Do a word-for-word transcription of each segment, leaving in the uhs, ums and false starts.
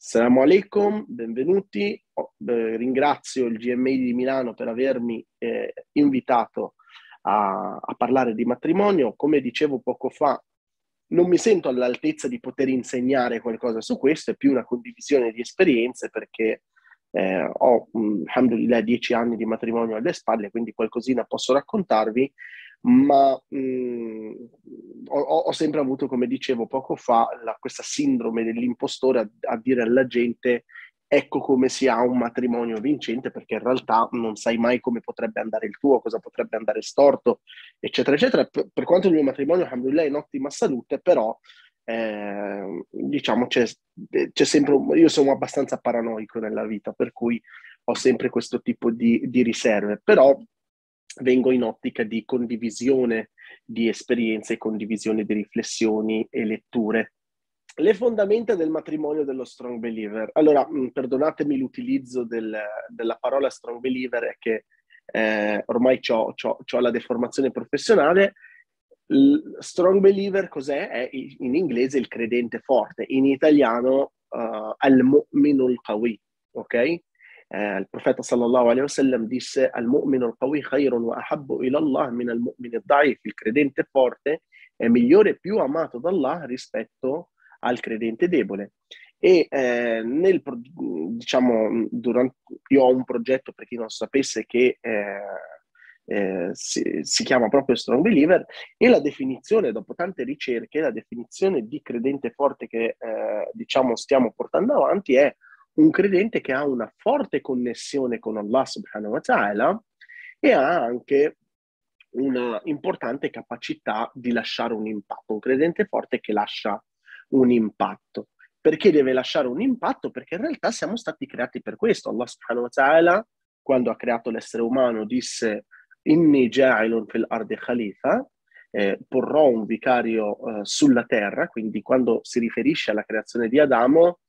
Assalamu alaikum, benvenuti. Oh, eh, ringrazio il G M I di Milano per avermi eh, invitato a, a parlare di matrimonio. Come dicevo poco fa, non mi sento all'altezza di poter insegnare qualcosa su questo, è più una condivisione di esperienze perché eh, ho, mh, alhamdulillah, dieci anni di matrimonio alle spalle, quindi qualcosina posso raccontarvi, ma mh, ho, ho sempre avuto, come dicevo poco fa, la, questa sindrome dell'impostore a, a dire alla gente ecco come si ha un matrimonio vincente, perché in realtà non sai mai come potrebbe andare il tuo, cosa potrebbe andare storto, eccetera, eccetera. Per, per quanto il mio matrimonio, alhamdulillah, è in ottima salute, però eh, diciamo c'è, c'è sempre un, io sono abbastanza paranoico nella vita, per cui ho sempre questo tipo di, di riserve, però vengo in ottica di condivisione di esperienze, condivisione di riflessioni e letture. Le fondamenta del matrimonio dello strong believer. Allora, mh, perdonatemi l'utilizzo del, della parola strong believer, è che eh, ormai c'ho, c'ho, c'ho la deformazione professionale. Il strong believer cos'è? È in inglese il credente forte, in italiano uh, al-mu'minul qawi, ok? Eh, il profeta sallallahu alaihi wasallam disse al-mu'minul qawi khayrun wa ahabbu ila Allah min al-mu'min ad-da'if. Il credente forte è migliore e più amato da Allah rispetto al credente debole. E eh, nel, diciamo, durante, io ho un progetto, per chi non sapesse, che eh, eh, si, si chiama proprio Strong Believer, e la definizione, dopo tante ricerche, la definizione di credente forte che eh, diciamo stiamo portando avanti è un credente che ha una forte connessione con Allah subhanahu wa ta'ala e ha anche una importante capacità di lasciare un impatto, un credente forte che lascia un impatto. Perché deve lasciare un impatto? Perché in realtà siamo stati creati per questo. Allah subhanahu wa ta'ala, quando ha creato l'essere umano, disse inni ja'ilun fil ardi khalifa, eh, porrò un vicario eh, sulla terra, quindi quando si riferisce alla creazione di Adamo,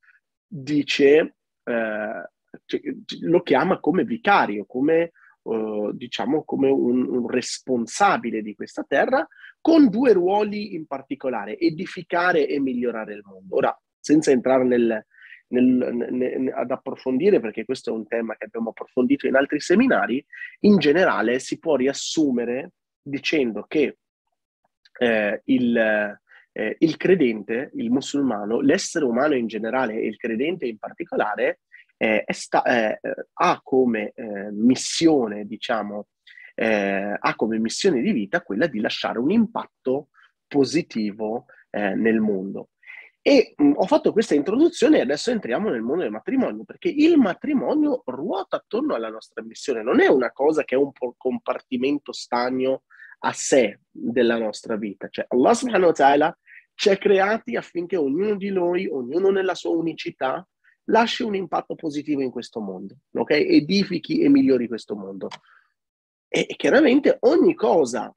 dice, eh, lo chiama come vicario, come Uh, diciamo come un, un responsabile di questa terra, con due ruoli in particolare: edificare e migliorare il mondo. Ora, senza entrare nel, nel, nel, ad approfondire, perché questo è un tema che abbiamo approfondito in altri seminari, in generale si può riassumere dicendo che eh, il, eh, il credente, il musulmano, l'essere umano in generale e il credente in particolare, Eh, è sta- eh, ha come eh, missione, diciamo, eh, ha come missione di vita quella di lasciare un impatto positivo eh, nel mondo. E mh, ho fatto questa introduzione e adesso entriamo nel mondo del matrimonio, perché il matrimonio ruota attorno alla nostra missione, non è una cosa che è un po' compartimento stagno a sé della nostra vita. Cioè, Allah subhanahu wa ta'ala ci ha creati affinché ognuno di noi, ognuno nella sua unicità, lasci un impatto positivo in questo mondo, ok? Edifichi e migliori questo mondo. E, e chiaramente ogni cosa,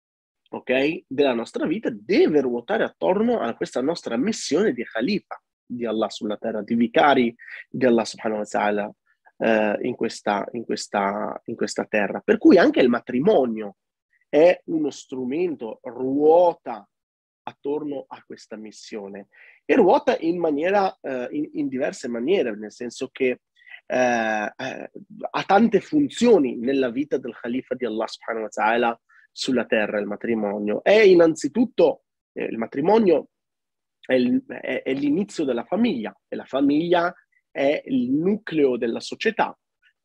ok, della nostra vita deve ruotare attorno a questa nostra missione di Khalifa di Allah sulla terra, di vicari di Allah subhanahu wa ta'ala eh, in, questa, in, questa, in questa terra. Per cui anche il matrimonio è uno strumento, ruota attorno a questa missione e ruota in maniera eh, in, in diverse maniere, nel senso che eh, eh, ha tante funzioni nella vita del Khalifa di Allah subhanahu wa ta'ala sulla terra. Il matrimonio è innanzitutto eh, il matrimonio è, il, è, è l'inizio della famiglia, e la famiglia è il nucleo della società,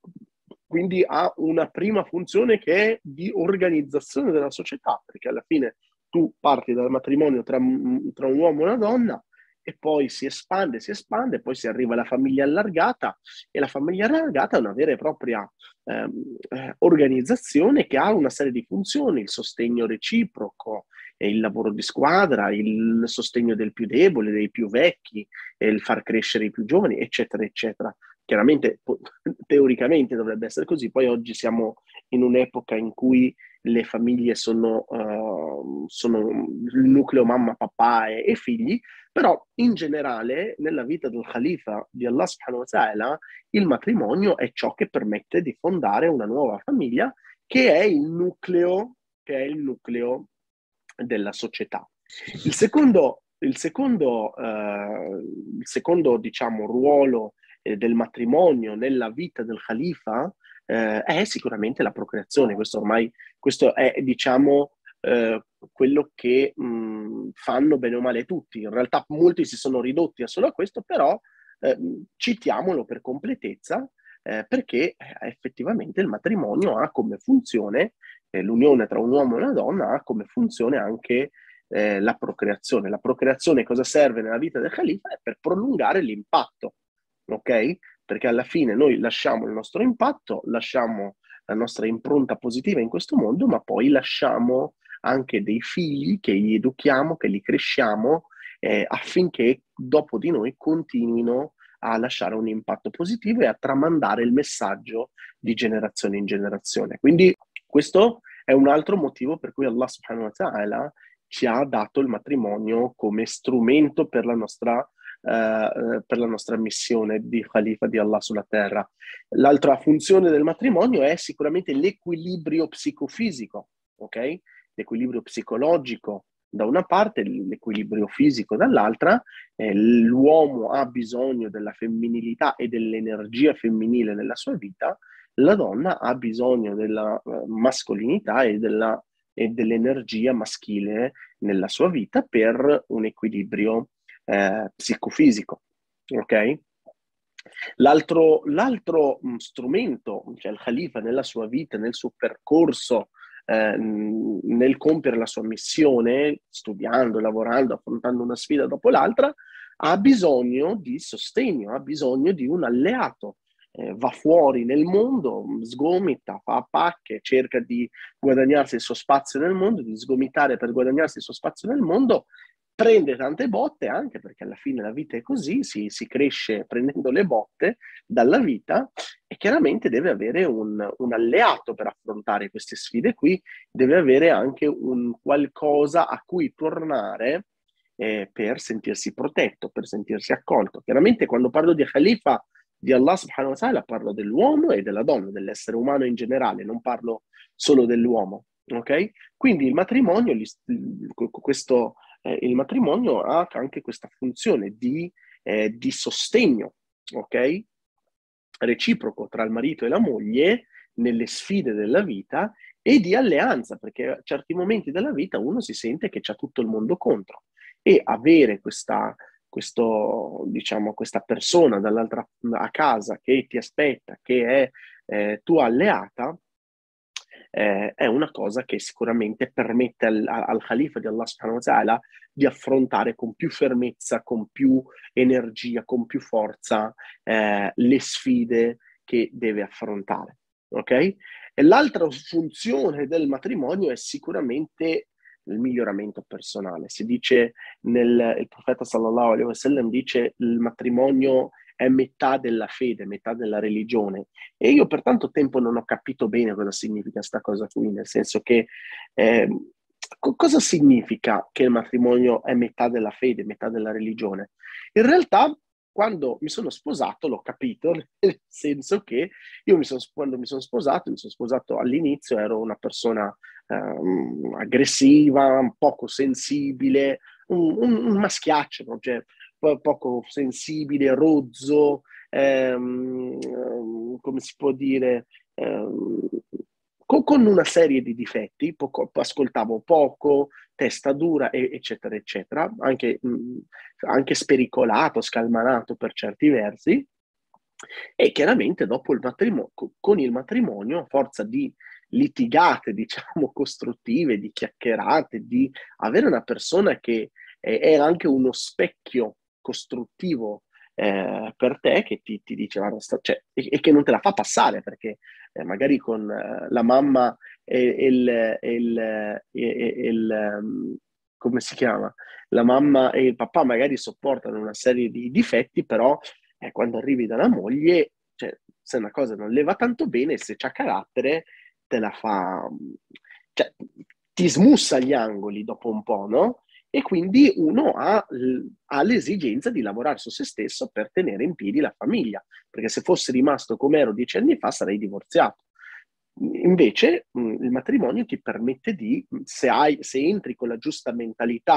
quindi ha una prima funzione che è di organizzazione della società, perché alla fine tu parti dal matrimonio tra, tra un uomo e una donna e poi si espande, si espande, poi si arriva alla famiglia allargata, e la famiglia allargata è una vera e propria ehm, eh, organizzazione che ha una serie di funzioni: il sostegno reciproco, il lavoro di squadra, il sostegno del più debole, dei più vecchi, il far crescere i più giovani, eccetera, eccetera. Chiaramente, teoricamente dovrebbe essere così, poi oggi siamo in un'epoca in cui le famiglie sono, uh, sono il nucleo mamma, papà e, e figli, però in generale nella vita del Khalifa di Allah subhanahu wa ta'ala il matrimonio è ciò che permette di fondare una nuova famiglia che è il nucleo, che è il nucleo della società. Il secondo il secondo, eh, il secondo, diciamo, ruolo eh, del matrimonio nella vita del califa eh, è sicuramente la procreazione. Questo ormai, questo è, diciamo, eh, quello che mh, fanno bene o male tutti. In realtà molti si sono ridotti a solo a questo, però eh, citiamolo per completezza, eh, perché eh, effettivamente il matrimonio ha come funzione, eh, l'unione tra un uomo e una donna ha come funzione anche eh, la procreazione. La procreazione cosa serve nella vita del califa? È per prolungare l'impatto, ok? Perché alla fine noi lasciamo il nostro impatto, lasciamo la nostra impronta positiva in questo mondo, ma poi lasciamo anche dei figli che li educhiamo, che li cresciamo, eh, affinché dopo di noi continuino a lasciare un impatto positivo e a tramandare il messaggio di generazione in generazione. Quindi questo è un altro motivo per cui Allah subhanahu wa ta'ala ci ha dato il matrimonio come strumento per la nostra, eh, per la nostra missione di Khalifa di Allah sulla terra. L'altra funzione del matrimonio è sicuramente l'equilibrio psicofisico, ok? L'equilibrio psicologico da una parte, l'equilibrio fisico dall'altra. Eh, l'uomo ha bisogno della femminilità e dell'energia femminile nella sua vita, la donna ha bisogno della uh, mascolinità e della e dell'energia maschile nella sua vita per un equilibrio eh, psicofisico, ok? L'altro, l'altro mh, strumento, cioè il Khalifa nella sua vita, nel suo percorso, eh, nel compiere la sua missione, studiando, lavorando, affrontando una sfida dopo l'altra, ha bisogno di sostegno, ha bisogno di un alleato. Eh, va fuori nel mondo, sgomita, fa pacche, cerca di guadagnarsi il suo spazio nel mondo, di sgomitare per guadagnarsi il suo spazio nel mondo, prende tante botte, anche perché alla fine la vita è così, si, si cresce prendendo le botte dalla vita, e chiaramente deve avere un, un alleato per affrontare queste sfide qui, deve avere anche un qualcosa a cui tornare eh, per sentirsi protetto, per sentirsi accolto. Chiaramente quando parlo di Khalifa di Allah subhanahu wa ta'ala parlo dell'uomo e della donna, dell'essere umano in generale, non parlo solo dell'uomo, ok? Quindi il matrimonio, questo, eh, il matrimonio ha anche questa funzione di, eh, di sostegno, ok? Reciproco tra il marito e la moglie nelle sfide della vita, e di alleanza, perché a certi momenti della vita uno si sente che c'ha tutto il mondo contro, e avere questa questo, diciamo, questa persona dall'altra a casa che ti aspetta, che è eh, tua alleata, eh, è una cosa che sicuramente permette al, al Khalifa di Allah subhanahu wa ta'ala di affrontare con più fermezza, con più energia, con più forza eh, le sfide che deve affrontare. Ok? E l'altra funzione del matrimonio è sicuramente il miglioramento personale. Si dice, nel, il profeta sallallahu alaihi wasallam dice, il matrimonio è metà della fede, metà della religione. E io per tanto tempo non ho capito bene cosa significa sta cosa qui, nel senso che eh, co- cosa significa che il matrimonio è metà della fede, metà della religione? In realtà, quando mi sono sposato, l'ho capito, nel senso che io mi sono, quando mi sono sposato, mi sono sposato all'inizio, ero una persona Um, aggressiva, un poco sensibile, un, un, un maschiaccio, cioè po- poco sensibile, rozzo, ehm, um, come si può dire, ehm, co- con una serie di difetti, poco, ascoltavo poco, testa dura, e, eccetera, eccetera, anche, mh, anche spericolato, scalmanato per certi versi. E chiaramente dopo il matrimonio, con il matrimonio, a forza di litigate, diciamo, costruttive, di chiacchierate, di avere una persona che è, è anche uno specchio costruttivo eh, per te, che ti, ti dice, guarda, sta, cioè, e, e che non te la fa passare, perché eh, magari con eh, la mamma e il, e il, e- e il, um, come si chiama? La mamma e il papà magari sopportano una serie di difetti, però eh, quando arrivi dalla moglie, cioè, se una cosa non le va tanto bene, se c'ha carattere, te la fa, cioè, ti smussa gli angoli dopo un po', no? E quindi uno ha, ha l'esigenza di lavorare su se stesso per tenere in piedi la famiglia, perché se fossi rimasto come ero dieci anni fa sarei divorziato. Invece mh, il matrimonio ti permette di, se, hai, se entri con la giusta mentalità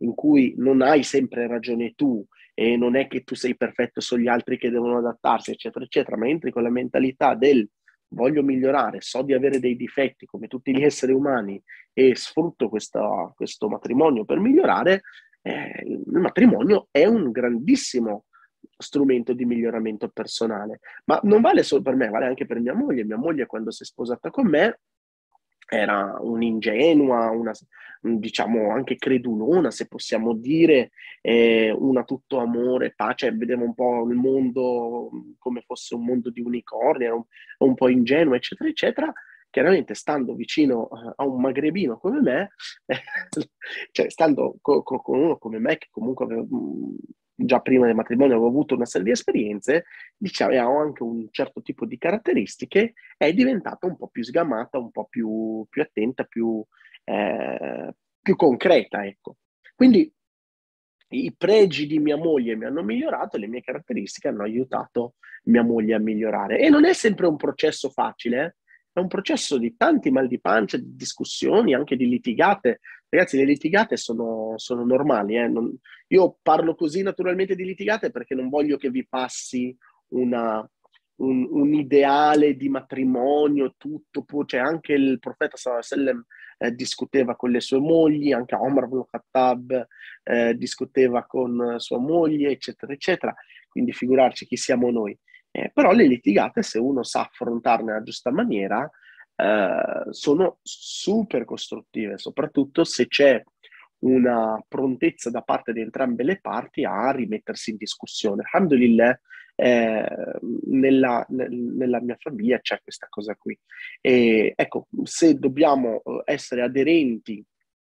in cui non hai sempre ragione tu e non è che tu sei perfetto, sono gli altri che devono adattarsi, eccetera, eccetera, ma entri con la mentalità del voglio migliorare, so di avere dei difetti come tutti gli esseri umani e sfrutto questa, questo matrimonio per migliorare, eh, il matrimonio è un grandissimo strumento di miglioramento personale. Ma non vale solo per me, vale anche per mia moglie. Mia moglie, quando si è sposata con me, era un'ingenua, una, diciamo anche credulona, se possiamo dire, eh, una tutto amore, pace, vedeva un po' il mondo come fosse un mondo di unicorni, era un, un po' ingenua, eccetera, eccetera. Chiaramente, stando vicino a un magrebino come me, cioè stando co- co- con uno come me, che comunque aveva, mh, già prima del matrimonio avevo avuto una serie di esperienze, diciamo, aveva anche un certo tipo di caratteristiche, è diventata un po' più sgamata, un po' più, più attenta, più, eh, più concreta, ecco. Quindi i pregi di mia moglie mi hanno migliorato, le mie caratteristiche hanno aiutato mia moglie a migliorare. E non è sempre un processo facile, eh? È un processo di tanti mal di pancia, di discussioni, anche di litigate. Ragazzi, le litigate sono, sono normali. Eh? Non, io parlo così naturalmente di litigate perché non voglio che vi passi una, un, un ideale di matrimonio, tutto. Cioè anche il profeta sallallahu alaihi wasallam eh, discuteva con le sue mogli, anche Omar ibn Khattab eh, discuteva con sua moglie, eccetera, eccetera. Quindi figurarci chi siamo noi. Eh, però le litigate, se uno sa affrontarne nella giusta maniera, eh, sono super costruttive, soprattutto se c'è una prontezza da parte di entrambe le parti a rimettersi in discussione. Alhamdulillah, eh, nella, nella mia famiglia c'è questa cosa qui. E ecco, se dobbiamo essere aderenti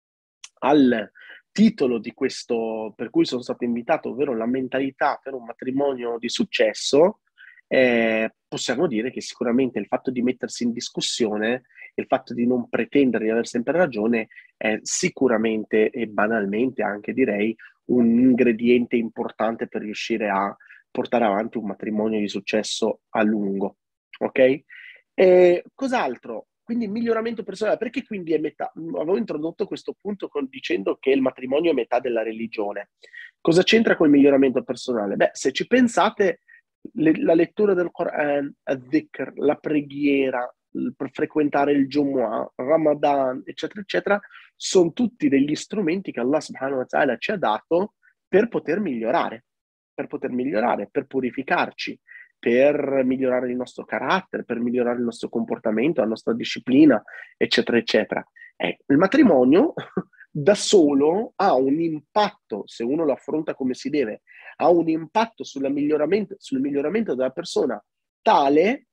al titolo di questo per cui sono stato invitato, ovvero la mentalità per un matrimonio di successo, eh, possiamo dire che sicuramente il fatto di mettersi in discussione, il fatto di non pretendere di aver sempre ragione, è sicuramente e banalmente anche direi un ingrediente importante per riuscire a portare avanti un matrimonio di successo a lungo. Ok? E cos'altro? Quindi miglioramento personale, perché quindi è metà? Avevo introdotto questo punto con, dicendo che il matrimonio è metà della religione. Cosa c'entra col miglioramento personale? Beh, se ci pensate, le, la lettura del Quran, al-dhikr, la preghiera, il, per frequentare il Jumu'ah, Ramadan, eccetera, eccetera, sono tutti degli strumenti che Allah subhanahu wa ta'ala ci ha dato per poter migliorare, per poter migliorare, per purificarci, per migliorare il nostro carattere, per migliorare il nostro comportamento, la nostra disciplina, eccetera, eccetera. Eh, il matrimonio da solo ha un impatto, se uno lo affronta come si deve, ha un impatto sulla miglioramento, sul miglioramento della persona tale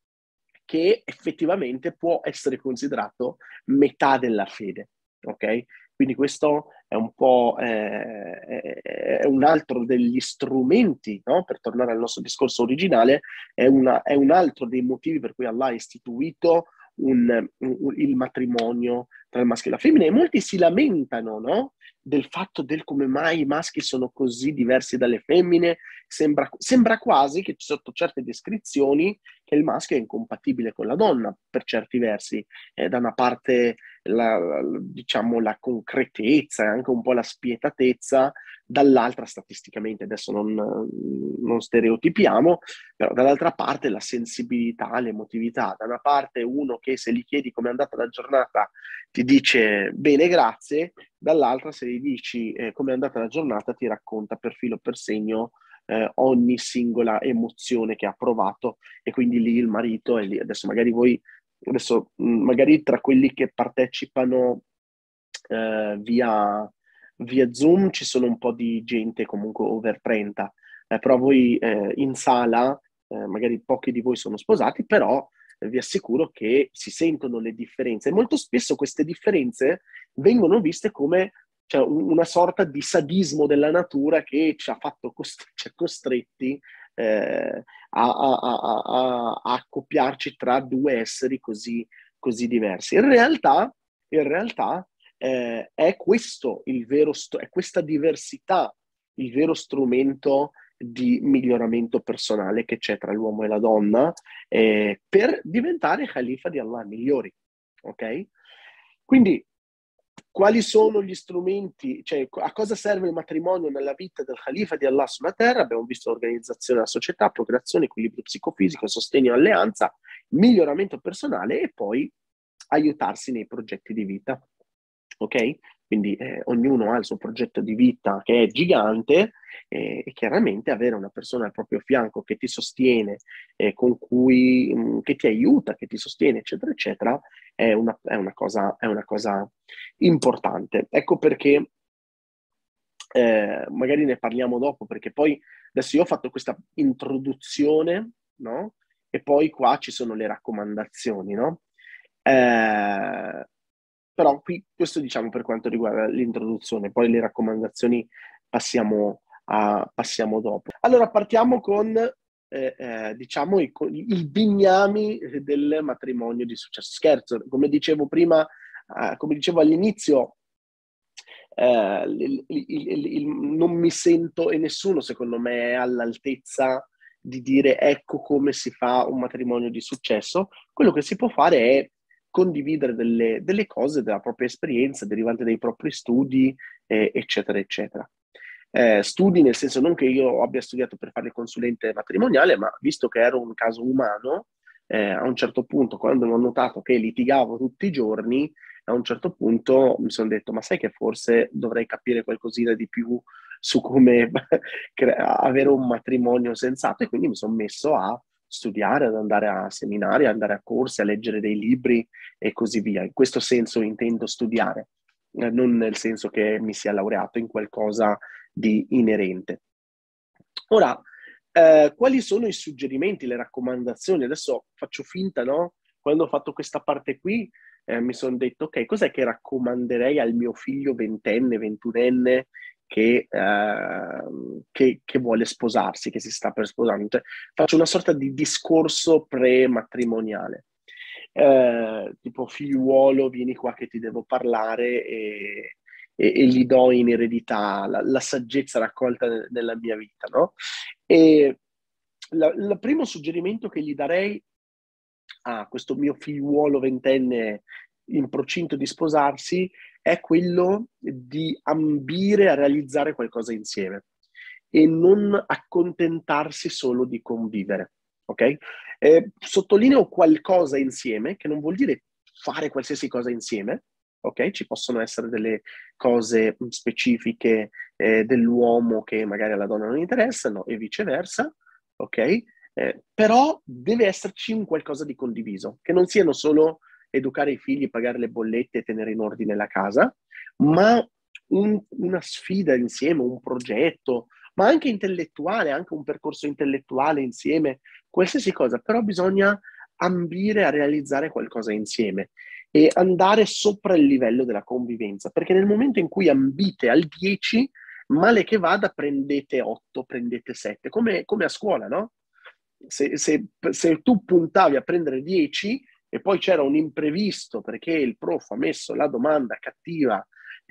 che effettivamente può essere considerato metà della fede, ok? Quindi questo è un po' eh, è un altro degli strumenti, no? Per tornare al nostro discorso originale, è, una, è un altro dei motivi per cui Allah ha istituito un, un, il matrimonio tra il maschio e la femmina. E molti si lamentano, no? Del fatto del come mai i maschi sono così diversi dalle femmine. Sembra, sembra quasi che sotto certe descrizioni che il maschio è incompatibile con la donna per certi versi. Eh, da una parte la, la, diciamo la concretezza e anche un po' la spietatezza, dall'altra statisticamente, adesso non, non stereotipiamo, però dall'altra parte la sensibilità, l'emotività. Da una parte uno che se gli chiedi come è andata la giornata ti dice bene grazie, dall'altra se gli dici eh, come è andata la giornata ti racconta per filo per segno eh, ogni singola emozione che ha provato, e quindi lì il marito è lì. Adesso magari voi, adesso magari tra quelli che partecipano eh, via, via Zoom ci sono un po' di gente comunque over trenta, eh, però voi eh, in sala, eh, magari pochi di voi sono sposati, però eh, vi assicuro che si sentono le differenze e molto spesso queste differenze vengono viste come cioè, un, una sorta di sadismo della natura che ci ha fatto cost- ci ha costretti eh, a, a, a, a, a accoppiarci tra due esseri così, così diversi. In realtà, in realtà eh, è questo il vero st- è questa diversità il vero strumento di miglioramento personale che c'è tra l'uomo e la donna eh, per diventare califa di Allah migliori, ok? Quindi quali sono gli strumenti, cioè a cosa serve il matrimonio nella vita del Khalifa di Allah sulla terra? Abbiamo visto l'organizzazione della società, procreazione, equilibrio psicofisico, sostegno alleanza, miglioramento personale e poi aiutarsi nei progetti di vita. Ok? Quindi eh, ognuno ha il suo progetto di vita che è gigante eh, e chiaramente avere una persona al proprio fianco che ti sostiene, eh, con cui, mh, che ti aiuta, che ti sostiene, eccetera, eccetera, è una, è una cosa, è una cosa importante. Ecco perché eh, magari ne parliamo dopo, perché poi adesso io ho fatto questa introduzione, no? E poi qua ci sono le raccomandazioni, no? Eh, però qui questo diciamo per quanto riguarda l'introduzione, poi le raccomandazioni passiamo, a, passiamo dopo. Allora partiamo con eh, eh, diciamo i, i bignami del matrimonio di successo. Scherzo, come dicevo prima, eh, come dicevo all'inizio, eh, il, il, il, il, non mi sento, e nessuno secondo me è all'altezza di dire ecco come si fa un matrimonio di successo. Quello che si può fare è condividere delle, delle cose della propria esperienza, derivanti dai propri studi, eh, eccetera, eccetera. Eh, studi nel senso non che io abbia studiato per fare il consulente matrimoniale, ma visto che ero un caso umano, eh, a un certo punto, quando ho notato che litigavo tutti i giorni, a un certo punto mi sono detto, ma sai che forse dovrei capire qualcosina di più su come avere un matrimonio sensato, e quindi mi sono messo a studiare, ad andare a seminari, ad andare a corsi, a leggere dei libri e così via. In questo senso intendo studiare, eh, non nel senso che mi sia laureato in qualcosa di inerente. Ora, eh, quali sono i suggerimenti, le raccomandazioni? Adesso faccio finta, no? Quando ho fatto questa parte qui, eh, mi sono detto, ok, cos'è che raccomanderei al mio figlio ventenne, ventunenne che, eh, che, che vuole sposarsi, che si sta per sposare? Cioè, faccio una sorta di discorso pre-matrimoniale. Eh, tipo, figliuolo, vieni qua che ti devo parlare e, e, e gli do in eredità la, la saggezza raccolta nel, nella mia vita, no? E il primo suggerimento che gli darei a questo mio figliuolo ventenne in procinto di sposarsi è quello di ambire a realizzare qualcosa insieme e non accontentarsi solo di convivere, ok? Eh, sottolineo qualcosa insieme, che non vuol dire fare qualsiasi cosa insieme, ok? Ci possono essere delle cose specifiche eh, dell'uomo che magari alla donna non interessano e viceversa, ok? Eh, però deve esserci un qualcosa di condiviso, che non siano solo educare i figli, pagare le bollette e tenere in ordine la casa, ma un, una sfida insieme, un progetto, ma anche intellettuale, anche un percorso intellettuale insieme, qualsiasi cosa, però bisogna ambire a realizzare qualcosa insieme e andare sopra il livello della convivenza, perché nel momento in cui ambite al dieci, male che vada, prendete otto, prendete sette, come, come a scuola, no? Se, se, se tu puntavi a prendere dieci e poi c'era un imprevisto perché il prof ha messo la domanda cattiva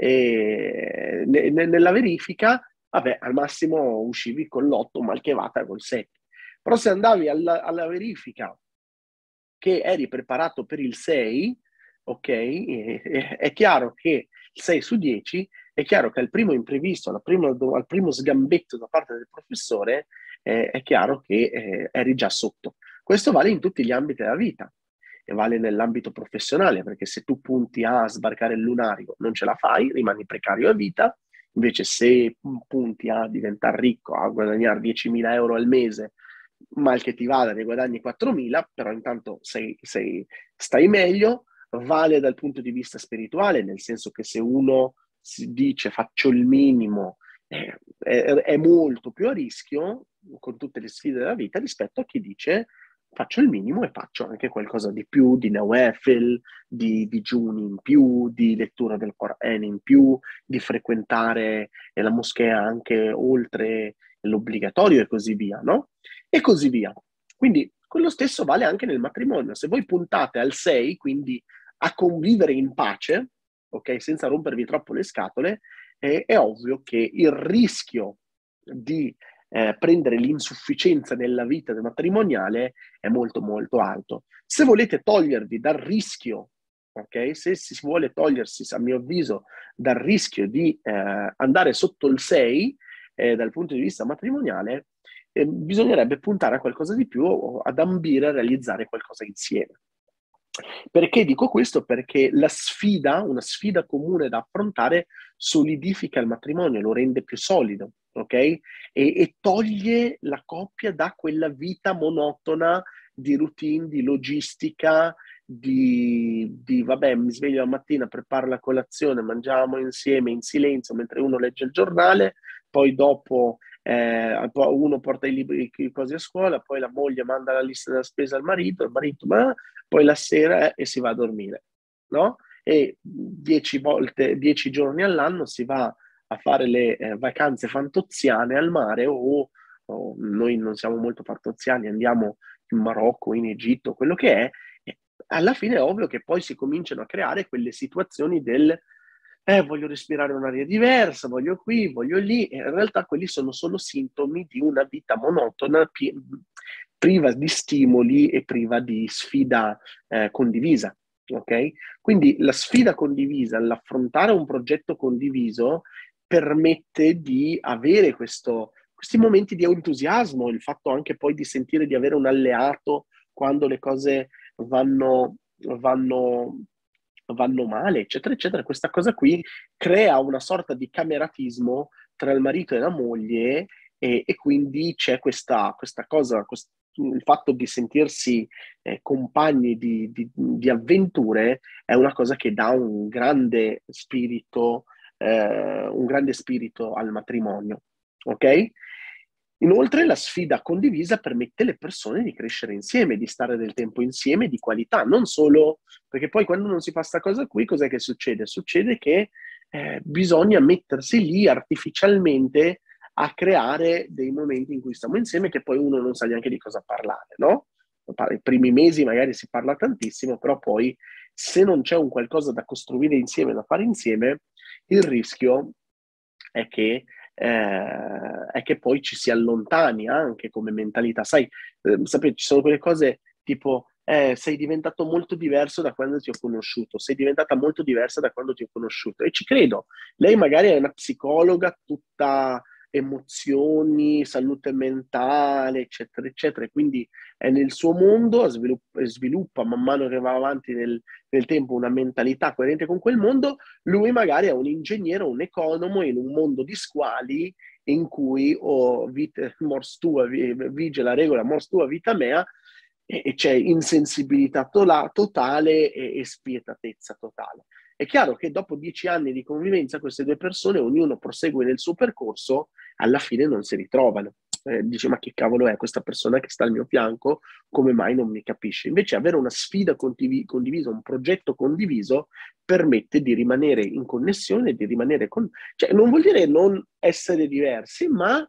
eh, ne, ne, nella verifica, vabbè, al massimo uscivi con l'otto, mal che vada col sette. Però se andavi alla, alla verifica che eri preparato per il sei, ok, eh, è chiaro che il sei su dieci, è chiaro che al primo imprevisto, al primo, al primo sgambetto da parte del professore, eh, è chiaro che eh, eri già sotto. Questo vale in tutti gli ambiti della vita e vale nell'ambito professionale, perché se tu punti a sbarcare il lunario, non ce la fai, rimani precario a vita. Invece se punti a diventare ricco, a guadagnare diecimila euro al mese, mal che ti vada, ne guadagni quattromila, però intanto sei, sei, stai meglio. Vale dal punto di vista spirituale, nel senso che se uno si dice faccio il minimo, eh, è, è molto più a rischio con tutte le sfide della vita rispetto a chi dice faccio il minimo e faccio anche qualcosa di più, di Nawafil, di digiuni in più, di lettura del Quran in più, di frequentare la moschea anche oltre l'obbligatorio e così via, no? E così via. Quindi quello stesso vale anche nel matrimonio. Se voi puntate al sei, quindi a convivere in pace, ok, senza rompervi troppo le scatole, eh, è ovvio che il rischio di eh, prendere l'insufficienza nella vita matrimoniale è molto molto alto. Se volete togliervi dal rischio ok? Se si vuole togliersi, a mio avviso, dal rischio di eh, andare sotto il sei eh, dal punto di vista matrimoniale, eh, bisognerebbe puntare a qualcosa di più o ad ambire a realizzare qualcosa insieme. Perché dico questo? Perché la sfida, una sfida comune da affrontare, solidifica il matrimonio, lo rende più solido, ok? E, e toglie la coppia da quella vita monotona di routine, di logistica, di, di vabbè, mi sveglio la mattina, preparo la colazione, mangiamo insieme in silenzio mentre uno legge il giornale, poi dopo eh, uno porta i libri, i cose a scuola, poi la moglie manda la lista della spesa al marito, il marito ma poi la sera eh, e si va a dormire, no? E dieci volte, dieci giorni all'anno si va a fare le eh, vacanze fantoziane al mare o, o noi non siamo molto fantoziani, andiamo in Marocco, in Egitto, quello che è, e alla fine è ovvio che poi si cominciano a creare quelle situazioni del eh, voglio respirare un'aria diversa, voglio qui, voglio lì, e in realtà quelli sono solo sintomi di una vita monotona, pi- priva di stimoli e priva di sfida eh, condivisa, ok? Quindi la sfida condivisa, l'affrontare un progetto condiviso, permette di avere questo, questi momenti di entusiasmo, il fatto anche poi di sentire di avere un alleato quando le cose vanno, vanno, vanno male, eccetera, eccetera. Questa cosa qui crea una sorta di cameratismo tra il marito e la moglie e, e quindi c'è questa, questa cosa, quest- il fatto di sentirsi eh, compagni di, di, di avventure è una cosa che dà un grande spirito, eh, un grande spirito al matrimonio, ok? Inoltre la sfida condivisa permette alle persone di crescere insieme, di stare del tempo insieme di qualità, non solo perché poi quando non si fa sta cosa qui, cos'è che succede? Succede che eh, bisogna mettersi lì artificialmente a creare dei momenti in cui stiamo insieme che poi uno non sa neanche di cosa parlare, no? I primi mesi magari si parla tantissimo, però poi se non c'è un qualcosa da costruire insieme, da fare insieme, il rischio è che, eh, è che poi ci si allontani anche come mentalità. Sai, eh, sapete, ci sono quelle cose tipo eh, sei diventato molto diverso da quando ti ho conosciuto, sei diventata molto diversa da quando ti ho conosciuto. E ci credo. Lei magari è una psicologa tutta emozioni, salute mentale, eccetera, eccetera. E quindi è nel suo mondo, sviluppa, sviluppa man mano che va avanti nel, nel tempo una mentalità coerente con quel mondo. Lui magari è un ingegnere, un economo in un mondo di squali in cui oh, vite, mors tua, vige la regola mors tua, vita mea, e, e c'è insensibilità tola, totale e, e spietatezza totale. È chiaro che dopo dieci anni di convivenza queste due persone, ognuno prosegue nel suo percorso, alla fine non si ritrovano. Eh, dice, ma che cavolo è questa persona che sta al mio fianco? Come mai non mi capisce? Invece avere una sfida condiv- condivisa, un progetto condiviso, permette di rimanere in connessione, di rimanere con... Cioè, non vuol dire non essere diversi, ma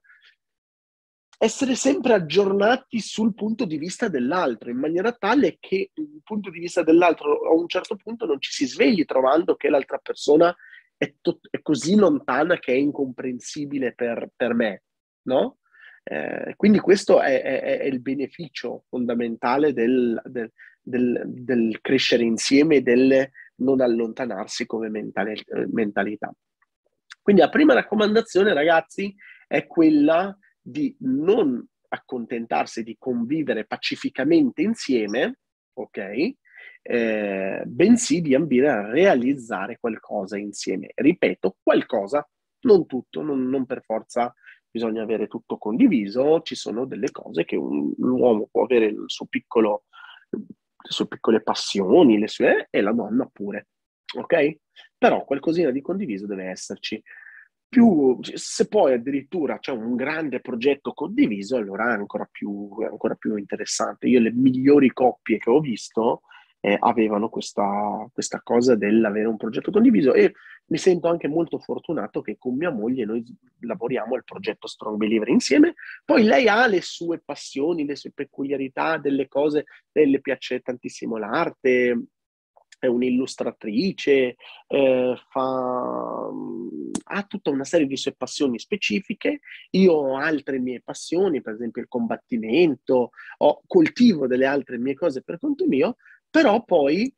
essere sempre aggiornati sul punto di vista dell'altro, in maniera tale che il punto di vista dell'altro a un certo punto non ci si svegli trovando che l'altra persona è, to- è così lontana che è incomprensibile per, per me, no? Eh, quindi questo è, è- è il beneficio fondamentale del, del- del- del crescere insieme e del non allontanarsi come mentale- mentalità. Quindi la prima raccomandazione, ragazzi, è quella di non accontentarsi di convivere pacificamente insieme, ok? Eh, bensì di ambire a realizzare qualcosa insieme. Ripeto, qualcosa, non tutto, non, non per forza bisogna avere tutto condiviso, ci sono delle cose che un, un uomo può avere il suo piccolo, le sue piccole passioni, le sue, e la donna pure, ok? Però qualcosina di condiviso deve esserci. Più, se poi addirittura c'è un grande progetto condiviso, allora è ancora più, è ancora più interessante. Io le migliori coppie che ho visto eh, avevano questa, questa cosa dell'avere un progetto condiviso e mi sento anche molto fortunato che con mia moglie noi lavoriamo al progetto Strong Believer insieme. Poi lei ha le sue passioni, le sue peculiarità, delle cose, le piace tantissimo l'arte, è un'illustratrice, eh, fa, ha tutta una serie di sue passioni specifiche. Io ho altre mie passioni, per esempio il combattimento, ho, coltivo delle altre mie cose per conto mio, però poi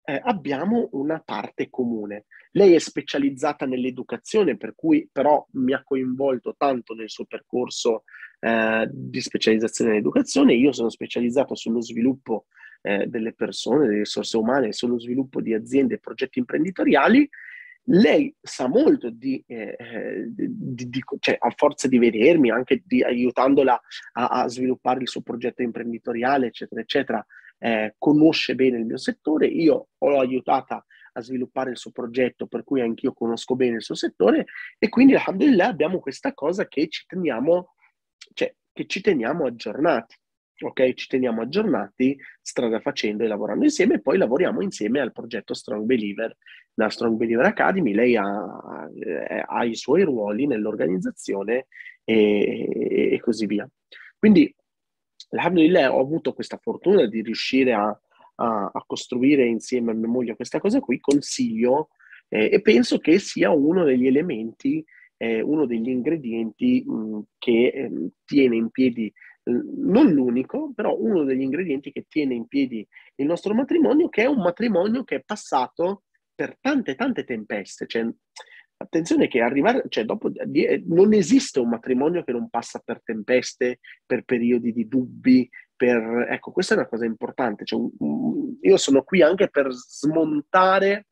eh, abbiamo una parte comune. Lei è specializzata nell'educazione, per cui però mi ha coinvolto tanto nel suo percorso eh, di specializzazione in educazione. Io sono specializzato sullo sviluppo eh, delle persone, delle risorse umane, sullo sviluppo di aziende e progetti imprenditoriali. Lei sa molto di, eh, di, di cioè, a forza di vedermi, anche di, aiutandola a, a sviluppare il suo progetto imprenditoriale, eccetera, eccetera, eh, conosce bene il mio settore. Io l'ho aiutata a sviluppare il suo progetto, per cui anch'io conosco bene il suo settore, e quindi alhamdulillah abbiamo questa cosa che ci teniamo, cioè, che ci teniamo aggiornati. Ok, ci teniamo aggiornati strada facendo e lavorando insieme, e poi lavoriamo insieme al progetto Strong Believer, la Strong Believer Academy. Lei ha, eh, ha i suoi ruoli nell'organizzazione e, e così via. Quindi, alhamdulillah, ho avuto questa fortuna di riuscire a, a, a costruire insieme a mia moglie questa cosa qui. Consiglio eh, e penso che sia uno degli elementi, eh, uno degli ingredienti mh, che eh, tiene in piedi, non l'unico, però uno degli ingredienti che tiene in piedi il nostro matrimonio, che è un matrimonio che è passato per tante, tante tempeste. Cioè, attenzione che arrivare, cioè, dopo, non esiste un matrimonio che non passa per tempeste, per periodi di dubbi, per... Ecco, questa è una cosa importante. Cioè, io sono qui anche per smontare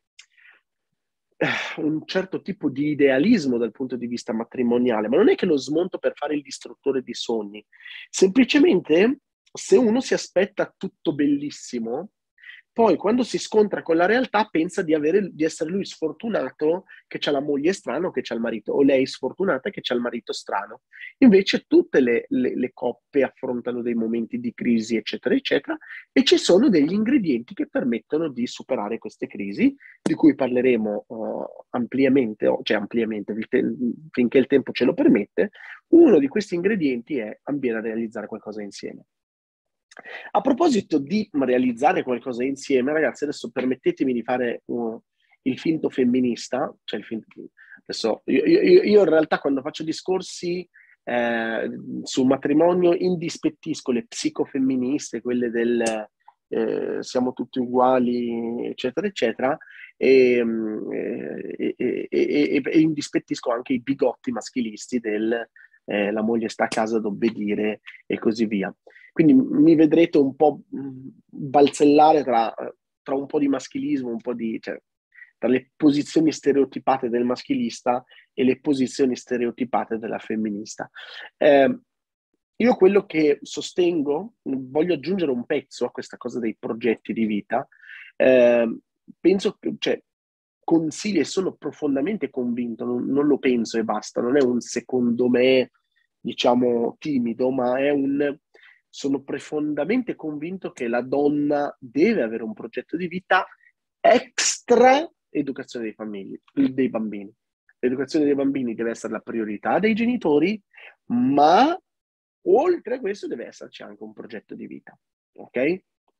un certo tipo di idealismo dal punto di vista matrimoniale, ma non è che lo smonto per fare il distruttore di sogni. Semplicemente, se uno si aspetta tutto bellissimo, poi quando si scontra con la realtà pensa di, avere, di essere lui sfortunato che c'ha la moglie strana o che c'ha il marito, o lei sfortunata che c'ha il marito strano. Invece tutte le, le, le coppie affrontano dei momenti di crisi, eccetera, eccetera, e ci sono degli ingredienti che permettono di superare queste crisi, di cui parleremo uh, ampliamente, cioè ampliamente, finché il tempo ce lo permette. Uno di questi ingredienti è ambire a realizzare qualcosa insieme. A proposito di realizzare qualcosa insieme, ragazzi, adesso permettetemi di fare uh, il finto femminista, cioè il finto, adesso, io, io, io in realtà quando faccio discorsi eh, sul matrimonio indispettisco le psicofemministe, quelle del eh, siamo tutti uguali, eccetera, eccetera, e, e, e, e, e indispettisco anche i bigotti maschilisti del eh, la moglie sta a casa ad obbedire e così via. Quindi mi vedrete un po' balzellare tra, tra un po' di maschilismo, un po' di, cioè, tra le posizioni stereotipate del maschilista e le posizioni stereotipate della femminista. Eh, io quello che sostengo, voglio aggiungere un pezzo a questa cosa dei progetti di vita, eh, penso che, cioè, consiglio e sono profondamente convinto, non, non lo penso e basta, non è un secondo me, diciamo, timido, ma è un... Sono profondamente convinto che la donna deve avere un progetto di vita extra educazione dei, famigli, dei bambini. L'educazione dei bambini deve essere la priorità dei genitori, ma oltre a questo deve esserci anche un progetto di vita, ok?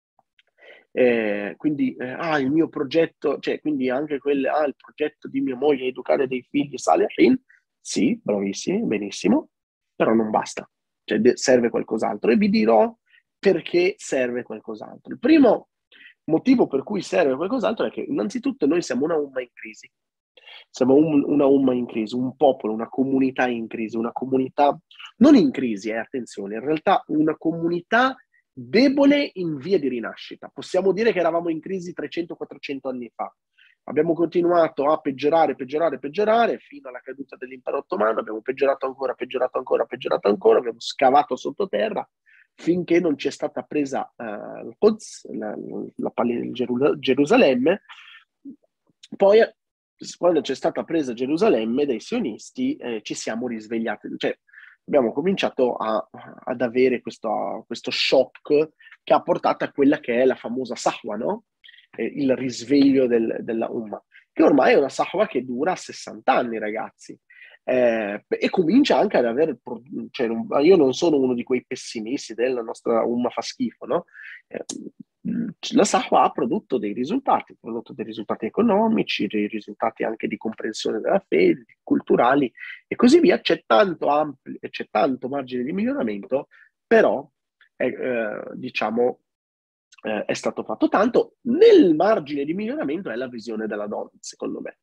Eh, quindi, eh, ah, il mio progetto, cioè, quindi anche quel, ah, il progetto di mia moglie educare dei figli salihin, sì, bravissimi, benissimo, però non basta, cioè de- serve qualcos'altro, e vi dirò perché serve qualcos'altro. Il primo motivo per cui serve qualcos'altro è che innanzitutto noi siamo una umma in crisi, siamo un, una umma in crisi, un popolo, una comunità in crisi, una comunità non in crisi, eh, attenzione, in realtà una comunità debole in via di rinascita. Possiamo dire che eravamo in crisi trecento quattrocento anni fa. Abbiamo continuato a peggiorare, peggiorare, peggiorare fino alla caduta dell'impero ottomano, abbiamo peggiorato ancora, peggiorato ancora, peggiorato ancora, abbiamo scavato sottoterra finché non ci è stata presa uh, il Quds, la, la, la Geru- Gerusalemme. Poi, quando c'è stata presa Gerusalemme dai sionisti, eh, ci siamo risvegliati, cioè abbiamo cominciato a, ad avere questo, questo shock che ha portato a quella che è la famosa sahwa, no? Eh, il risveglio del, della Ummah, che ormai è una sahwa che dura sessanta anni, ragazzi. Eh, e comincia anche ad avere, cioè, io non sono uno di quei pessimisti della nostra Ummah fa schifo, no? Eh, la Sahwa ha prodotto dei risultati, ha prodotto dei risultati economici, dei risultati anche di comprensione della fede, culturali e così via. C'è tanto ampli, c'è tanto margine di miglioramento, però è, eh, diciamo, eh, è stato fatto tanto. Nel margine di miglioramento è la visione della donna, secondo me.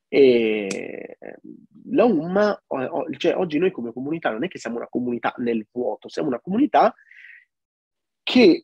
E la umma, cioè oggi noi come comunità non è che siamo una comunità nel vuoto, siamo una comunità che,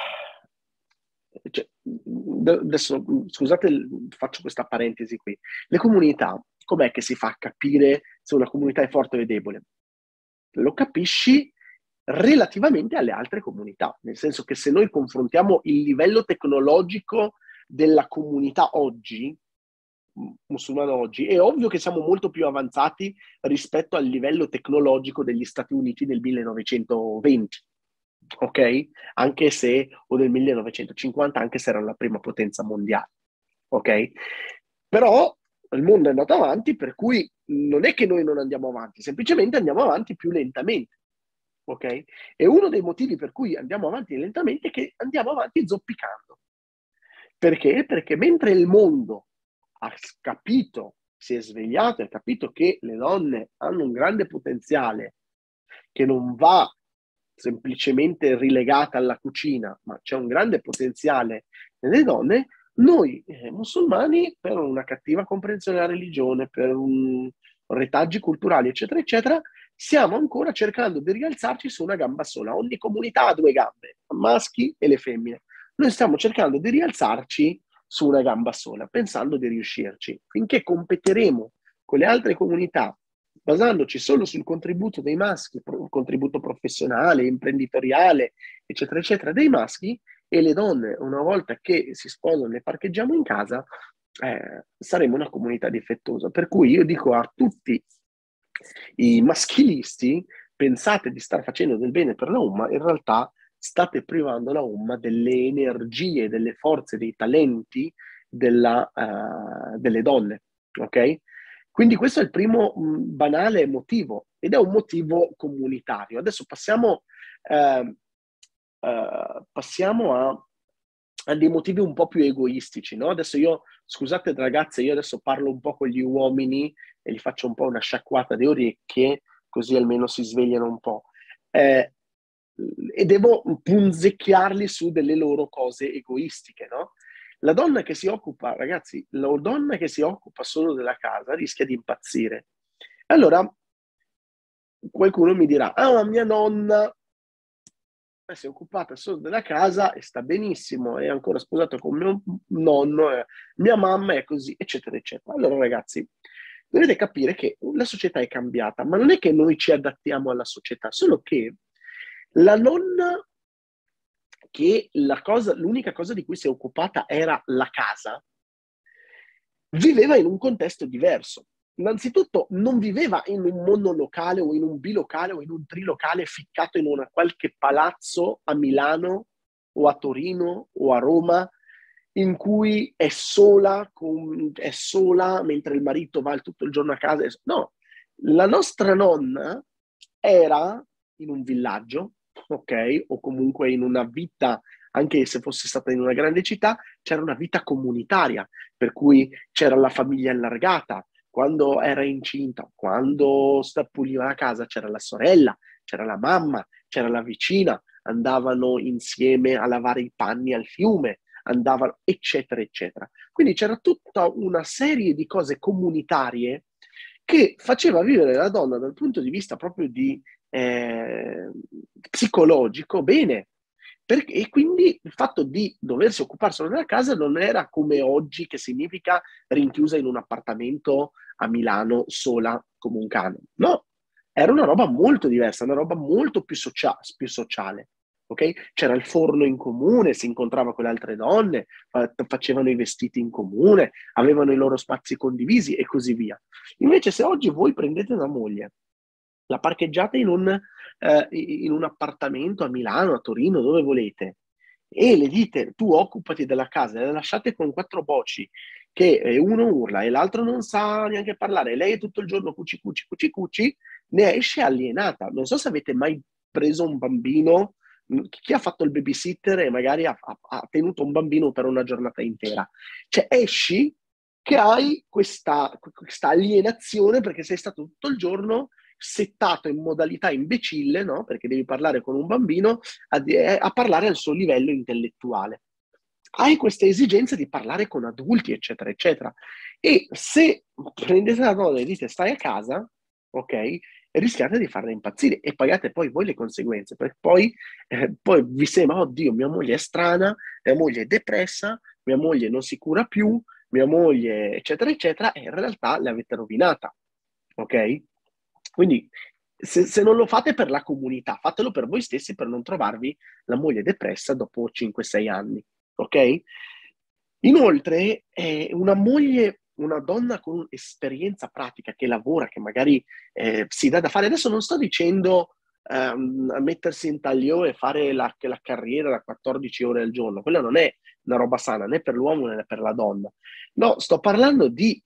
eh, cioè, adesso scusate, faccio questa parentesi qui. Le comunità, com'è che si fa a capire se una comunità è forte o è debole? Lo capisci relativamente alle altre comunità, nel senso che se noi confrontiamo il livello tecnologico della comunità oggi, musulmano oggi, è ovvio che siamo molto più avanzati rispetto al livello tecnologico degli Stati Uniti del millenovecentoventi, ok? Anche se, o del millenovecentocinquanta, anche se erano la prima potenza mondiale, ok? Però il mondo è andato avanti, per cui non è che noi non andiamo avanti, semplicemente andiamo avanti più lentamente, ok? E uno dei motivi per cui andiamo avanti lentamente è che andiamo avanti zoppicando. Perché? Perché mentre il mondo ha capito, si è svegliato e ha capito che le donne hanno un grande potenziale che non va semplicemente rilegata alla cucina, ma c'è un grande potenziale nelle donne, noi eh, musulmani, per una cattiva comprensione della religione, per un, retaggi culturali, eccetera, eccetera, stiamo ancora cercando di rialzarci su una gamba sola. Ogni comunità ha due gambe, maschi e le femmine. Noi stiamo cercando di rialzarci su una gamba sola, pensando di riuscirci. Finché competeremo con le altre comunità, basandoci solo sul contributo dei maschi, un contributo professionale, imprenditoriale, eccetera, eccetera, dei maschi, e le donne, una volta che si sposano, le parcheggiamo in casa, eh, saremo una comunità difettosa. Per cui io dico a tutti i maschilisti, pensate di star facendo del bene per la umma, in realtà state privando la umma delle energie, delle forze, dei talenti della, uh, delle donne, ok? Quindi questo è il primo mh, banale motivo, ed è un motivo comunitario. Adesso passiamo, uh, uh, passiamo a, a dei motivi un po' più egoistici, no? Adesso io, scusate ragazze, io adesso parlo un po' con gli uomini e gli faccio un po' una sciacquata di orecchie, così almeno si svegliano un po'. Eh, e devo punzecchiarli su delle loro cose egoistiche, no? La donna che si occupa, ragazzi, la donna che si occupa solo della casa rischia di impazzire. Allora, qualcuno mi dirà, ah, ma mia nonna si è occupata solo della casa e sta benissimo, è ancora sposata con mio nonno, eh, mia mamma è così, eccetera, eccetera. Allora, ragazzi, dovete capire che la società è cambiata, ma non è che noi ci adattiamo alla società, solo che la nonna, che la cosa, l'unica cosa di cui si è occupata era la casa, viveva in un contesto diverso. Innanzitutto non viveva in un monolocale o in un bilocale o in un trilocale ficcato in una qualche palazzo a Milano o a Torino o a Roma, in cui è sola, con, è sola mentre il marito va tutto il giorno a casa. No, la nostra nonna era in un villaggio, ok? O comunque in una vita, anche se fosse stata in una grande città, c'era una vita comunitaria, per cui c'era la famiglia allargata. Quando era incinta, quando puliva la casa, c'era la sorella, c'era la mamma, c'era la vicina, andavano insieme a lavare i panni al fiume, andavano, eccetera, eccetera. Quindi c'era tutta una serie di cose comunitarie che faceva vivere la donna dal punto di vista proprio di eh, psicologico bene. Perché, e quindi il fatto di doversi occupare solo della casa non era come oggi, che significa rinchiusa in un appartamento a Milano sola come un cane. No, era una roba molto diversa, una roba molto più, socia- più sociale. Okay? C'era il forno in comune, si incontrava con le altre donne, fa- facevano i vestiti in comune, avevano i loro spazi condivisi e così via. Invece se oggi voi prendete una moglie, la parcheggiate in un, eh, in un appartamento a Milano, a Torino, dove volete, e le dite tu occupati della casa, le lasciate con quattro voci, che uno urla e l'altro non sa neanche parlare, e lei è tutto il giorno cuci cuci cuci cuci, ne esce alienata. Non so se avete mai preso un bambino, chi ha fatto il babysitter e magari ha, ha, ha tenuto un bambino per una giornata intera. Cioè esci che hai questa, questa alienazione perché sei stato tutto il giorno settato in modalità imbecille, no? Perché devi parlare con un bambino, a, a parlare al suo livello intellettuale. hai questa esigenza di parlare con adulti, eccetera, eccetera. E se prendete la donna e dite stai a casa, ok, rischiate di farla impazzire e pagate poi voi le conseguenze, perché poi, eh, poi vi sembra, oddio, mia moglie è strana, mia moglie è depressa, mia moglie non si cura più, mia moglie, eccetera, eccetera, e in realtà l'avete rovinata, ok? Quindi se, se non lo fate per la comunità, fatelo per voi stessi per non trovarvi la moglie depressa dopo cinque sei anni, ok? Inoltre, eh, una moglie, una donna con esperienza pratica che lavora, che magari eh, si dà da fare, adesso non sto dicendo ehm, a mettersi in taglio e fare la, la carriera da quattordici ore al giorno, quella non è una roba sana né per l'uomo né per la donna. No, sto parlando di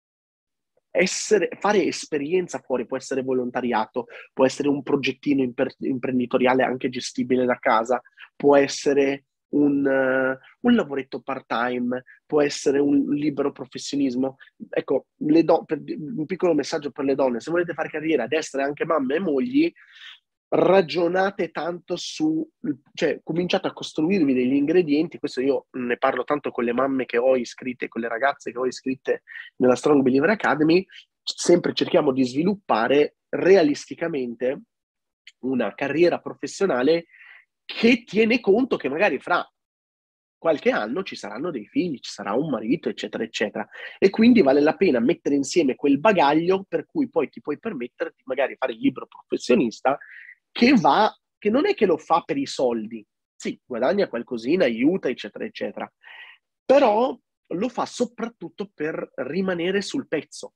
essere, fare esperienza fuori, può essere volontariato, può essere un progettino imper- imprenditoriale anche gestibile da casa, può essere un, uh, un lavoretto part-time, può essere un libero professionismo. Ecco, le do- per, un piccolo messaggio per le donne: se volete fare carriera ed essere anche mamme e mogli, ragionate tanto su, cioè cominciate a costruirvi degli ingredienti. Questo io ne parlo tanto con le mamme che ho iscritte, con le ragazze che ho iscritte nella Strong Believer Academy. Sempre cerchiamo di sviluppare realisticamente una carriera professionale che tiene conto che magari fra qualche anno ci saranno dei figli, ci sarà un marito, eccetera, eccetera. E quindi vale la pena mettere insieme quel bagaglio per cui poi ti puoi permettere di magari fare il libero professionista che va, che non è che lo fa per i soldi, sì, guadagna qualcosina, aiuta, eccetera, eccetera, però lo fa soprattutto per rimanere sul pezzo,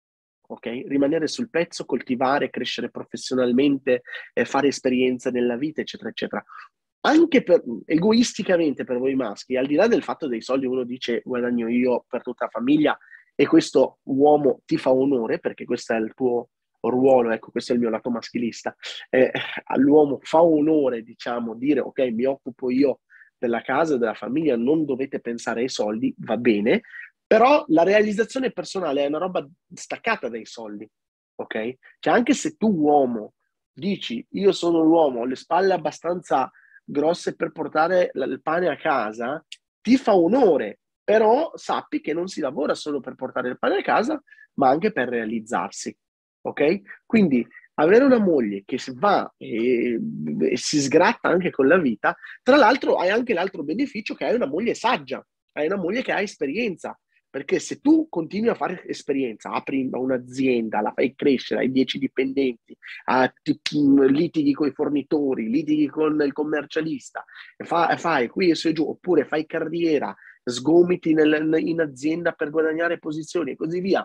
ok? Rimanere sul pezzo, coltivare, crescere professionalmente, eh, fare esperienza nella vita, eccetera, eccetera. Anche per, egoisticamente per voi maschi, al di là del fatto dei soldi, uno dice guadagno io per tutta la famiglia e questo uomo ti fa onore perché questo è il tuo ruolo, ecco, questo è il mio lato maschilista. Eh, all'uomo fa onore, diciamo, dire ok, mi occupo io della casa e della famiglia, non dovete pensare ai soldi, va bene, però la realizzazione personale è una roba staccata dai soldi, ok? Cioè anche se tu uomo dici io sono l'uomo, ho le spalle abbastanza grosse per portare il pane a casa, ti fa onore, però sappi che non si lavora solo per portare il pane a casa, ma anche per realizzarsi, ok? Quindi avere una moglie che va e, e si sgratta anche con la vita, tra l'altro hai anche l'altro beneficio che hai una moglie saggia, hai una moglie che ha esperienza, perché se tu continui a fare esperienza, apri un'azienda, la fai crescere, hai dieci dipendenti, ah, ti, litighi con i fornitori, litighi con il commercialista, fa, fai qui e su e giù, oppure fai carriera, sgomiti nel, in azienda per guadagnare posizioni e così via.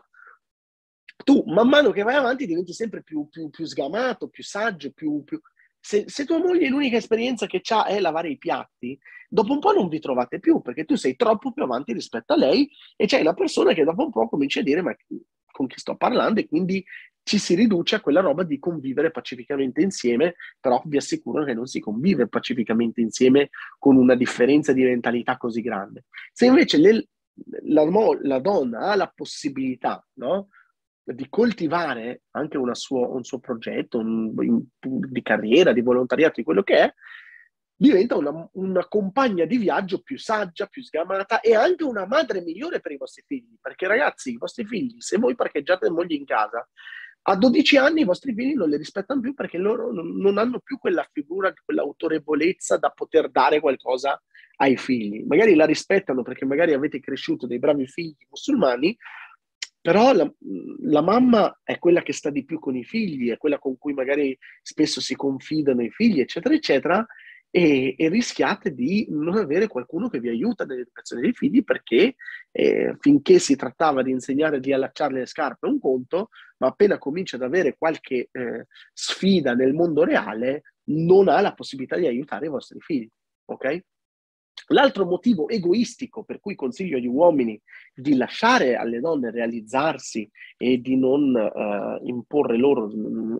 Tu, man mano che vai avanti, diventi sempre più, più, più sgamato, più saggio, più... più... Se, se tua moglie l'unica esperienza che ha è lavare i piatti, dopo un po' non vi trovate più, perché tu sei troppo più avanti rispetto a lei e c'è una persona che dopo un po' comincia a dire ma con chi sto parlando, e quindi ci si riduce a quella roba di convivere pacificamente insieme, però vi assicuro che non si convive pacificamente insieme con una differenza di mentalità così grande. Se invece le, la, la donna ha la possibilità, no? Di coltivare anche una suo, un suo progetto un, in, di carriera, di volontariato, di quello che è, diventa una, una compagna di viaggio più saggia, più sgamata e anche una madre migliore per i vostri figli. Perché ragazzi, i vostri figli, se voi parcheggiate le mogli in casa, a dodici anni i vostri figli non le rispettano più perché loro non, non hanno più quella figura, quell'autorevolezza da poter dare qualcosa ai figli. Magari la rispettano perché magari avete cresciuto dei bravi figli musulmani, però la, la mamma è quella che sta di più con i figli, è quella con cui magari spesso si confidano i figli, eccetera, eccetera, e, e rischiate di non avere qualcuno che vi aiuta nell'educazione dei figli perché eh, finché si trattava di insegnare di allacciare le scarpe è un conto, ma appena comincia ad avere qualche eh, sfida nel mondo reale, non ha la possibilità di aiutare i vostri figli, ok? L'altro motivo egoistico per cui consiglio agli uomini di lasciare alle donne realizzarsi e di non uh, imporre loro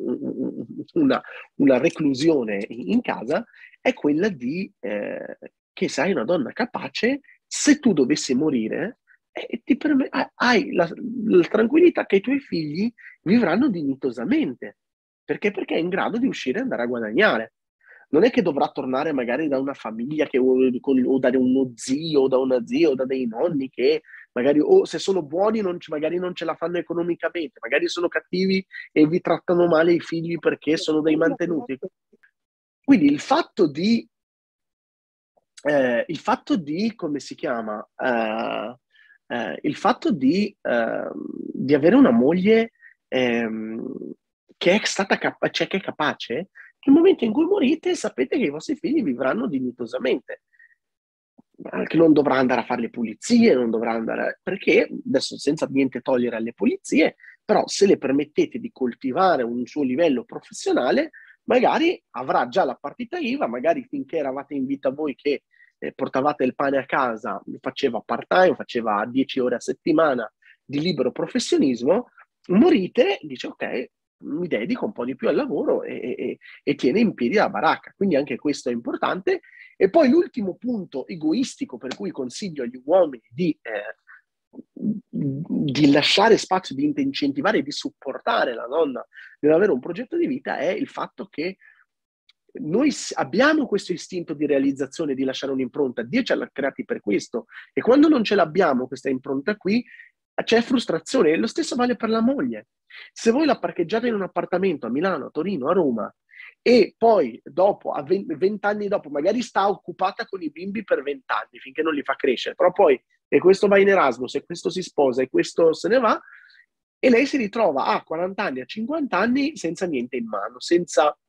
una, una reclusione in casa è quella di eh, che sei una donna capace, se tu dovessi morire, eh, ti perm- hai la, la tranquillità che i tuoi figli vivranno dignitosamente. Perché? Perché è in grado di uscire e andare a guadagnare. non è che dovrà tornare magari da una famiglia che, o, con- o da uno zio, o da una zia, o da dei nonni che magari, o se sono buoni, non, ci- magari non ce la fanno economicamente, magari sono cattivi e vi trattano male i figli perché sono dei mantenuti. Quindi il fatto di, eh, il fatto di, come si chiama? Eh, eh, il fatto di, ehm, di avere una moglie ehm, che è stata capa- cioè che è capace, nel momento in cui morite sapete che i vostri figli vivranno dignitosamente, che non dovrà andare a fare le pulizie, non dovrà andare, perché adesso senza niente togliere alle pulizie, però se le permettete di coltivare un suo livello professionale, magari avrà già la partita I V A, magari finché eravate in vita voi che eh, portavate il pane a casa, faceva part-time, faceva dieci ore a settimana di libero professionismo, morite, dice ok, mi dedico un po' di più al lavoro e, e, e tiene in piedi la baracca. Quindi anche questo è importante. E poi l'ultimo punto egoistico per cui consiglio agli uomini di, eh, di lasciare spazio, di incentivare e di supportare la donna nell'avere un progetto di vita è il fatto che noi abbiamo questo istinto di realizzazione, di lasciare un'impronta. Dio ci ha creati per questo. E quando non ce l'abbiamo, questa impronta qui, c'è frustrazione. E lo stesso vale per la moglie. Se voi la parcheggiate in un appartamento a Milano, a Torino, a Roma, e poi dopo, a venti anni dopo, magari sta occupata con i bimbi per venti anni finché non li fa crescere, però poi e questo va in Erasmus, e questo si sposa, e questo se ne va, e lei si ritrova a quaranta anni, a cinquanta anni senza niente in mano, senza...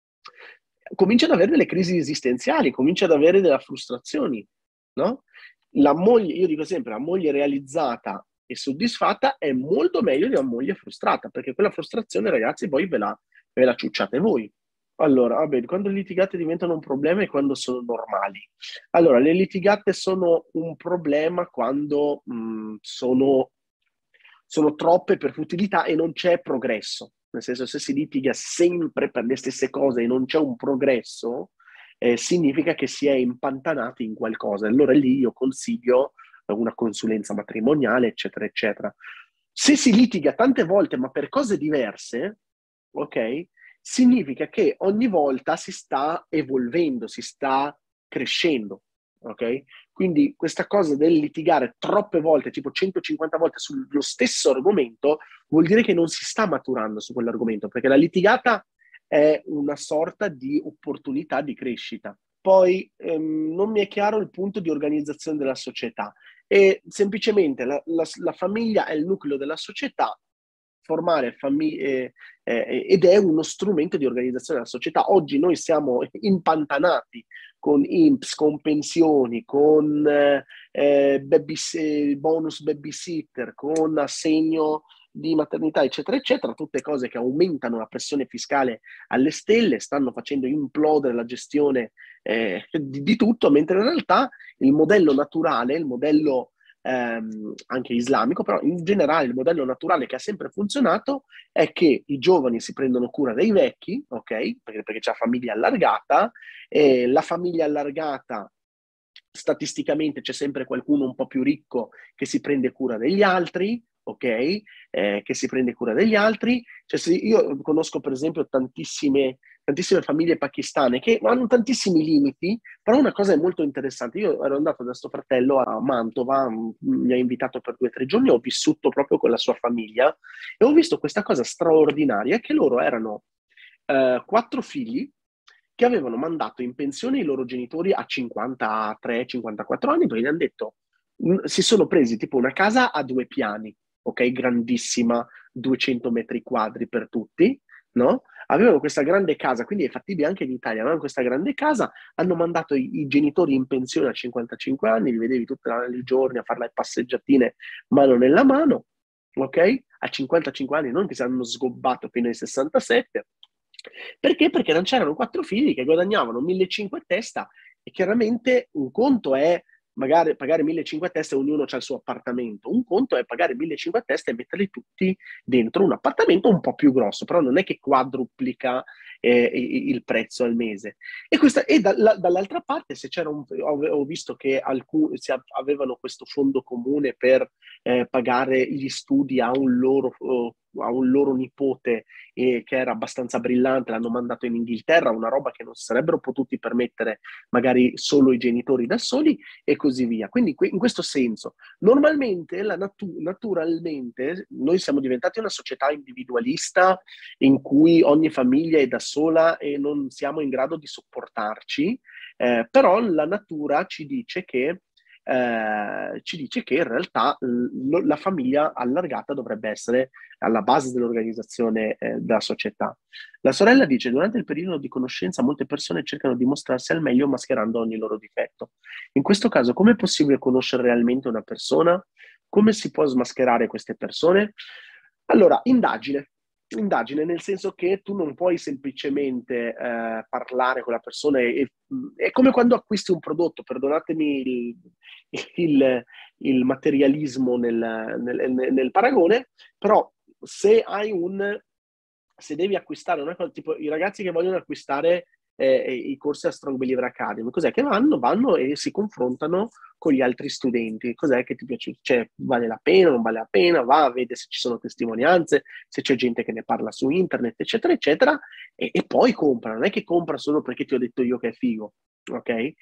comincia ad avere delle crisi esistenziali, comincia ad avere delle frustrazioni, no? La moglie, io dico sempre, la moglie realizzata e soddisfatta è molto meglio di una moglie frustrata, perché quella frustrazione, ragazzi, poi ve la, ve la ciucciate voi. Allora, vabbè, quando le litigate diventano un problema e quando sono normali. Allora, le litigate sono un problema quando mh, sono, sono troppe per futilità e non c'è progresso. Nel senso, se si litiga sempre per le stesse cose e non c'è un progresso, eh, significa che si è impantanati in qualcosa. Allora lì io consiglio una consulenza matrimoniale, eccetera, eccetera. Se si litiga tante volte, ma per cose diverse, ok? Significa che ogni volta si sta evolvendo, si sta crescendo, ok? Quindi questa cosa del litigare troppe volte, tipo centocinquanta volte sullo stesso argomento, vuol dire che non si sta maturando su quell'argomento, perché la litigata è una sorta di opportunità di crescita. Poi ehm, non mi è chiaro il punto di organizzazione della società. E semplicemente la, la, la famiglia è il nucleo della società, formare famiglie eh, eh, ed è uno strumento di organizzazione della società. Oggi noi siamo impantanati con I N P S, con pensioni, con eh, eh, babys- bonus babysitter, con assegno di maternità, eccetera, eccetera, tutte cose che aumentano la pressione fiscale alle stelle, stanno facendo implodere la gestione eh, di, di tutto, mentre in realtà il modello naturale, il modello ehm, anche islamico, però in generale il modello naturale che ha sempre funzionato è che i giovani si prendono cura dei vecchi, ok? Perché, perché c'è la famiglia allargata, e la famiglia allargata statisticamente c'è sempre qualcuno un po' più ricco che si prende cura degli altri, ok? Eh, che si prende cura degli altri. Cioè, se io conosco per esempio tantissime, tantissime famiglie pakistane che hanno tantissimi limiti, però una cosa è molto interessante. Io ero andato da sto fratello a Mantova, mi ha invitato per due o tre giorni, ho vissuto proprio con la sua famiglia e ho visto questa cosa straordinaria che loro erano eh, quattro figli che avevano mandato in pensione i loro genitori a cinquantatré cinquantaquattro anni, perché gli hanno detto, mh, si sono presi tipo una casa a due piani, ok, grandissima, duecento metri quadri per tutti, no? Avevano questa grande casa, quindi è fattibile anche in Italia, avevano questa grande casa, hanno mandato i, i genitori in pensione a cinquantacinque anni, li vedevi tutti i giorni a fare le passeggiatine mano nella mano, ok? A cinquantacinque anni, non che si hanno sgobbato fino ai sessantasette. Perché? Perché non c'erano quattro figli che guadagnavano millecinquecento a testa e chiaramente un conto è magari pagare millecinquecento a testa e ognuno ha il suo appartamento, un conto è pagare millecinquecento a testa e metterli tutti dentro un appartamento un po' più grosso, però non è che quadruplica eh, il prezzo al mese. E, questa, e da, la, dall'altra parte, se c'era un, ho, ho visto che alcuni si avevano questo fondo comune per eh, pagare gli studi a un loro oh, a un loro nipote eh, che era abbastanza brillante, l'hanno mandato in Inghilterra, una roba che non si sarebbero potuti permettere magari solo i genitori da soli e così via. Quindi in questo senso, normalmente, la natu- naturalmente, noi siamo diventati una società individualista in cui ogni famiglia è da sola e non siamo in grado di sopportarci, eh, però la natura ci dice che Eh, ci dice che in realtà l- la famiglia allargata dovrebbe essere alla base dell'organizzazione eh, della società. La sorella dice: durante il periodo di conoscenza molte persone cercano di mostrarsi al meglio mascherando ogni loro difetto. In questo caso, come è possibile conoscere realmente una persona? Come si può smascherare queste persone? Allora, indagine. Indagine, nel senso che tu non puoi semplicemente eh, parlare con la persona e, e- è come quando acquisti un prodotto, perdonatemi il, il- il materialismo nel, nel- nel- nel paragone, però se hai un, se devi acquistare una cosa, tipo i ragazzi che vogliono acquistare eh, i corsi a Strong Believer Academy, cos'è che vanno? Vanno e si confrontano con gli altri studenti, cos'è che ti piace, cioè vale la pena, non vale la pena, va, vede se ci sono testimonianze, se c'è gente che ne parla su internet, eccetera, eccetera, e, e poi compra, non è che compra solo perché ti ho detto io che è figo, ok? Eh,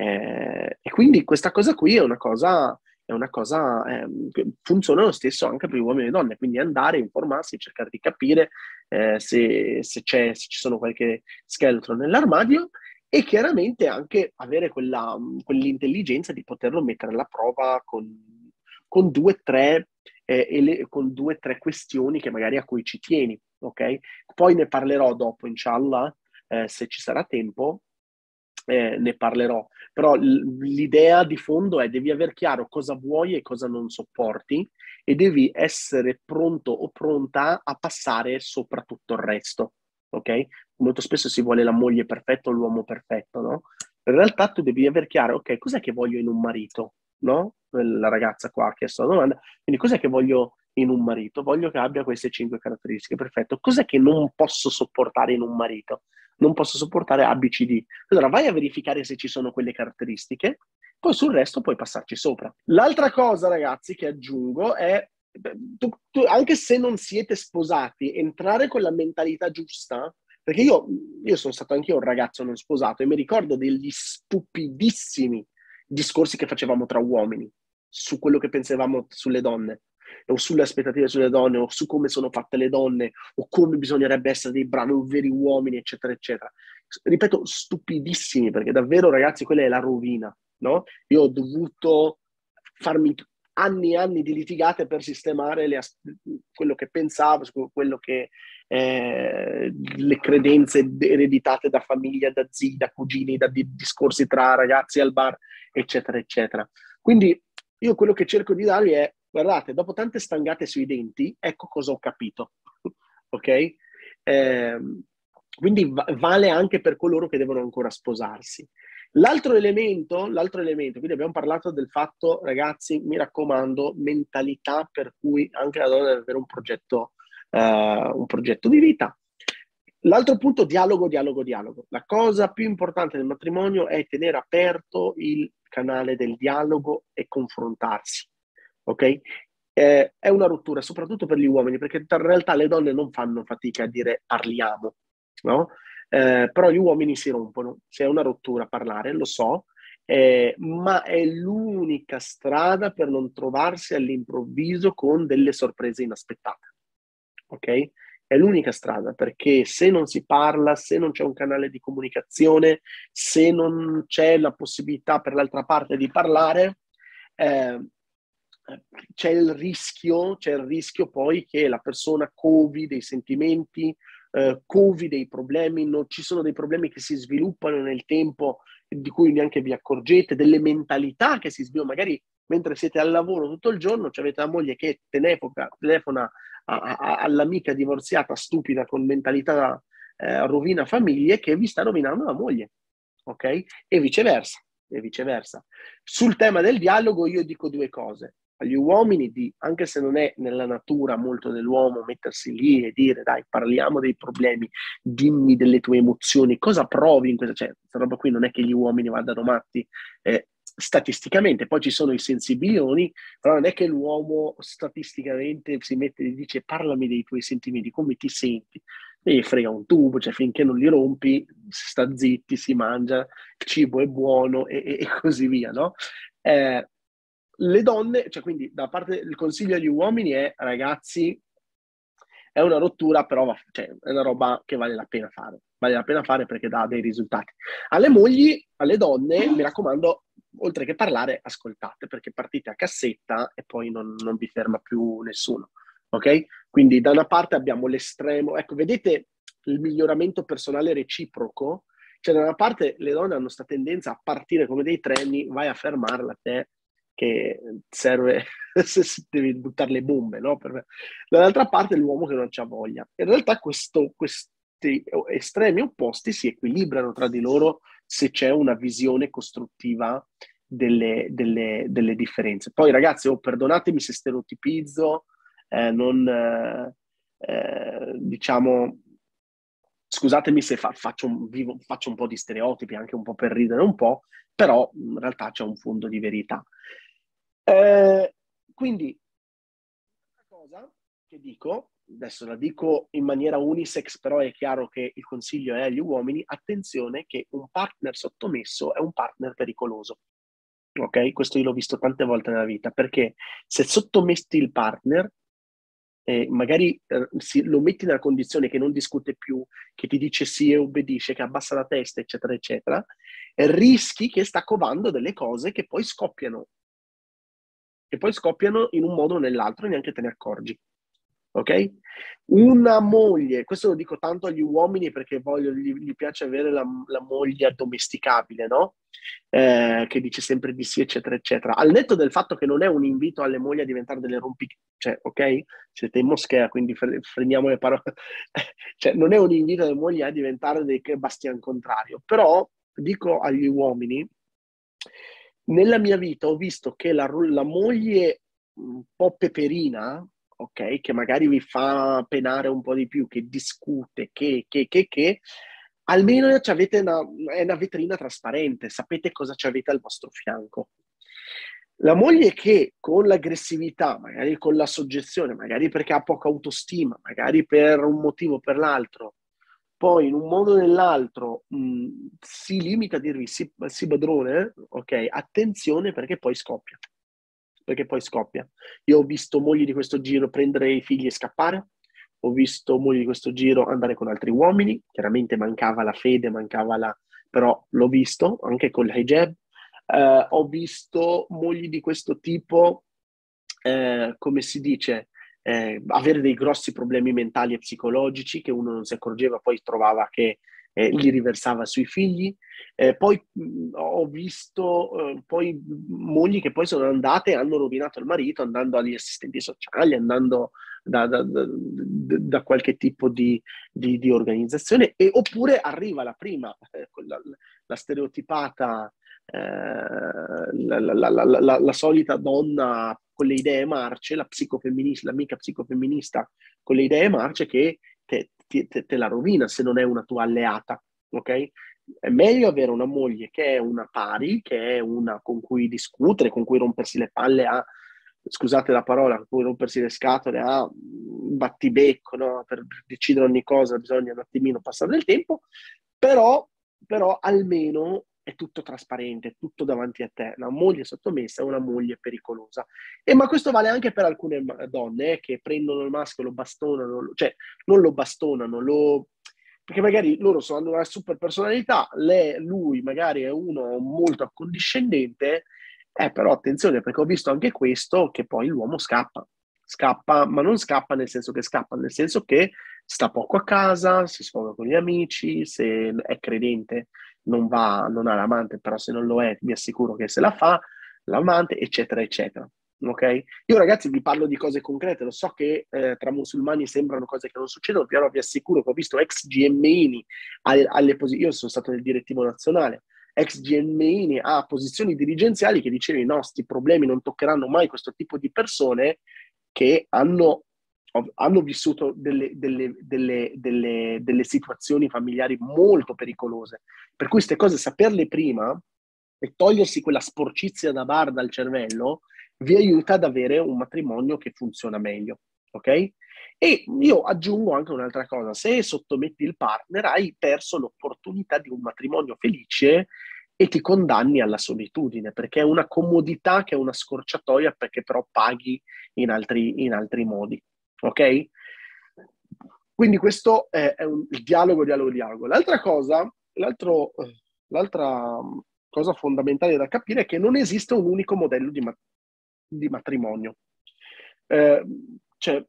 e quindi questa cosa qui è una cosa, è una cosa ehm, che funziona lo stesso anche per gli uomini e le donne, quindi andare, informarsi, cercare di capire eh, se, se, c'è, se ci sono qualche scheletro nell'armadio e chiaramente anche avere quella, quell'intelligenza di poterlo mettere alla prova con, con due o tre eh, ele- con due o tre questioni che magari a cui ci tieni, ok? Poi ne parlerò dopo, inshallah, eh, se ci sarà tempo, eh, ne parlerò. Però l- l'idea di fondo è: devi aver chiaro cosa vuoi e cosa non sopporti e devi essere pronto o pronta a passare sopra tutto il resto, ok? Molto spesso si vuole la moglie perfetta o l'uomo perfetto, no? In realtà tu devi aver chiaro, ok, cos'è che voglio in un marito, no? La ragazza qua ha chiesto la domanda, quindi cos'è che voglio in un marito? Voglio che abbia queste cinque caratteristiche, perfetto. Cos'è che non posso sopportare in un marito? Non posso sopportare A, B, C, D. Allora vai a verificare se ci sono quelle caratteristiche, poi sul resto puoi passarci sopra. L'altra cosa, ragazzi, che aggiungo è, tu, tu, anche se non siete sposati, entrare con la mentalità giusta, perché io, io sono stato anche io un ragazzo non sposato e mi ricordo degli stupidissimi discorsi che facevamo tra uomini su quello che pensavamo sulle donne o sulle aspettative sulle donne o su come sono fatte le donne o come bisognerebbe essere dei bravi o veri uomini, eccetera, eccetera. Ripeto, stupidissimi, perché davvero, ragazzi, quella è la rovina, no? Io ho dovuto farmi anni e anni di litigate per sistemare le as- quello che pensavo, quello che eh, le credenze ereditate da famiglia, da zii, da cugini, da di- discorsi tra ragazzi al bar, eccetera, eccetera. Quindi io quello che cerco di darvi è: guardate, dopo tante stangate sui denti, ecco cosa ho capito, ok? Eh, quindi va- vale anche per coloro che devono ancora sposarsi. L'altro elemento, l'altro elemento, quindi abbiamo parlato del fatto, ragazzi, mi raccomando, mentalità per cui anche la donna deve avere un progetto, eh, un progetto di vita. L'altro punto: dialogo, dialogo, dialogo. La cosa più importante del matrimonio è tenere aperto il canale del dialogo e confrontarsi, ok? Eh, è una rottura, soprattutto per gli uomini, perché in realtà le donne non fanno fatica a dire parliamo, no? Eh, però gli uomini si rompono, se è una rottura parlare, lo so, eh, ma è l'unica strada per non trovarsi all'improvviso con delle sorprese inaspettate, ok? È l'unica strada, perché se non si parla, se non c'è un canale di comunicazione, se non c'è la possibilità per l'altra parte di parlare, eh, c'è il rischio, c'è il rischio poi che la persona covi dei sentimenti, eh, covi dei problemi, non ci sono dei problemi che si sviluppano nel tempo di cui neanche vi accorgete, delle mentalità che si sviluppano, magari mentre siete al lavoro tutto il giorno, avete la moglie che telefona, telefona a, a, all'amica divorziata stupida con mentalità eh, rovina famiglie, che vi sta rovinando la moglie, ok? E viceversa, e viceversa. Sul tema del dialogo io dico due cose: agli uomini, di, anche se non è nella natura molto dell'uomo mettersi lì e dire dai, parliamo dei problemi, dimmi delle tue emozioni, cosa provi in questa, cioè, questa roba qui non è che gli uomini vadano matti, eh, statisticamente. Poi ci sono i sensibilioni, però non è che l'uomo statisticamente si mette e dice parlami dei tuoi sentimenti, come ti senti? E frega un tubo, cioè finché non li rompi, si sta zitti, si mangia, il cibo è buono e, e- e così via, no? Eh, le donne, cioè quindi da parte il consiglio agli uomini è ragazzi, è una rottura, però va- cioè, è una roba che vale la pena fare. Vale la pena fare perché dà dei risultati. Alle mogli, alle donne, mi raccomando, oltre che parlare, ascoltate, perché partite a cassetta e poi non, non vi ferma più nessuno. Ok? Quindi da una parte abbiamo l'estremo, ecco, vedete il miglioramento personale reciproco? Cioè, da una parte le donne hanno questa tendenza a partire come dei treni, vai a fermarla te, che serve se si devi buttare le bombe, no? Per- Dall'altra parte l'uomo che non c'ha voglia. In realtà questo- questi estremi opposti si equilibrano tra di loro se c'è una visione costruttiva delle, delle- delle differenze. Poi ragazzi, oh, perdonatemi se stereotipizzo, eh, non, eh, eh, diciamo, scusatemi se fa- faccio, un, vivo- faccio un po' di stereotipi, anche un po' per ridere un po', però in realtà c'è un fondo di verità. Eh, quindi, una cosa che dico, adesso la dico in maniera unisex, però è chiaro che il consiglio è agli uomini, attenzione che un partner sottomesso è un partner pericoloso. Ok? Questo io l'ho visto tante volte nella vita, perché se sottometti il partner, eh, magari eh, si- lo metti nella condizione che non discute più, che ti dice sì e obbedisce, che abbassa la testa, eccetera, eccetera, e rischi che sta covando delle cose che poi scoppiano che poi scoppiano in un modo o nell'altro e neanche te ne accorgi. Ok? Una moglie, questo lo dico tanto agli uomini perché voglio, gli, gli piace avere la, la moglie addomesticabile, no? Eh, che dice sempre di sì, eccetera, eccetera. Al netto del fatto che non è un invito alle mogli a diventare delle rompi, cioè, ok? Siete in moschea, quindi fre- freniamo le parole. Cioè, non è un invito alle mogli a diventare dei bastian contrario, però dico agli uomini nella mia vita ho visto che la, la moglie un po' peperina, ok, che magari vi fa penare un po' di più, che discute, che, che, che, che, almeno ci avete una, è una vetrina trasparente, sapete cosa ci avete al vostro fianco. La moglie che con l'aggressività, magari con la soggezione, magari perché ha poca autostima, magari per un motivo o per l'altro, poi in un modo o nell'altro mh, si limita a dirvi sì, sì padrone, ok, attenzione perché poi scoppia. Perché poi scoppia. Io ho visto mogli di questo giro prendere i figli e scappare, ho visto mogli di questo giro andare con altri uomini, chiaramente mancava la fede, mancava la... però l'ho visto anche con l'hijab. Eh, ho visto mogli di questo tipo, eh, come si dice, eh, avere dei grossi problemi mentali e psicologici che uno non si accorgeva, poi trovava che eh, li riversava sui figli. Eh, poi mh, ho visto eh, poi mogli che poi sono andate e hanno rovinato il marito andando agli assistenti sociali, andando da, da- da- da qualche tipo di, di- di organizzazione, e, oppure arriva la prima, eh, la, la stereotipata, eh, la, la- la- la- la- la solita donna con le idee marce, la psicofemminista, l'amica psicofemminista con le idee marce che te, te- te- te la rovina se non è una tua alleata, ok? È meglio avere una moglie che è una pari, che è una con cui discutere, con cui rompersi le palle a, scusate la parola, con cui rompersi le scatole a un battibecco, no? Per decidere ogni cosa bisogna un attimino passare del tempo, però, però almeno è tutto trasparente, è tutto davanti a te. Una moglie sottomessa è una moglie pericolosa. E ma questo vale anche per alcune donne eh, che prendono il maschio, lo bastonano, cioè non lo bastonano, lo perché magari loro sono, hanno una super personalità, lei, lui magari è uno molto accondiscendente, eh, però attenzione perché ho visto anche questo che poi l'uomo scappa, scappa, ma non scappa nel senso che scappa, nel senso che sta poco a casa, si sfoga con gli amici, se è credente non va, non ha l'amante, però se non lo è vi assicuro che se la fa, l'amante, eccetera, eccetera. Ok? Io ragazzi vi parlo di cose concrete, lo so che eh, tra musulmani sembrano cose che non succedono, però vi assicuro che ho visto ex G M I alle, alle posizioni, io sono stato nel direttivo nazionale, ex G M I a posizioni dirigenziali che dicevano i nostri problemi non toccheranno mai questo tipo di persone che hanno, hanno vissuto delle, delle, delle, delle, delle situazioni familiari molto pericolose. Per cui queste cose saperle prima e togliersi quella sporcizia da bar dal cervello vi aiuta ad avere un matrimonio che funziona meglio, ok? E io aggiungo anche un'altra cosa: se sottometti il partner hai perso l'opportunità di un matrimonio felice e ti condanni alla solitudine, perché è una comodità che è una scorciatoia, perché però paghi in altri, in altri modi, ok? Quindi questo è, è un, il dialogo, dialogo, dialogo. L'altra cosa, l'altro, l'altra cosa fondamentale da capire è che non esiste un unico modello di, ma- di matrimonio. Eh, cioè,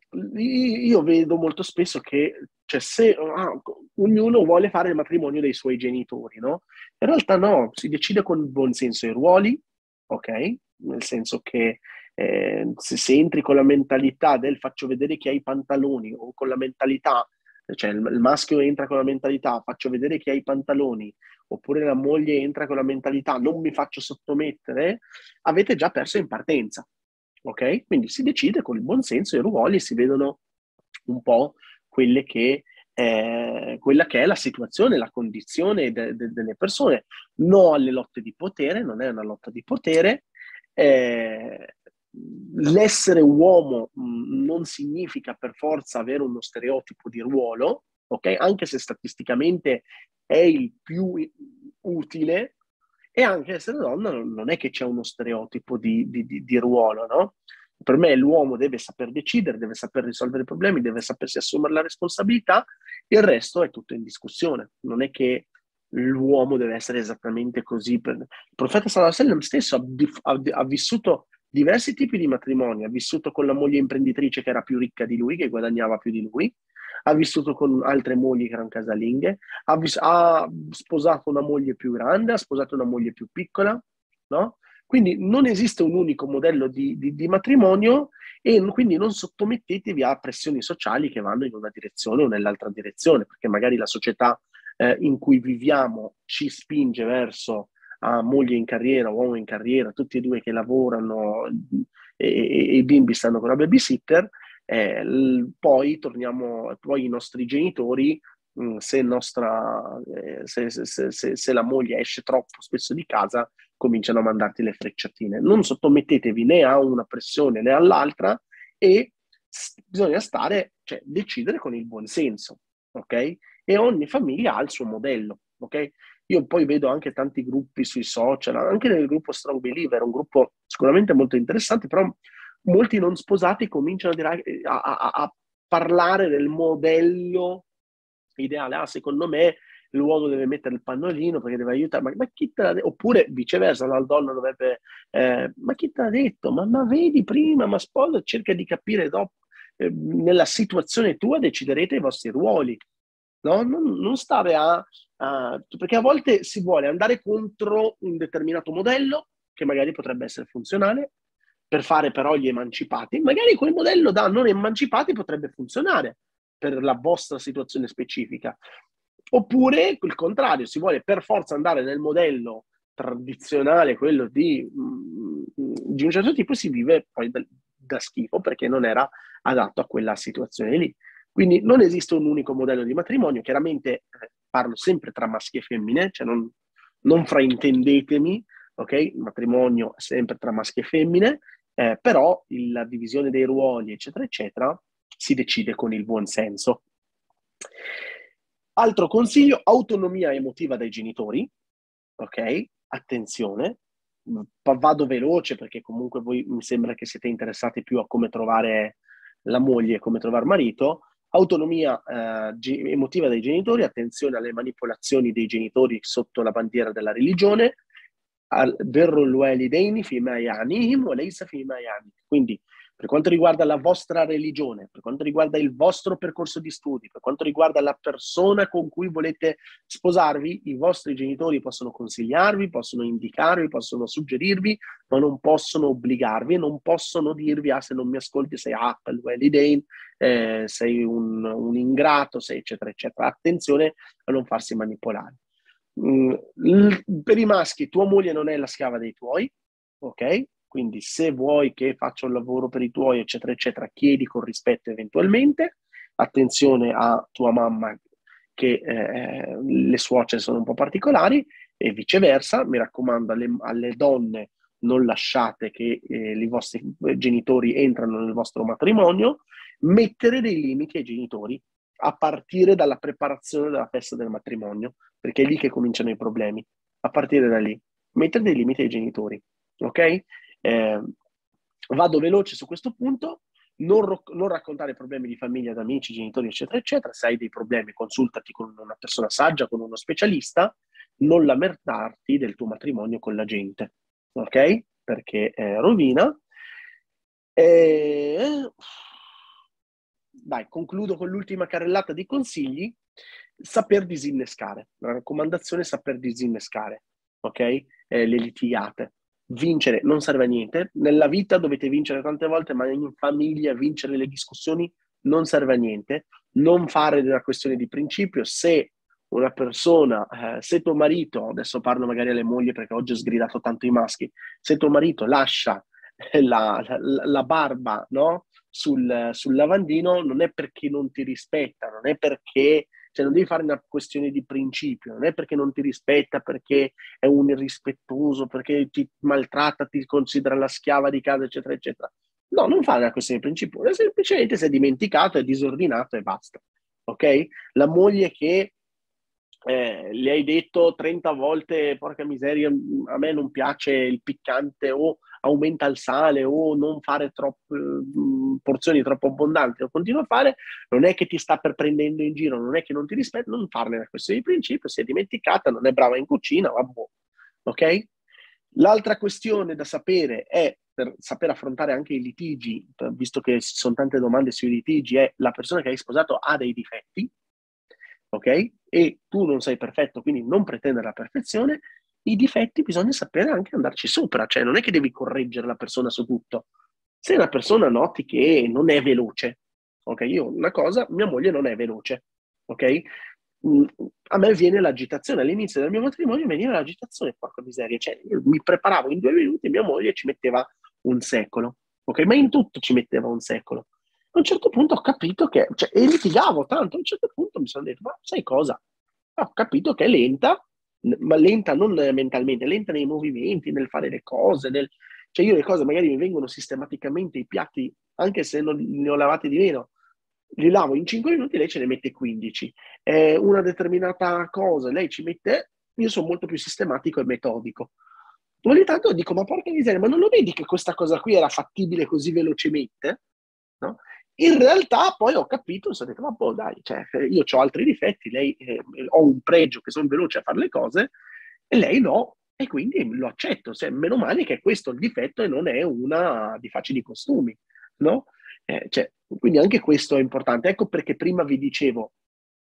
io vedo molto spesso che cioè, se ah, ognuno vuole fare il matrimonio dei suoi genitori, no? In realtà no, si decide con il buon senso i ruoli, ok? Nel senso che eh, se, se entri con la mentalità del faccio vedere chi ha i pantaloni, o con la mentalità, cioè il, il maschio entra con la mentalità faccio vedere chi ha i pantaloni, oppure la moglie entra con la mentalità non mi faccio sottomettere, avete già perso in partenza, ok? Quindi si decide con il buon senso i ruoli, si vedono un po' quelle che eh, quella che è la situazione, la condizione de- de- delle persone. No alle lotte di potere, non è una lotta di potere. Eh, l'essere uomo mh, non significa per forza avere uno stereotipo di ruolo, ok? Anche se statisticamente è il più utile, e anche essere donna non, non è che c'è uno stereotipo di, di, di, di ruolo, no? Per me l'uomo deve saper decidere, deve saper risolvere i problemi, deve sapersi assumere la responsabilità, il resto è tutto in discussione. Non è che l'uomo deve essere esattamente così. Per... Il profeta sallallahu alaihi wasallam stesso ha, ha, ha vissuto diversi tipi di matrimoni, ha vissuto con la moglie imprenditrice che era più ricca di lui, che guadagnava più di lui, ha vissuto con altre mogli che erano casalinghe, ha, vis- ha sposato una moglie più grande, ha sposato una moglie più piccola, no? Quindi non esiste un unico modello di, di, di matrimonio, e quindi non sottomettetevi a pressioni sociali che vanno in una direzione o nell'altra direzione, perché magari la società eh, in cui viviamo ci spinge verso a moglie in carriera, uomo in carriera, tutti e due che lavorano e, e, e i bimbi stanno con la babysitter, eh, l- poi torniamo, poi i nostri genitori, mh, se, nostra, eh, se, se, se, se la moglie esce troppo spesso di casa, cominciano a mandarti le frecciatine. Non sottomettetevi né a una pressione né all'altra, e s- bisogna stare, cioè decidere con il buon senso, ok? E ogni famiglia ha il suo modello, ok? Io poi vedo anche tanti gruppi sui social, anche nel gruppo Strong Believer, un gruppo sicuramente molto interessante, però molti non sposati cominciano a, dire, a, a, a parlare del modello ideale. Ah, secondo me l'uomo deve mettere il pannolino perché deve aiutare, ma, ma chi te l'ha detto? Oppure viceversa, la donna dovrebbe, eh, ma chi te l'ha detto? Ma, ma vedi prima, ma sposa, cerca di capire dopo, eh, nella situazione tua deciderete i vostri ruoli, no? Non, non stare a, a, perché a volte si vuole andare contro un determinato modello che magari potrebbe essere funzionale per fare però gli emancipati, magari quel modello da non emancipati potrebbe funzionare per la vostra situazione specifica. Oppure il contrario, si vuole per forza andare nel modello tradizionale, quello di, di un certo tipo, si vive poi da, da schifo perché non era adatto a quella situazione lì. Quindi non esiste un unico modello di matrimonio, chiaramente eh, parlo sempre tra maschi e femmine, cioè non, non fraintendetemi, ok? Il matrimonio è sempre tra maschi e femmine, eh, però il, la divisione dei ruoli, eccetera, eccetera, si decide con il buon senso. Altro consiglio: autonomia emotiva dai genitori, ok? Attenzione, vado veloce perché comunque voi mi sembra che siete interessati più a come trovare la moglie e come trovare marito. Autonomia eh, emotiva dei genitori, attenzione alle manipolazioni dei genitori sotto la bandiera della religione. Quindi per quanto riguarda la vostra religione, per quanto riguarda il vostro percorso di studi, per quanto riguarda la persona con cui volete sposarvi, i vostri genitori possono consigliarvi, possono indicarvi, possono suggerirvi, ma non possono obbligarvi, non possono dirvi: ah, se non mi ascolti sei Apple, Walidain, eh, sei un, un ingrato, sei eccetera eccetera. Attenzione a non farsi manipolare. Mm, per i maschi, tua moglie non è la schiava dei tuoi, ok? Quindi se vuoi che faccia un lavoro per i tuoi, eccetera, eccetera, chiedi con rispetto eventualmente. Attenzione a tua mamma che eh, le suocere sono un po' particolari, e viceversa. Mi raccomando, alle, alle donne non lasciate che eh, i vostri genitori entrano nel vostro matrimonio. Mettere dei limiti ai genitori a partire dalla preparazione della festa del matrimonio, perché è lì che cominciano i problemi, a partire da lì. Mettere dei limiti ai genitori, ok? Eh, vado veloce su questo punto. Non, ro- non raccontare problemi di famiglia ad amici, genitori, eccetera, eccetera. Se hai dei problemi, consultati con una persona saggia, con uno specialista. Non lamentarti del tuo matrimonio con la gente, ok? Perché eh, rovina. E... Dai, concludo con l'ultima carrellata di consigli. Saper disinnescare. La raccomandazione è saper disinnescare, ok? Eh, le litigate. Vincere non serve a niente. Nella vita dovete vincere tante volte, ma in famiglia vincere le discussioni non serve a niente. Non fare della questione di principio. Se una persona, eh, se tuo marito, adesso parlo magari alle mogli perché oggi ho sgridato tanto i maschi, se tuo marito lascia la, la, la barba, no? sul, sul lavandino, non è perché non ti rispetta, non è perché, cioè non devi fare una questione di principio, non è perché non ti rispetta, perché è un irrispettoso, perché ti maltratta, ti considera la schiava di casa, eccetera, eccetera. No, non fare una questione di principio, semplicemente si è dimenticato, è disordinato e basta. Ok? La moglie che eh, le hai detto trenta volte, porca miseria, a me non piace il piccante, o aumenta il sale, o non fare troppe mh, porzioni troppo abbondanti, lo continua a fare, non è che ti sta per prendendo in giro, non è che non ti rispetta, non farne una questione di principio, si è dimenticata, non è brava in cucina, vabbè, ok? L'altra questione da sapere è, per saper affrontare anche i litigi, visto che ci sono tante domande sui litigi, è la persona che hai sposato ha dei difetti, ok? E tu non sei perfetto, quindi non pretendere la perfezione. I difetti bisogna sapere anche andarci sopra, cioè non è che devi correggere la persona su tutto. Se una persona noti che non è veloce, ok? Io una cosa, mia moglie non è veloce, ok? Mm, a me viene l'agitazione, all'inizio del mio matrimonio veniva l'agitazione, porca miseria, cioè io mi preparavo in due minuti e mia moglie ci metteva un secolo, ok? Ma in tutto ci metteva un secolo. A un certo punto ho capito che, cioè, e litigavo tanto, a un certo punto mi sono detto, ma sai cosa? Ho capito che è lenta, ma lenta non mentalmente, lenta nei movimenti, nel fare le cose, nel... cioè io le cose magari mi vengono sistematicamente, i piatti, anche se non ne ho lavati di meno, li lavo in cinque minuti, lei ce ne mette quindici. Eh, una determinata cosa, lei ci mette, io sono molto più sistematico e metodico. Ogni tanto dico, ma porca miseria, ma non lo vedi che questa cosa qui era fattibile così velocemente? No? In realtà poi ho capito, mi sono detto, ma boh, dai, cioè, io ho altri difetti, lei eh, ho un pregio che sono veloce a fare le cose, e lei no, e quindi lo accetto. Cioè, meno male che questo è il difetto e non è una di facili costumi, no? Eh, cioè, quindi anche questo è importante. Ecco perché prima vi dicevo,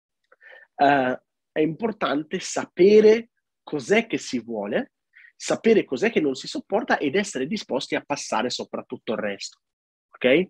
eh, è importante sapere cos'è che si vuole, sapere cos'è che non si sopporta ed essere disposti a passare sopra tutto il resto. Ok?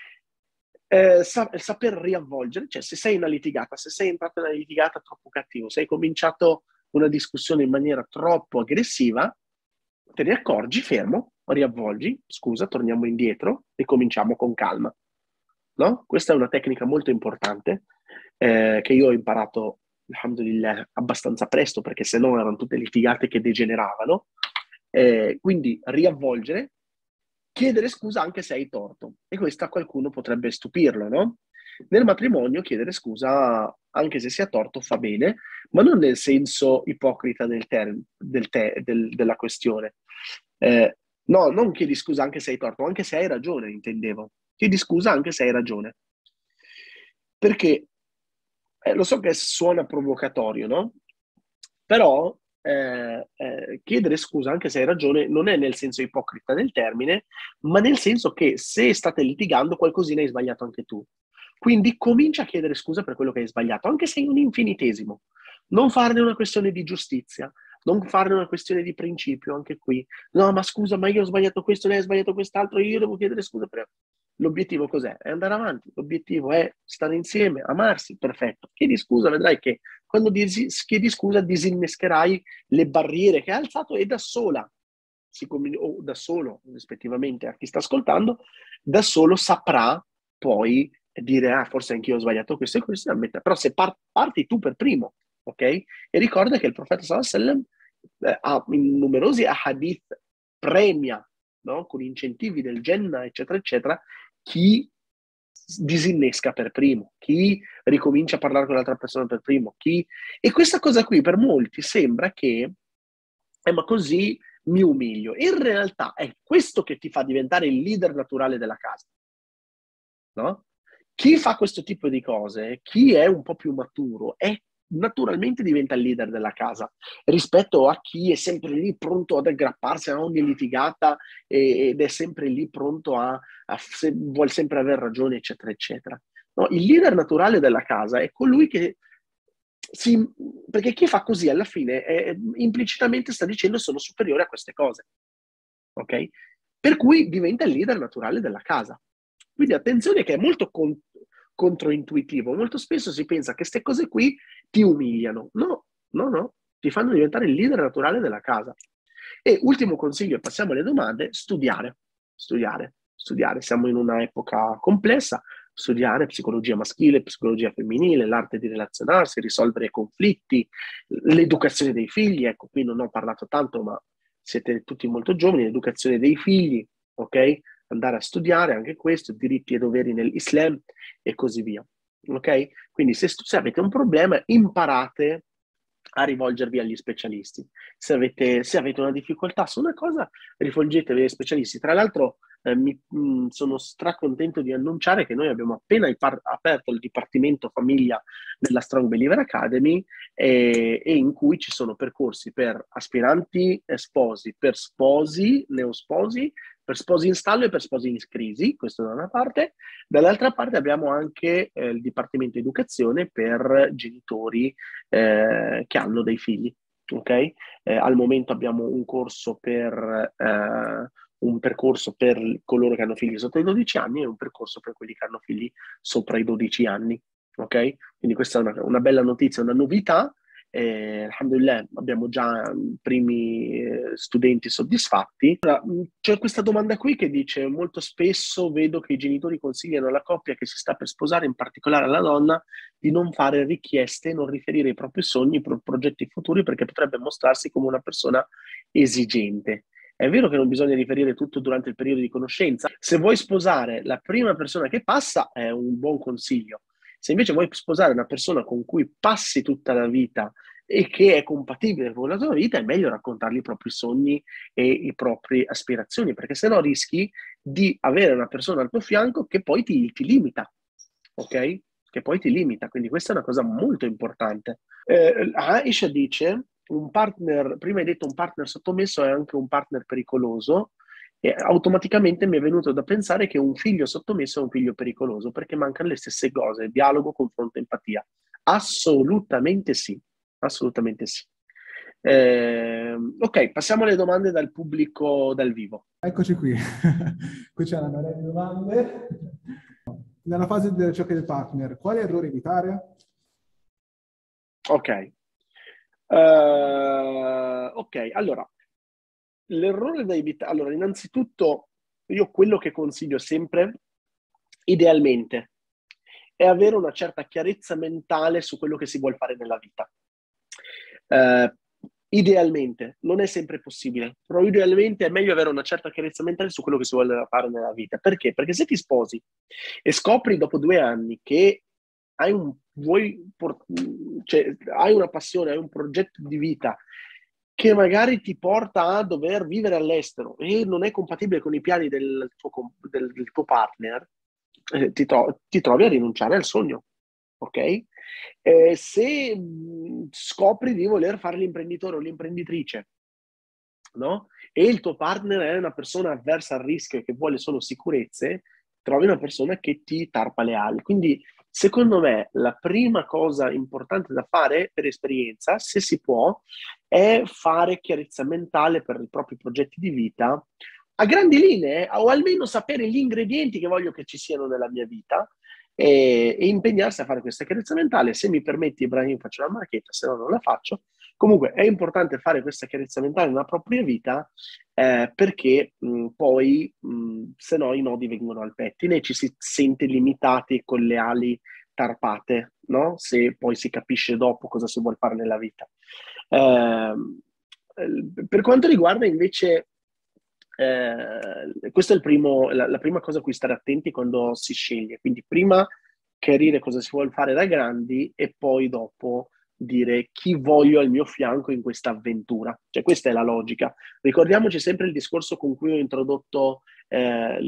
Eh, sa- saper riavvolgere, cioè se sei in una litigata, se sei entrato in una litigata troppo cattivo, se hai cominciato una discussione in maniera troppo aggressiva, te ne accorgi, fermo, riavvolgi, scusa, torniamo indietro e cominciamo con calma. No? Questa è una tecnica molto importante eh, che io ho imparato, alhamdulillah, abbastanza presto, perché se no erano tutte litigate che degeneravano. Eh, quindi riavvolgere, chiedere scusa anche se hai torto. E questo a qualcuno potrebbe stupirlo, no? Nel matrimonio chiedere scusa anche se si ha torto fa bene, ma non nel senso ipocrita del ter- del te- del- della questione. Eh, no, non chiedi scusa anche se hai torto, anche se hai ragione, intendevo. Chiedi scusa anche se hai ragione. Perché eh, lo so che suona provocatorio, no? Però eh, eh, chiedere scusa anche se hai ragione non è nel senso ipocrita del termine, ma nel senso che se state litigando qualcosina hai sbagliato anche tu. Quindi comincia a chiedere scusa per quello che hai sbagliato, anche se in un infinitesimo. Non farne una questione di giustizia, non farne una questione di principio, anche qui. No, ma scusa, ma io ho sbagliato questo, lei ha sbagliato quest'altro, io devo chiedere scusa per... L'obiettivo cos'è? È andare avanti. L'obiettivo è stare insieme, amarsi, perfetto. Chiedi scusa, vedrai che quando dis- chiedi scusa disinnescherai le barriere che hai alzato e da sola, o da solo rispettivamente a chi sta ascoltando, da solo saprà poi dire, ah, forse anch'io ho sbagliato questo e questo, però se par- parti tu per primo, ok? E ricorda che il profeta sallallahu alaihi wasallam eh, ha, in numerosi hadith premia, no? Con incentivi del Jannah, eccetera, eccetera, chi disinnesca per primo, chi ricomincia a parlare con l'altra persona per primo, chi... E questa cosa qui per molti sembra che, eh, ma così mi umilio. In realtà è questo che ti fa diventare il leader naturale della casa, no? Chi fa questo tipo di cose, chi è un po' più maturo, è naturalmente diventa il leader della casa rispetto a chi è sempre lì pronto ad aggrapparsi a ogni litigata e, ed è sempre lì pronto a, a se, vuole sempre aver ragione, eccetera, eccetera. No, il leader naturale della casa è colui che si, perché chi fa così alla fine è, implicitamente sta dicendo sono superiore a queste cose, ok? Per cui diventa il leader naturale della casa. Quindi attenzione che è molto con, controintuitivo. Molto spesso si pensa che queste cose qui ti umiliano. No, no, no, ti fanno diventare il leader naturale della casa. E ultimo consiglio, passiamo alle domande, studiare, studiare, studiare. Siamo in una epoca complessa, studiare psicologia maschile, psicologia femminile, l'arte di relazionarsi, risolvere conflitti, l'educazione dei figli. Ecco, qui non ho parlato tanto, ma siete tutti molto giovani, l'educazione dei figli, ok? Andare a studiare anche questo, diritti e doveri nell'Islam e così via, ok? Quindi se, se avete un problema, imparate a rivolgervi agli specialisti. Se avete, se avete una difficoltà su una cosa, rivolgetevi agli specialisti. Tra l'altro, eh, mi, mh, sono stracontento di annunciare che noi abbiamo appena ipar- aperto il Dipartimento Famiglia della Strong Believer Academy e, e in cui ci sono percorsi per aspiranti e sposi, per sposi, neosposi, per sposi in stallo e per sposi in crisi, questo da una parte. Dall'altra parte abbiamo anche eh, il Dipartimento Educazione per genitori eh, che hanno dei figli, ok? Eh, al momento abbiamo un corso per... Eh, un percorso per coloro che hanno figli sotto i dodici anni e un percorso per quelli che hanno figli sopra i dodici anni, ok? Quindi questa è una, una bella notizia, una novità. Eh, alhamdulillah, abbiamo già i primi eh, studenti soddisfatti. Allora, c'è questa domanda qui che dice: molto spesso vedo che i genitori consigliano alla coppia che si sta per sposare, in particolare alla donna, di non fare richieste, non riferire i propri sogni, i propri progetti futuri, perché potrebbe mostrarsi come una persona esigente. È vero che non bisogna riferire tutto durante il periodo di conoscenza. Se vuoi sposare la prima persona che passa, è un buon consiglio. Se invece vuoi sposare una persona con cui passi tutta la vita e che è compatibile con la tua vita, è meglio raccontargli i propri sogni e i propri aspirazioni, perché sennò rischi di avere una persona al tuo fianco che poi ti, ti limita, ok? Che poi ti limita, quindi questa è una cosa molto importante. Eh, Aisha dice: un partner, prima hai detto un partner sottomesso è anche un partner pericoloso, e automaticamente mi è venuto da pensare che un figlio sottomesso è un figlio pericoloso, perché mancano le stesse cose: dialogo, confronto, empatia. Assolutamente sì, assolutamente sì. Eh, ok, passiamo alle domande dal pubblico dal vivo. Eccoci qui. Qui c'è una marea di domande. Nella fase del gioco del partner, quali errori evitare? Ok. Uh, ok, allora, l'errore da evitare... Allora, innanzitutto, io quello che consiglio sempre, idealmente, è avere una certa chiarezza mentale su quello che si vuole fare nella vita. Uh, idealmente, non è sempre possibile, però idealmente è meglio avere una certa chiarezza mentale su quello che si vuole fare nella vita. Perché? Perché se ti sposi e scopri dopo due anni che hai, un, vuoi, cioè, hai una passione, hai un progetto di vita che magari ti porta a dover vivere all'estero e non è compatibile con i piani del tuo, del, del tuo partner, eh, ti, tro- ti trovi a rinunciare al sogno, ok? Eh, se mh, scopri di voler fare l'imprenditore o l'imprenditrice, no? E il tuo partner è una persona avversa al rischio e che vuole solo sicurezze, trovi una persona che ti tarpa le ali. Quindi, secondo me, la prima cosa importante da fare per esperienza, se si può, è fare chiarezza mentale per i propri progetti di vita, a grandi linee, o almeno sapere gli ingredienti che voglio che ci siano nella mia vita, e, e impegnarsi a fare questa chiarezza mentale. Se mi permetti, Ibrahim, faccio la marchetta, se no non la faccio. Comunque è importante fare questa chiarezza mentale nella propria vita, eh, perché mh, poi, mh, se no, i nodi vengono al pettine e ci si sente limitati con le ali tarpate, no? Se poi si capisce dopo cosa si vuole fare nella vita. Eh, per quanto riguarda invece, eh, questa è il primo, la, la prima cosa a cui stare attenti quando si sceglie. Quindi prima chiarire cosa si vuole fare da grandi e poi dopo dire chi voglio al mio fianco in questa avventura. Cioè questa è la logica. Ricordiamoci sempre il discorso con cui ho introdotto eh,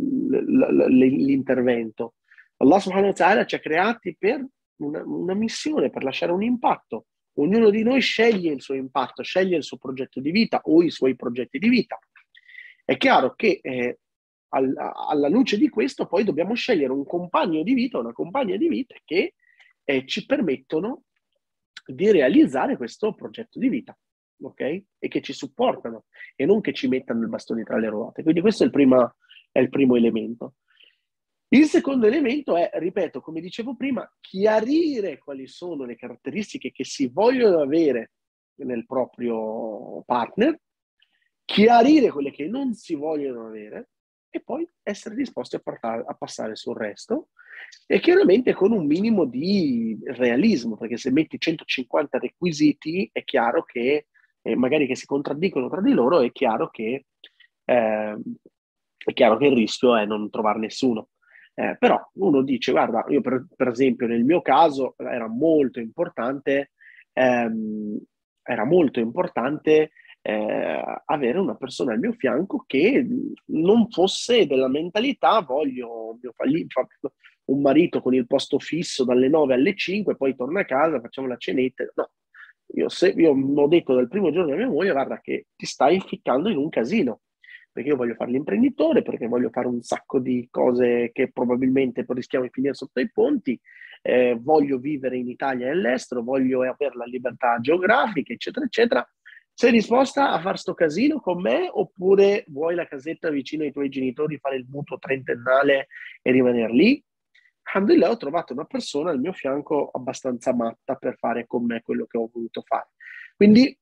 l'intervento. Allah subhanahu wa ta'ala ci ha creati per una, una missione, per lasciare un impatto. Ognuno di noi sceglie il suo impatto, sceglie il suo progetto di vita o i suoi progetti di vita. È chiaro che eh, al, alla luce di questo poi dobbiamo scegliere un compagno di vita, una compagna di vita che eh, ci permettono di realizzare questo progetto di vita, ok? E che ci supportano e non che ci mettano il bastone tra le ruote. Quindi questo è il, prima, è il primo elemento. Il secondo elemento è, ripeto, come dicevo prima, chiarire quali sono le caratteristiche che si vogliono avere nel proprio partner, chiarire quelle che non si vogliono avere e poi essere disposti a, portare, a passare sul resto, e chiaramente con un minimo di realismo, perché se metti centocinquanta requisiti è chiaro che, eh, magari che si contraddicono tra di loro, è chiaro che, eh, è chiaro che il rischio è non trovare nessuno. Eh, però uno dice, guarda, io per, per esempio nel mio caso era molto importante, ehm, era molto importante eh, avere una persona al mio fianco che non fosse della mentalità, voglio mio fagli, un marito con il posto fisso dalle nove alle cinque, poi torna a casa, facciamo la cenetta. No, io, se, io ho detto dal primo giorno a mia moglie, guarda che ti stai ficcando in un casino, perché io voglio fare l'imprenditore, perché voglio fare un sacco di cose che probabilmente rischiamo di finire sotto i ponti, eh, voglio vivere in Italia e all'estero, voglio avere la libertà geografica, eccetera, eccetera. Sei disposta a fare sto casino con me oppure vuoi la casetta vicino ai tuoi genitori, fare il mutuo trentennale e rimanere lì? Alhamdulillah, ho trovato una persona al mio fianco abbastanza matta per fare con me quello che ho voluto fare. Quindi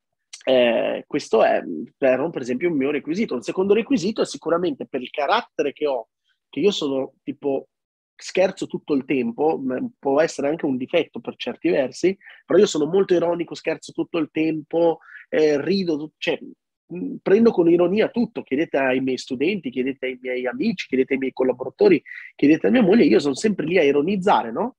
eh, questo è per, per esempio un mio requisito. Un secondo requisito è sicuramente per il carattere che ho, che io sono tipo scherzo tutto il tempo, può essere anche un difetto per certi versi, però io sono molto ironico, scherzo tutto il tempo, eh, rido, cioè mh, prendo con ironia tutto. Chiedete ai miei studenti, chiedete ai miei amici, chiedete ai miei collaboratori, chiedete a mia moglie, io sono sempre lì a ironizzare, no?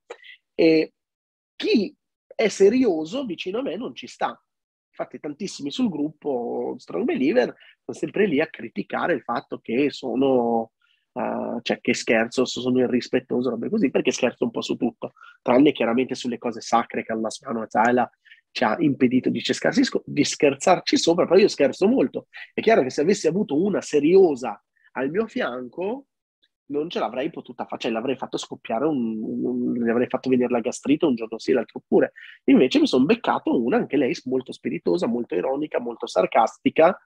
E chi è serioso vicino a me non ci sta. Infatti tantissimi sul gruppo Strong Believer sono sempre lì a criticare il fatto che sono, uh, cioè che scherzo, sono irrispettoso, robe così, perché scherzo un po' su tutto, tranne chiaramente sulle cose sacre che Allah subhanahu wa ta'ala ci ha impedito di, di scherzarci sopra, però io scherzo molto. È chiaro che se avessi avuto una seriosa al mio fianco, non ce l'avrei potuta fare, cioè l'avrei fatto scoppiare, un, un, gli avrei fatto venire la gastrite un giorno sì, l'altro pure. Invece mi sono beccato una, anche lei molto spiritosa, molto ironica, molto sarcastica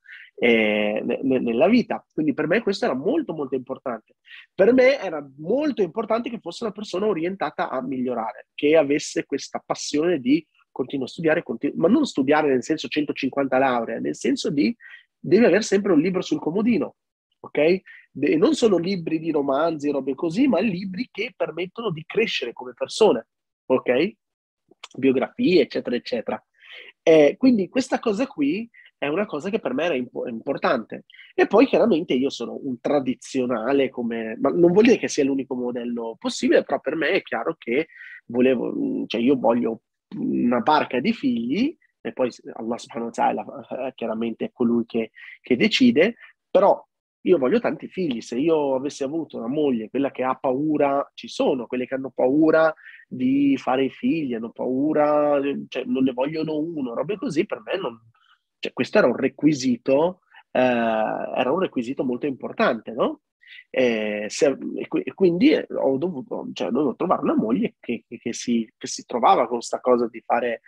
eh, ne, nella vita. Quindi per me questo era molto molto importante. Per me era molto importante che fosse una persona orientata a migliorare, che avesse questa passione di continuo a studiare, continu- ma non studiare nel senso centocinquanta lauree, nel senso di deve avere sempre un libro sul comodino, ok? De- non solo libri di romanzi, robe così, ma libri che permettono di crescere come persone, ok? Biografie, eccetera, eccetera. Eh, quindi questa cosa qui è una cosa che per me era impo- importante. E poi chiaramente io sono un tradizionale, come, ma non vuol dire che sia l'unico modello possibile, però per me è chiaro che volevo, cioè io voglio una barca di figli, e poi Allah subhanahu wa ta'ala eh, chiaramente è colui che, che decide, però io voglio tanti figli. Se io avessi avuto una moglie, quella che ha paura, ci sono quelle che hanno paura di fare i figli, hanno paura, cioè non ne vogliono uno, robe così, per me non, cioè, questo era un requisito, eh, era un requisito molto importante, no? Eh, se, e, e quindi ho dovuto, cioè, dovevo trovare una moglie che, che, che, si, che si trovava con questa cosa di fare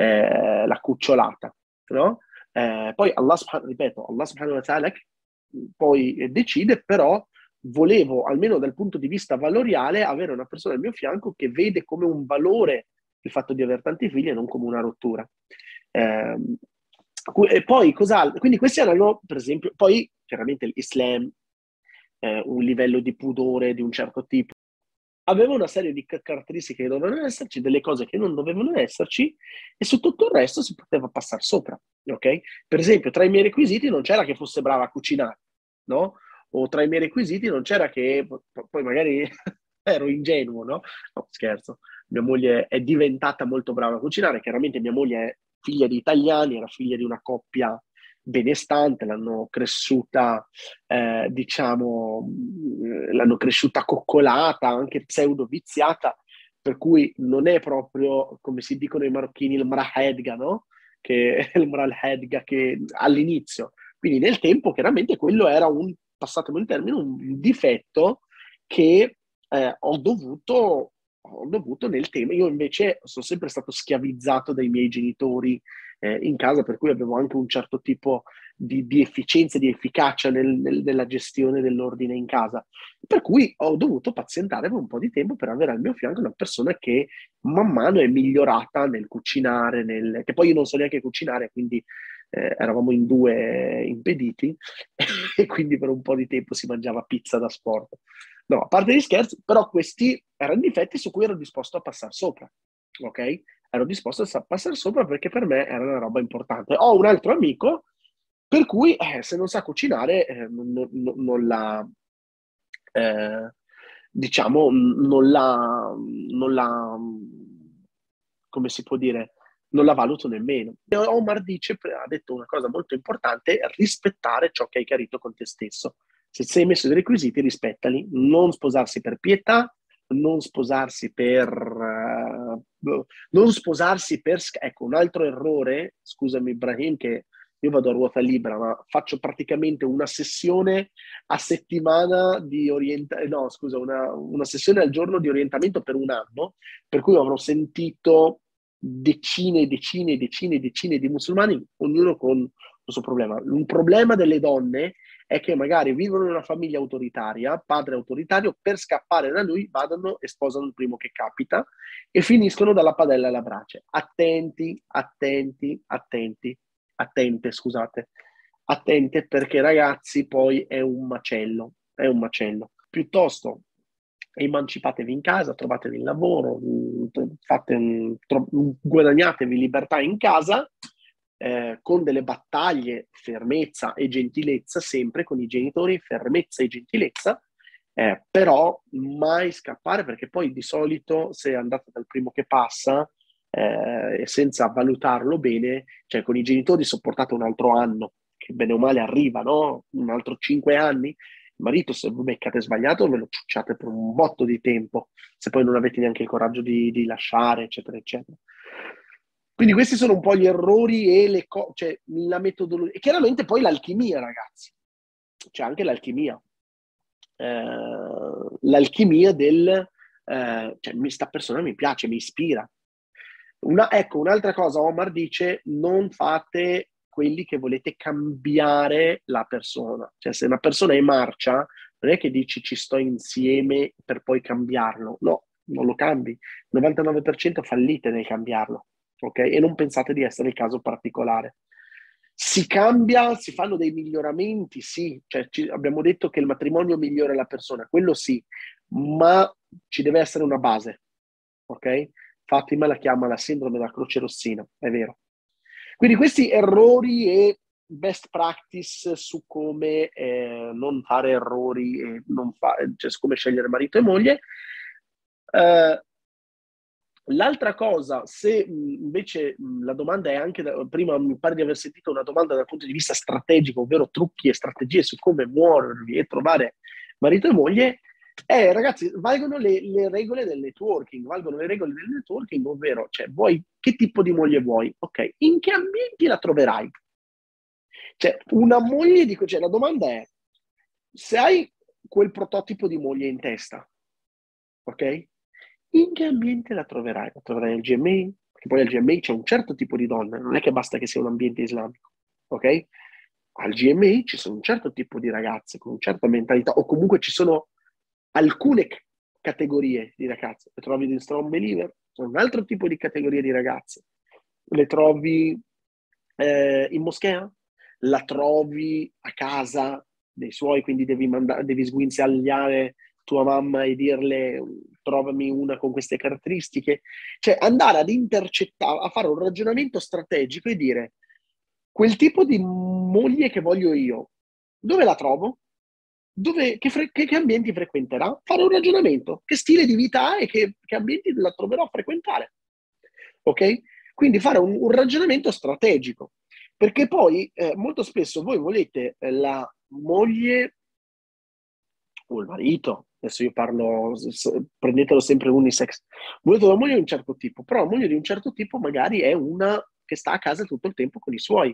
eh, la cucciolata, no? Eh, poi Allah, ripeto, Allah subhanahu wa ta'ala poi decide, però volevo, almeno dal punto di vista valoriale, avere una persona al mio fianco che vede come un valore il fatto di avere tanti figli e non come una rottura. Eh, e poi cos'altro? Quindi questi erano, per esempio, poi chiaramente l'Islam, eh, un livello di pudore di un certo tipo, aveva una serie di ca- caratteristiche che dovevano esserci, delle cose che non dovevano esserci, e su tutto il resto si poteva passare sopra, ok? Per esempio, tra i miei requisiti non c'era che fosse brava a cucinare, no? O tra i miei requisiti non c'era che, poi magari ero ingenuo, no? No, scherzo. Mia moglie è diventata molto brava a cucinare, chiaramente mia moglie è figlia di italiani, era figlia di una coppia benestante, l'hanno cresciuta, eh, diciamo, mh, l'hanno cresciuta coccolata, anche pseudo viziata, per cui non è proprio, come si dicono i marocchini, il mrahedga, no? Che è il mrahedga che all'inizio. Quindi nel tempo, chiaramente, quello era un, passatemi il termine, un difetto che eh, ho dovuto, ho dovuto nel tempo. Io invece sono sempre stato schiavizzato dai miei genitori eh, in casa, per cui avevo anche un certo tipo di, di efficienza, di efficacia nel, nel, nella gestione dell'ordine in casa. Per cui ho dovuto pazientare per un po' di tempo per avere al mio fianco una persona che man mano è migliorata nel cucinare, nel... che poi io non so neanche cucinare, quindi eh, eravamo in due impediti e quindi per un po' di tempo si mangiava pizza da sport. No, a parte gli scherzi, però questi erano difetti su cui ero disposto a passare sopra, ok? Ero disposto a passare sopra perché per me era una roba importante. Ho un altro amico per cui eh, se non sa cucinare eh, non, non, non la, eh, diciamo, non la, non la, come si può dire, non la valuto nemmeno. E Omar dice, ha detto una cosa molto importante: rispettare ciò che hai chiarito con te stesso. Se sei messo dei requisiti, rispettali. Non sposarsi per pietà, non sposarsi per... Uh, non sposarsi per... Ecco, un altro errore, scusami Ibrahim, che io vado a ruota libera, ma faccio praticamente una sessione a settimana di orientamento, no scusa, una, una sessione al giorno di orientamento per un anno, per cui avrò sentito decine e decine e decine e decine di musulmani, ognuno con il suo problema. Un problema delle donne è che magari vivono in una famiglia autoritaria, padre autoritario, per scappare da lui vadano e sposano il primo che capita e finiscono dalla padella alla brace. Attenti, attenti, attenti, attente, scusate, attente, perché ragazzi poi è un macello, è un macello. Piuttosto emancipatevi in casa, trovatevi il lavoro, fate, guadagnatevi libertà in casa, eh, con delle battaglie, fermezza e gentilezza, sempre con i genitori, fermezza e gentilezza, eh, però mai scappare, perché poi di solito se andate dal primo che passa eh, senza valutarlo bene, cioè con i genitori sopportate un altro anno, che bene o male arriva, no? Un altro cinque anni, il marito, se vi beccate sbagliato, ve lo ciucciate per un botto di tempo, se poi non avete neanche il coraggio di, di lasciare, eccetera, eccetera. Quindi questi sono un po' gli errori e le cose, cioè la metodologia. E chiaramente poi l'alchimia, ragazzi. C'è anche l'alchimia. Eh, l'alchimia del... Eh, cioè, questa persona mi piace, mi ispira. Una, ecco, un'altra cosa, Omar dice: non fate quelli che volete cambiare la persona. Cioè, se una persona è marcia, non è che dici ci sto insieme per poi cambiarlo. No, non lo cambi. Il novantanove per cento fallite nel cambiarlo, ok? E non pensate di essere il caso particolare. Si cambia, si fanno dei miglioramenti, sì. Cioè, ci, abbiamo detto che il matrimonio migliora la persona, quello sì, ma ci deve essere una base, ok? Fatima la chiama la sindrome della croce rossina, è vero. Quindi questi errori e best practice su come eh, non fare errori e non fare, cioè su come scegliere marito e moglie. Eh, l'altra cosa, se mh, invece mh, la domanda è anche, da, prima mi pare di aver sentito una domanda dal punto di vista strategico, ovvero trucchi e strategie su come muovervi e trovare marito e moglie, eh, ragazzi, valgono le, le regole del networking, valgono le regole del networking, ovvero, cioè, vuoi, che tipo di moglie vuoi? Ok, in che ambienti la troverai? Cioè, una moglie, dico, cioè, la domanda è, se hai quel prototipo di moglie in testa, ok? In che ambiente la troverai? La troverai al G M A? Perché poi al G M A c'è un certo tipo di donne, non è che basta che sia un ambiente islamico, ok? Al G M A ci sono un certo tipo di ragazze con una certa mentalità, o comunque ci sono alcune c- categorie di ragazze. Le trovi in Strong Believer, un altro tipo di categoria di ragazze. Le trovi eh, in moschea, la trovi a casa dei suoi, quindi devi, manda- devi sguinzagliare tua mamma e dirle trovami una con queste caratteristiche, cioè andare ad intercettare, a fare un ragionamento strategico e dire quel tipo di moglie che voglio io, dove la trovo? Dove, che, fre- che- che ambienti frequenterà? Fare un ragionamento, che stile di vita ha e che, che ambienti la troverò a frequentare. Ok? Quindi fare un, un ragionamento strategico, perché poi eh, molto spesso voi volete eh, la moglie o il marito, adesso io parlo, s- prendetelo sempre unisex, volete una moglie di un certo tipo, però la moglie di un certo tipo magari è una che sta a casa tutto il tempo con i suoi.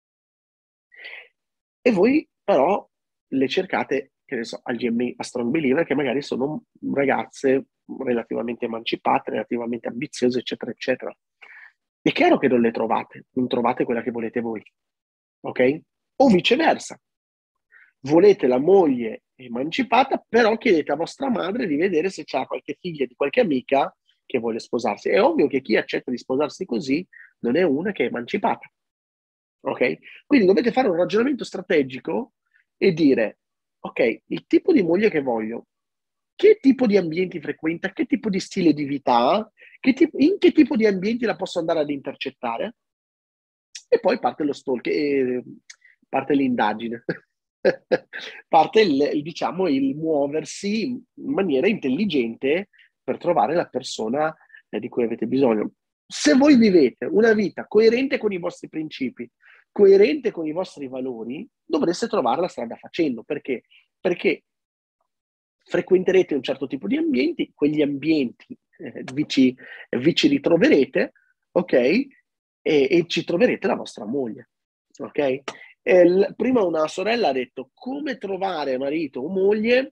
E voi però le cercate, che ne so, al G M A, a Strong Believer, che magari sono ragazze relativamente emancipate, relativamente ambiziose, eccetera, eccetera. È chiaro che non le trovate, non trovate quella che volete voi, ok? O viceversa. Volete la moglie emancipata, però chiedete a vostra madre di vedere se c'ha qualche figlia di qualche amica che vuole sposarsi. È ovvio che chi accetta di sposarsi così non è una che è emancipata. Ok? Quindi dovete fare un ragionamento strategico e dire, ok, il tipo di moglie che voglio, che tipo di ambienti frequenta, che tipo di stile di vita ha, che tipo- in che tipo di ambienti la posso andare ad intercettare? E poi parte lo stalk, eh, parte l'indagine, parte il, il, diciamo, il muoversi in maniera intelligente per trovare la persona eh, di cui avete bisogno. Se voi vivete una vita coerente con i vostri principi, coerente con i vostri valori, dovreste trovare la strada facendo. Perché? Perché frequenterete un certo tipo di ambienti, quegli ambienti eh, vi, ci, vi ci ritroverete, ok? E, e ci troverete la vostra moglie, ok? E l- prima una sorella ha detto come trovare marito o moglie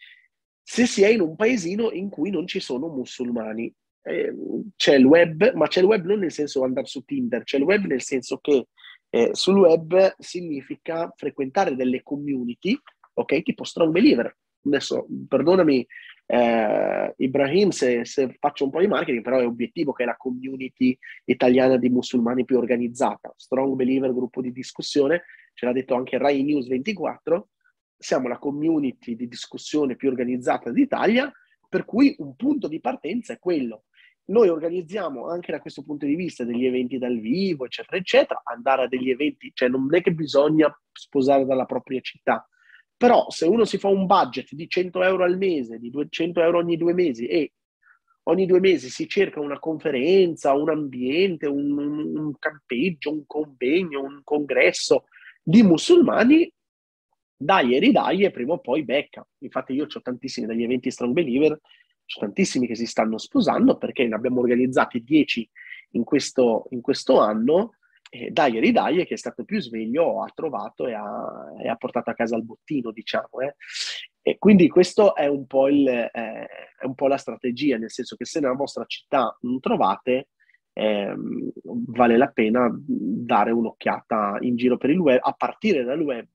se si è in un paesino in cui non ci sono musulmani. Eh, c'è il web, ma c'è il web non nel senso andare su Tinder, c'è il web nel senso che eh, sul web significa frequentare delle community, ok? Tipo Strong Believer. Adesso, perdonami, eh, Ibrahim, se, se faccio un po' di marketing, però è obiettivo che è la community italiana di musulmani più organizzata. Strong Believer, gruppo di discussione, ce l'ha detto anche Rai News ventiquattro, siamo la community di discussione più organizzata d'Italia, per cui un punto di partenza è quello. Noi organizziamo anche da questo punto di vista degli eventi dal vivo, eccetera, eccetera, andare a degli eventi, cioè non è che bisogna sposare dalla propria città, però se uno si fa un budget di cento euro al mese, di duecento euro ogni due mesi e ogni due mesi si cerca una conferenza, un ambiente, un, un, un campeggio, un convegno, un congresso di musulmani, dai e ridai e prima o poi becca. Infatti io ho tantissimi dagli eventi Strong Believer, c'ho tantissimi che si stanno sposando perché ne abbiamo organizzati dieci in questo, in questo anno, e dai e ridai che è stato più sveglio ha trovato e ha, e ha portato a casa il bottino, diciamo. Eh. E quindi questo è un po' il, eh, è un po' la strategia, nel senso che se nella vostra città non trovate, ehm, vale la pena dare un'occhiata in giro per il web, a partire dal web,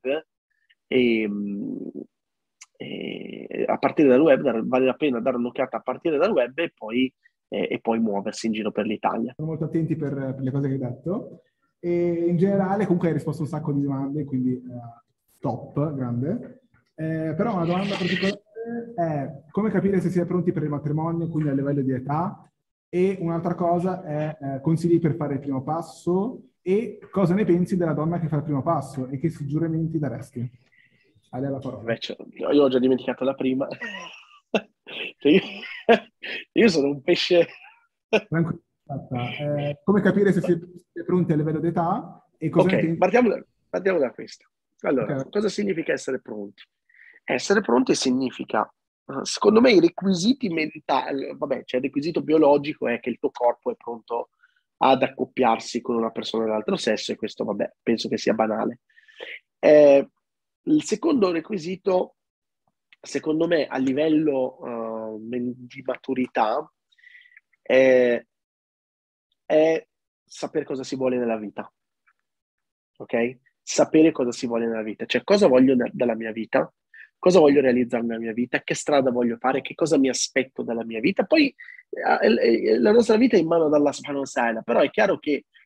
e, e a partire dal web dar- vale la pena dare un'occhiata a partire dal web e poi, e, e poi muoversi in giro per l'Italia. Sono molto attenti per, per le cose che hai detto. E in generale, comunque, hai risposto a un sacco di domande, quindi eh, top, grande. Eh, però una domanda particolare è come capire se si è pronti per il matrimonio, quindi a livello di età, e un'altra cosa è eh, consigli per fare il primo passo e cosa ne pensi della donna che fa il primo passo e che suggerimenti daresti? A lei la parola. Invece, io ho già dimenticato la prima. Cioè, io, io sono un pesce. Tranquillo. Eh, come capire se si è pronti a livello di età e cosa ne Ok, pensi? partiamo da, partiamo da questo. Allora, Ok. cosa significa essere pronti? Essere pronti significa, eh, secondo me, i requisiti mentali, vabbè, cioè il requisito biologico è che il tuo corpo è pronto ad accoppiarsi con una persona dell'altro sesso e questo, vabbè, penso che sia banale. Eh, il secondo requisito, secondo me, a livello eh, di maturità, è, è sapere cosa si vuole nella vita, ok? Sapere cosa si vuole nella vita, cioè cosa voglio da- dalla mia vita, cosa voglio realizzare nella mia vita, che strada voglio fare, che cosa mi aspetto dalla mia vita. Poi eh, eh, la nostra vita è in mano dalla subhanahu wa ta'ala, però è chiaro che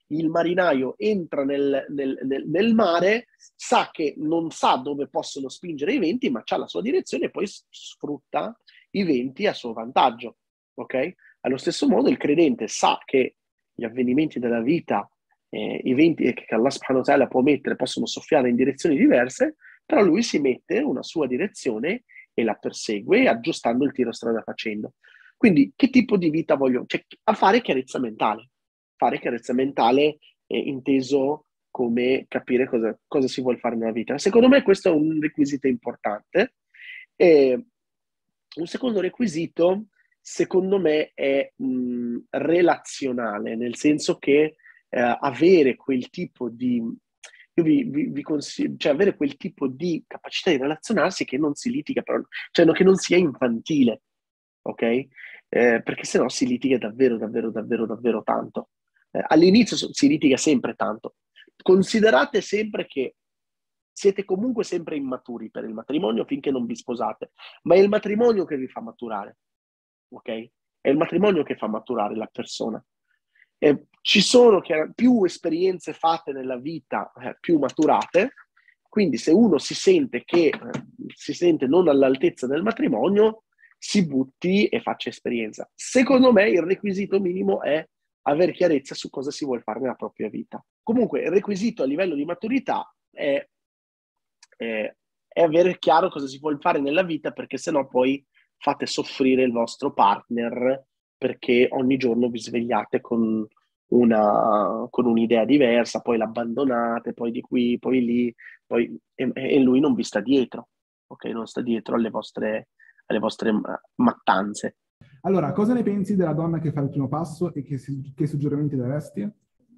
il marinaio entra nel, nel, nel, nel mare, sa che non sa dove possono spingere i venti, ma ha la sua direzione e poi sfrutta i venti a suo vantaggio. Ok? Allo stesso modo il credente sa che gli avvenimenti della vita, eh, i venti che Allah subhanahu wa ta'ala può mettere, possono soffiare in direzioni diverse, però lui si mette una sua direzione e la persegue aggiustando il tiro strada facendo. Quindi che tipo di vita voglio? Cioè, a fare chiarezza mentale. Fare chiarezza mentale eh, inteso come capire cosa, cosa si vuole fare nella vita. Secondo me questo è un requisito importante. E un secondo requisito, secondo me, è mh, relazionale, nel senso che eh, avere quel tipo di... Io vi, vi, vi consiglio, cioè avere quel tipo di capacità di relazionarsi che non si litiga, però, cioè che non sia infantile, ok? Eh, perché sennò si litiga davvero, davvero, davvero, davvero tanto. Eh, all'inizio si litiga sempre tanto. Considerate sempre che siete comunque sempre immaturi per il matrimonio finché non vi sposate, ma è il matrimonio che vi fa maturare, ok? È il matrimonio che fa maturare la persona. Eh, ci sono più esperienze fatte nella vita, eh, più maturate, quindi se uno si sente che eh, si sente non all'altezza del matrimonio, si butti e faccia esperienza. Secondo me il requisito minimo è avere chiarezza su cosa si vuole fare nella propria vita. Comunque il requisito a livello di maturità è, è, è avere chiaro cosa si vuole fare nella vita, perché sennò poi fate soffrire il vostro partner perché ogni giorno vi svegliate con, una, con un'idea diversa, poi l'abbandonate, poi di qui, poi lì, poi, e, e lui non vi sta dietro, ok? Non sta dietro alle vostre, alle vostre mattanze. Allora, cosa ne pensi della donna che fa il primo passo e che, che suggerimenti daresti?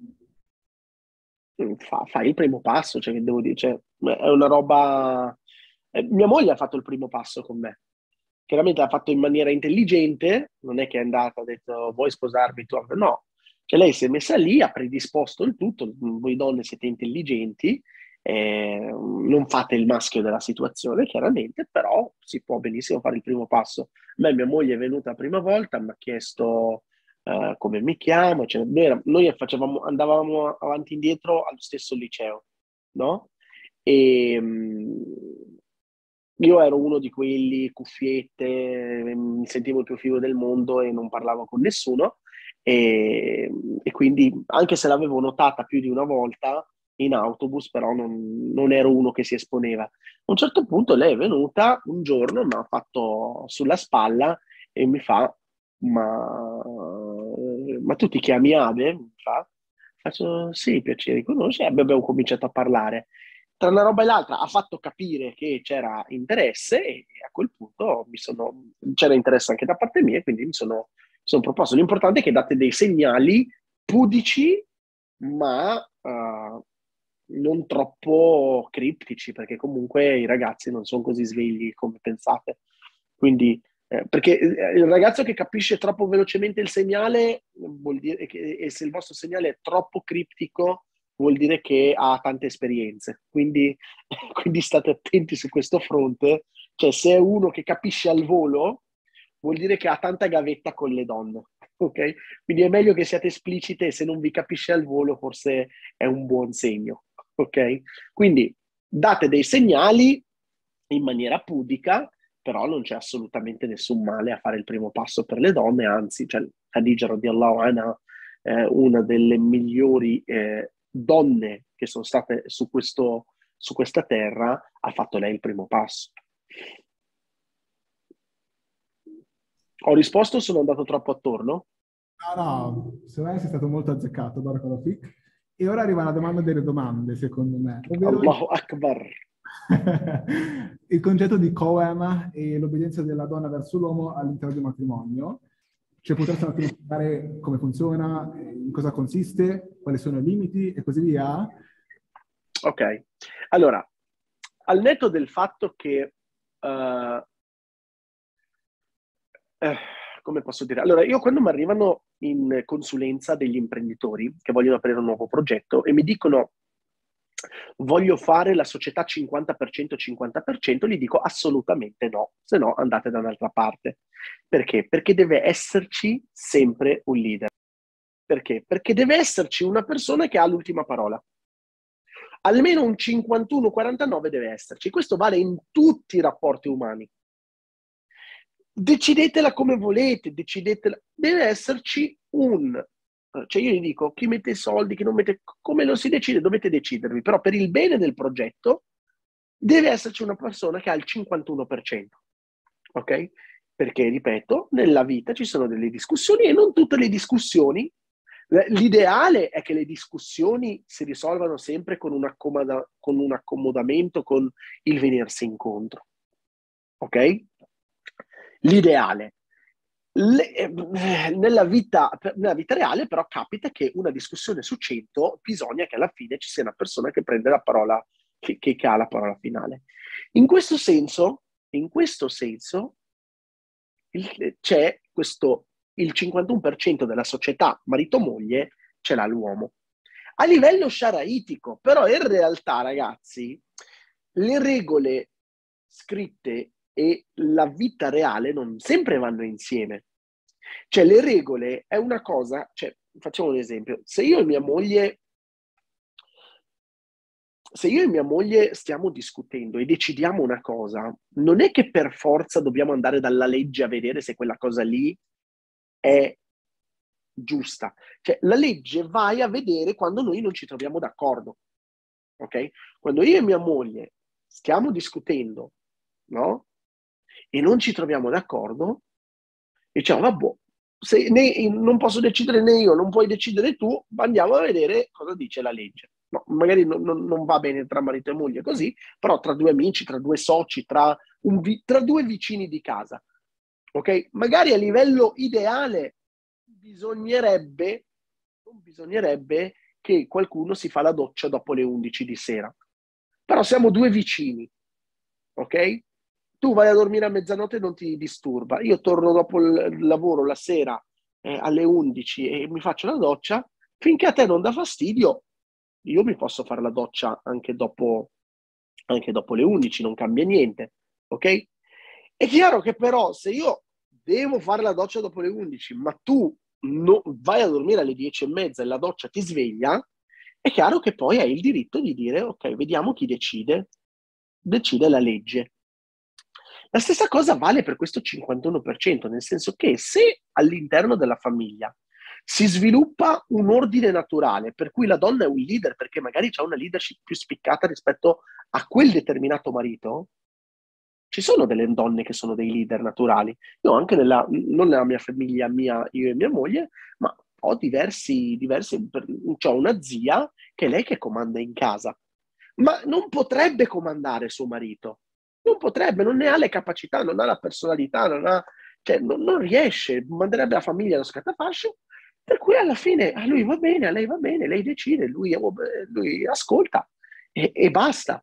Fa, fai il primo passo, cioè che devo dire, cioè, è una roba... Eh, mia moglie ha fatto il primo passo con me. Chiaramente l'ha fatto in maniera intelligente, non è che è andata e ha detto vuoi sposarmi tu? No, cioè lei si è messa lì, ha predisposto il tutto, voi donne siete intelligenti, eh, non fate il maschio della situazione chiaramente, però si può benissimo fare il primo passo. A me mia moglie è venuta la prima volta, mi ha chiesto uh, come mi chiamo, cioè, noi, noi facevamo, andavamo avanti e indietro allo stesso liceo, no? E... Um, io ero uno di quelli, cuffiette, mi sentivo il più figo del mondo e non parlavo con nessuno. E, e quindi, anche se l'avevo notata più di una volta in autobus, però non, non ero uno che si esponeva. A un certo punto lei è venuta un giorno, mi ha fatto sulla spalla e mi fa: Ma, ma tu ti chiami Abe? Mi fa. Faccio sì, piacere, conosci? E abbiamo cominciato a parlare. Tra una roba e l'altra ha fatto capire che c'era interesse e a quel punto mi sono, c'era interesse anche da parte mia, quindi mi sono, sono proposto. L'importante è che date dei segnali pudici, ma uh, non troppo criptici, perché comunque i ragazzi non sono così svegli come pensate. Quindi, eh, perché il ragazzo che capisce troppo velocemente il segnale vuol dire che, e se il vostro segnale è troppo criptico, vuol dire che ha tante esperienze. Quindi, quindi state attenti su questo fronte. Cioè, se è uno che capisce al volo, vuol dire che ha tanta gavetta con le donne. Ok? Quindi è meglio che siate esplicite e se non vi capisce al volo, forse è un buon segno. Ok? Quindi date dei segnali in maniera pudica, però non c'è assolutamente nessun male a fare il primo passo per le donne, anzi, cioè, Khadija radiallahu anha, eh, una delle migliori eh, donne che sono state su, questo, su questa terra, ha fatto lei il primo passo. Ho risposto o sono andato troppo attorno? No, no, secondo me sei stato molto azzeccato, Barakallahu Fik. E ora arriva la domanda delle domande, secondo me. Ovvero Allahu Akbar. il concetto di Qawama e l'obbedienza della donna verso l'uomo all'interno del matrimonio. Cioè, potresti un attimo spiegare come funziona, in cosa consiste, quali sono i limiti e così via? Ok, allora, al netto del fatto che, uh, eh, come posso dire? Allora, io quando mi arrivano in consulenza degli imprenditori che vogliono aprire un nuovo progetto e mi dicono voglio fare la società cinquanta per cento cinquanta per cento, gli dico assolutamente no, se no andate da un'altra parte. Perché? Perché deve esserci sempre un leader. Perché? Perché deve esserci una persona che ha l'ultima parola. Almeno un cinquantuno quarantanove deve esserci. Questo vale in tutti i rapporti umani. Decidetela come volete, decidetela. Deve esserci un... Cioè io gli dico, chi mette i soldi, chi non mette... Come lo si decide? Dovete decidervi. Però per il bene del progetto deve esserci una persona che ha il cinquantuno per cento. Ok? Perché, ripeto, nella vita ci sono delle discussioni e non tutte le discussioni. L'ideale è che le discussioni si risolvano sempre con un, accomoda- con un accomodamento, con il venirsi incontro. Ok? L'ideale. Le, eh, nella, vita, nella vita reale però capita che una discussione su cento bisogna che alla fine ci sia una persona che prende la parola, che, che ha la parola finale. In questo senso, in questo senso il, c'è questo, il cinquantuno per cento della società marito-moglie ce l'ha l'uomo. A livello sharaitico, però in realtà, ragazzi, le regole scritte e la vita reale non sempre vanno insieme. Cioè, le regole è una cosa, cioè, facciamo un esempio, se io e mia moglie se io e mia moglie stiamo discutendo e decidiamo una cosa, non è che per forza dobbiamo andare dalla legge a vedere se quella cosa lì è giusta. Cioè, la legge vai a vedere quando noi non ci troviamo d'accordo. Ok? Quando io e mia moglie stiamo discutendo, no? E non ci troviamo d'accordo, diciamo, vabbè, se né, non posso decidere né io, non puoi decidere tu, andiamo a vedere cosa dice la legge. No, magari non, non, non va bene tra marito e moglie così, però tra due amici, tra due soci, tra, un, tra due vicini di casa. Ok? Magari a livello ideale bisognerebbe, non bisognerebbe che qualcuno si fa la doccia dopo le undici di sera. Però siamo due vicini, ok? Tu vai a dormire a mezzanotte e non ti disturba. Io torno dopo il lavoro la sera eh, alle undici e mi faccio la doccia. Finché a te non dà fastidio, io mi posso fare la doccia anche dopo, anche dopo le undici, non cambia niente, ok? È chiaro che però se io devo fare la doccia dopo le undici, ma tu no, vai a dormire alle dieci e mezza e la doccia ti sveglia, è chiaro che poi hai il diritto di dire, ok, vediamo chi decide. Decide la legge. La stessa cosa vale per questo cinquantuno per cento, nel senso che se all'interno della famiglia si sviluppa un ordine naturale, per cui la donna è un leader, perché magari ha una leadership più spiccata rispetto a quel determinato marito, ci sono delle donne che sono dei leader naturali. Io anche nella, non nella mia famiglia, mia, io e mia moglie, ma ho diversi, diversi, ho una zia che è lei che comanda in casa, ma non potrebbe comandare suo marito. Non potrebbe, non ne ha le capacità, non ha la personalità, non, ha, cioè, non, non riesce, manderebbe la famiglia allo scattafascio, per cui alla fine a lui va bene, a lei va bene, lei decide, lui, lui ascolta e, e basta.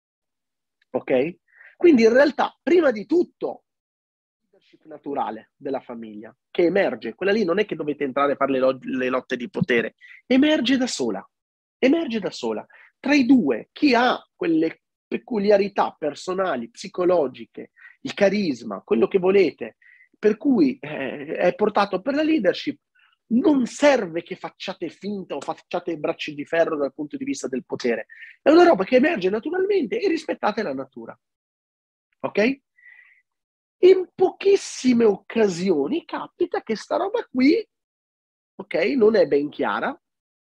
Ok? Quindi in realtà, prima di tutto, leadership naturale della famiglia, che emerge, quella lì non è che dovete entrare a fare le, lo- le lotte di potere, emerge da sola, emerge da sola. Tra i due, chi ha quelle peculiarità personali, psicologiche, il carisma, quello che volete, per cui eh, è portato per la leadership, non serve che facciate finta o facciate bracci di ferro dal punto di vista del potere. È una roba che emerge naturalmente e rispettate la natura. Ok? In pochissime occasioni capita che sta roba qui, ok, non è ben chiara,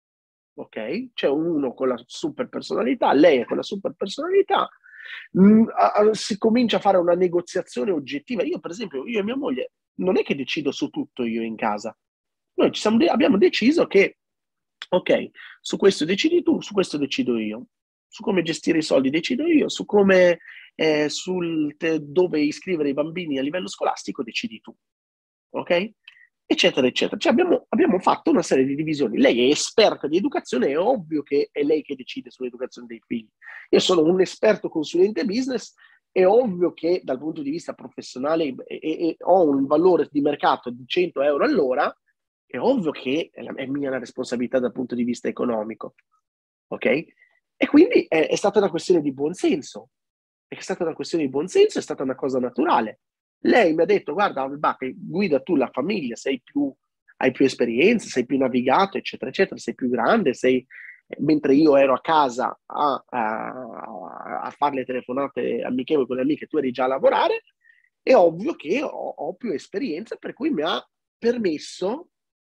ok? C'è uno con la super personalità, lei è con la super personalità, mh, a, a, si comincia a fare una negoziazione oggettiva. Io, per esempio, io e mia moglie, non è che decido su tutto io in casa. Noi ci siamo de- abbiamo deciso che, ok, su questo decidi tu, su questo decido io. Su come gestire i soldi decido io, su come, eh, sul te, dove iscrivere i bambini a livello scolastico decidi tu. Ok? Eccetera, eccetera. Cioè abbiamo, abbiamo fatto una serie di divisioni. Lei è esperta di educazione, è ovvio che è lei che decide sull'educazione dei figli. Io sono un esperto consulente business, è ovvio che dal punto di vista professionale e, e, e ho un valore di mercato di cento euro all'ora, è ovvio che è, la, è mia la responsabilità dal punto di vista economico. Ok? E quindi è, è stata una questione di buonsenso. È stata una questione di buonsenso, è stata una cosa naturale. Lei mi ha detto, guarda, Alba, guida tu la famiglia, sei più hai più esperienza, sei più navigato, eccetera, eccetera, sei più grande, sei... mentre io ero a casa a, a, a fare le telefonate amichevoli con le amiche, tu eri già a lavorare, è ovvio che ho, ho più esperienza, per cui mi ha permesso,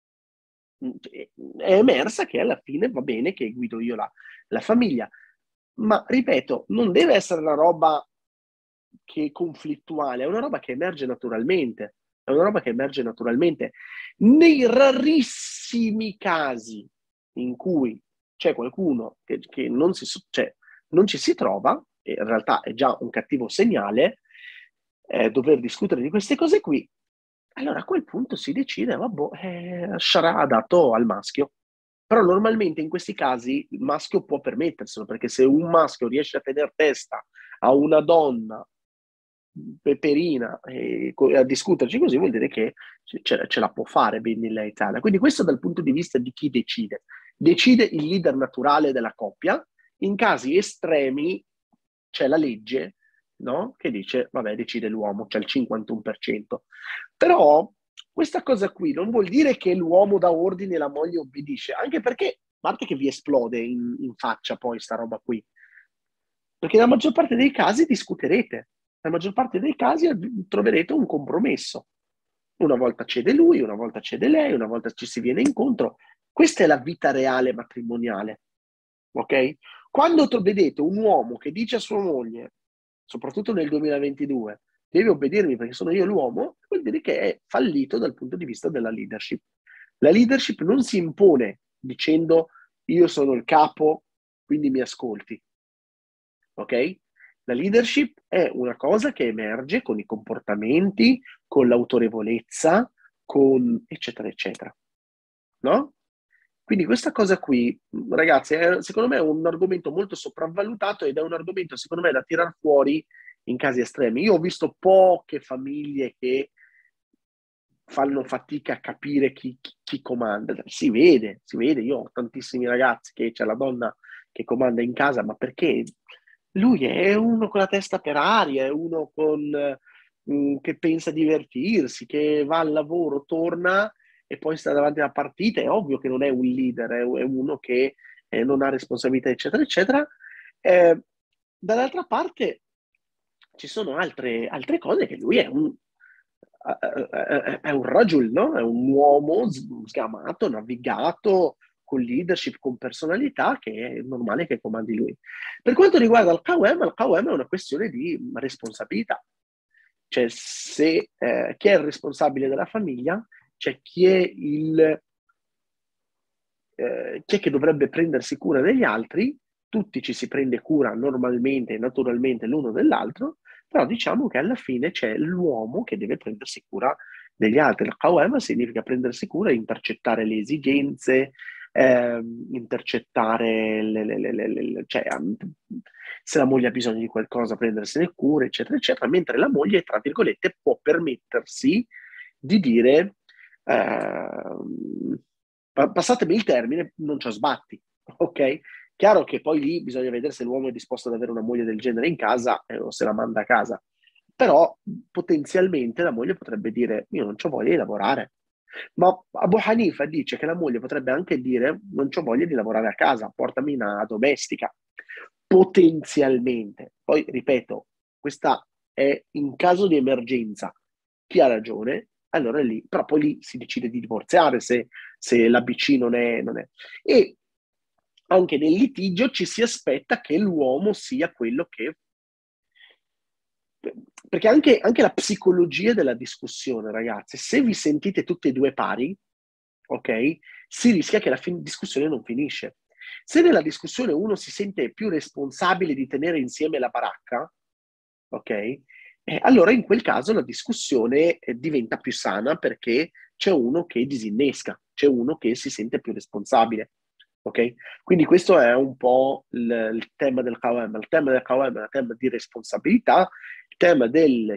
è emersa che alla fine va bene che guido io la, la famiglia. Ma ripeto, non deve essere una roba che è conflittuale, è una roba che emerge naturalmente. È una roba che emerge naturalmente. Nei rarissimi casi in cui c'è qualcuno che, che non, si, cioè, non ci si trova, e in realtà è già un cattivo segnale, eh, dover discutere di queste cose qui, allora a quel punto si decide, vabbè, eh, sarà adatto al maschio. Però normalmente in questi casi il maschio può permetterselo, perché se un maschio riesce a tenere testa a una donna peperina e a discuterci così, vuol dire che ce, ce la può fare ben in Italia. Quindi questo dal punto di vista di chi decide. Decide il leader naturale della coppia. In casi estremi c'è la legge, no? Che dice, vabbè, decide l'uomo, c'è il cinquantuno per cento. Però questa cosa qui non vuol dire che l'uomo dà ordine e la moglie obbedisce, anche perché, a parte che vi esplode in, in faccia poi sta roba qui, perché nella maggior parte dei casi discuterete, nella maggior parte dei casi troverete un compromesso. Una volta cede lui, una volta cede lei, una volta ci si viene incontro. Questa è la vita reale matrimoniale, ok? Quando vedete un uomo che dice a sua moglie, soprattutto nel duemilaventidue, devi obbedirmi perché sono io l'uomo, vuol dire che è fallito dal punto di vista della leadership. La leadership non si impone dicendo io sono il capo, quindi mi ascolti. Ok? La leadership è una cosa che emerge con i comportamenti, con l'autorevolezza, con eccetera, eccetera. No? Quindi questa cosa qui, ragazzi, è, secondo me è un argomento molto sopravvalutato ed è un argomento, secondo me, da tirar fuori in casi estremi. Io ho visto poche famiglie che fanno fatica a capire chi, chi, chi comanda. Si vede, si vede. Io ho tantissimi ragazzi che c'è la donna che comanda in casa, ma perché? Lui è uno con la testa per aria, è uno con, mh, che pensa a divertirsi, che va al lavoro, torna e poi sta davanti alla partita. È ovvio che non è un leader, è, è uno che eh, non ha responsabilità, eccetera, eccetera. Eh, dall'altra parte ci sono altre, altre cose che lui è un, è un rajul, no? È un uomo sgamato, navigato, con leadership, con personalità, che è normale che comandi lui. Per quanto riguarda il Qawam, il Qawam è una questione di responsabilità. Cioè, se eh, chi è il responsabile della famiglia, cioè chi è il eh, chi è che dovrebbe prendersi cura degli altri, tutti ci si prende cura normalmente e naturalmente l'uno dell'altro, però diciamo che alla fine c'è l'uomo che deve prendersi cura degli altri. Il Qawam significa prendersi cura e intercettare le esigenze, eh, intercettare le, le, le, le, le, cioè, se la moglie ha bisogno di qualcosa, prendersene cura, eccetera, eccetera, mentre la moglie, tra virgolette, può permettersi di dire eh, passatemi il termine, non ci sbatti, ok? Chiaro che poi lì bisogna vedere se l'uomo è disposto ad avere una moglie del genere in casa eh, o se la manda a casa. Però potenzialmente la moglie potrebbe dire io non ho voglia di lavorare. Ma Abu Hanifa dice che la moglie potrebbe anche dire non ho voglia di lavorare a casa, portami una domestica. Potenzialmente. Poi, ripeto, questa è in caso di emergenza. Chi ha ragione? Allora è lì, però poi lì si decide di divorziare se, se l'A B C non è, non è. E anche nel litigio ci si aspetta che l'uomo sia quello che... Perché anche, anche la psicologia della discussione, ragazzi, se vi sentite tutti e due pari, ok, si rischia che la fin- discussione non finisce. Se nella discussione uno si sente più responsabile di tenere insieme la baracca, ok, eh, allora in quel caso la discussione eh, diventa più sana perché c'è uno che disinnesca, c'è uno che si sente più responsabile. Ok? Quindi questo è un po' il, il tema del Qawam. Il tema del Qawam è un tema di responsabilità, il tema del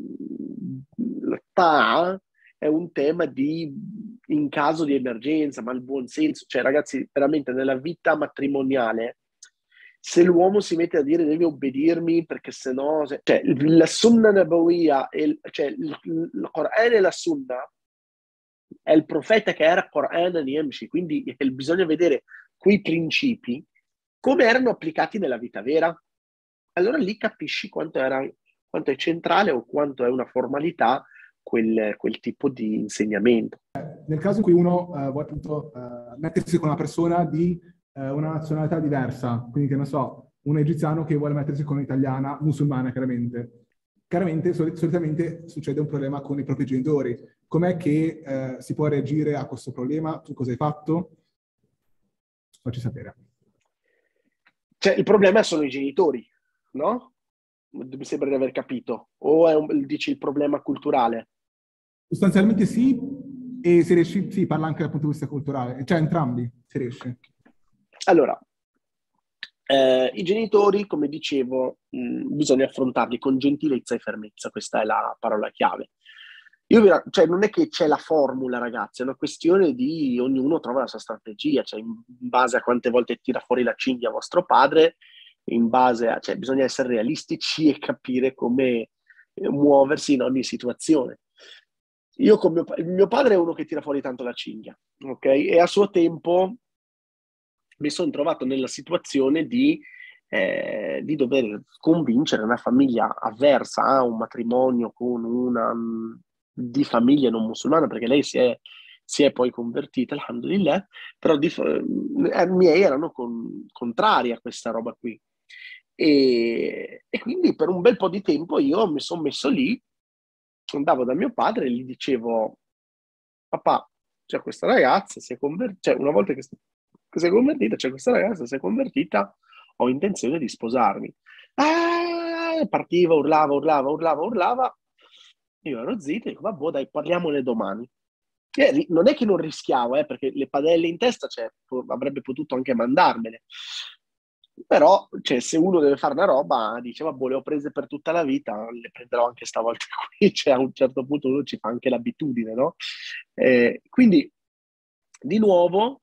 ta'a è un tema di in caso di emergenza, ma il buon senso, cioè ragazzi, veramente nella vita matrimoniale, se l'uomo si mette a dire devi obbedirmi perché sennò, se... cioè la sunna nabawiyya, cioè il, il Quran e la sunna è il profeta che era Quran Yamshi, quindi bisogna vedere quei principi come erano applicati nella vita vera. Allora lì capisci quanto, era, quanto è centrale o quanto è una formalità quel, quel tipo di insegnamento. Nel caso in cui uno uh, vuole appunto uh, mettersi con una persona di uh, una nazionalità diversa, quindi che ne so, un egiziano che vuole mettersi con un'italiana musulmana, chiaramente. Chiaramente, sol- solitamente succede un problema con i propri genitori. Com'è che uh, si può reagire a questo problema? Tu cosa hai fatto? Facci sapere. Cioè, il problema sono i genitori, no? Mi sembra di aver capito. O è un, dici il problema culturale? Sostanzialmente sì, e se riesci, sì, parla anche dal punto di vista culturale, cioè entrambi, se riesci. Allora, eh, i genitori, come dicevo, mh, bisogna affrontarli con gentilezza e fermezza, questa è la parola chiave. Io, cioè, non è che c'è la formula, ragazzi, è una questione di ognuno trova la sua strategia, cioè in base a quante volte tira fuori la cinghia vostro padre, in base a, cioè, bisogna essere realistici e capire come muoversi in ogni situazione. Io con mio, mio padre è uno che tira fuori tanto la cinghia, ok? E a suo tempo mi sono trovato nella situazione di, eh, di dover convincere una famiglia avversa a un matrimonio con una um, di famiglia non musulmana, perché lei si è, si è poi convertita, alhamdulillah, però di, eh, miei erano con, contrari a questa roba qui. E, e quindi per un bel po' di tempo io mi sono messo lì, andavo da mio padre e gli dicevo: papà, c'è questa ragazza, si è convertita, cioè una volta che, che si è convertita, c'è questa ragazza, si è convertita, ho intenzione di sposarmi. Ah, partiva, urlava, urlava, urlava, urlava. Io ero zitto e dico, vabbè, dai, parliamone domani. E non è che non rischiavo, eh, perché le padelle in testa, cioè, avrebbe potuto anche mandarmele. Però, cioè, se uno deve fare una roba, dice, vabbè, le ho prese per tutta la vita, le prenderò anche stavolta qui. Cioè, a un certo punto uno ci fa anche l'abitudine, no? Eh, quindi, di nuovo,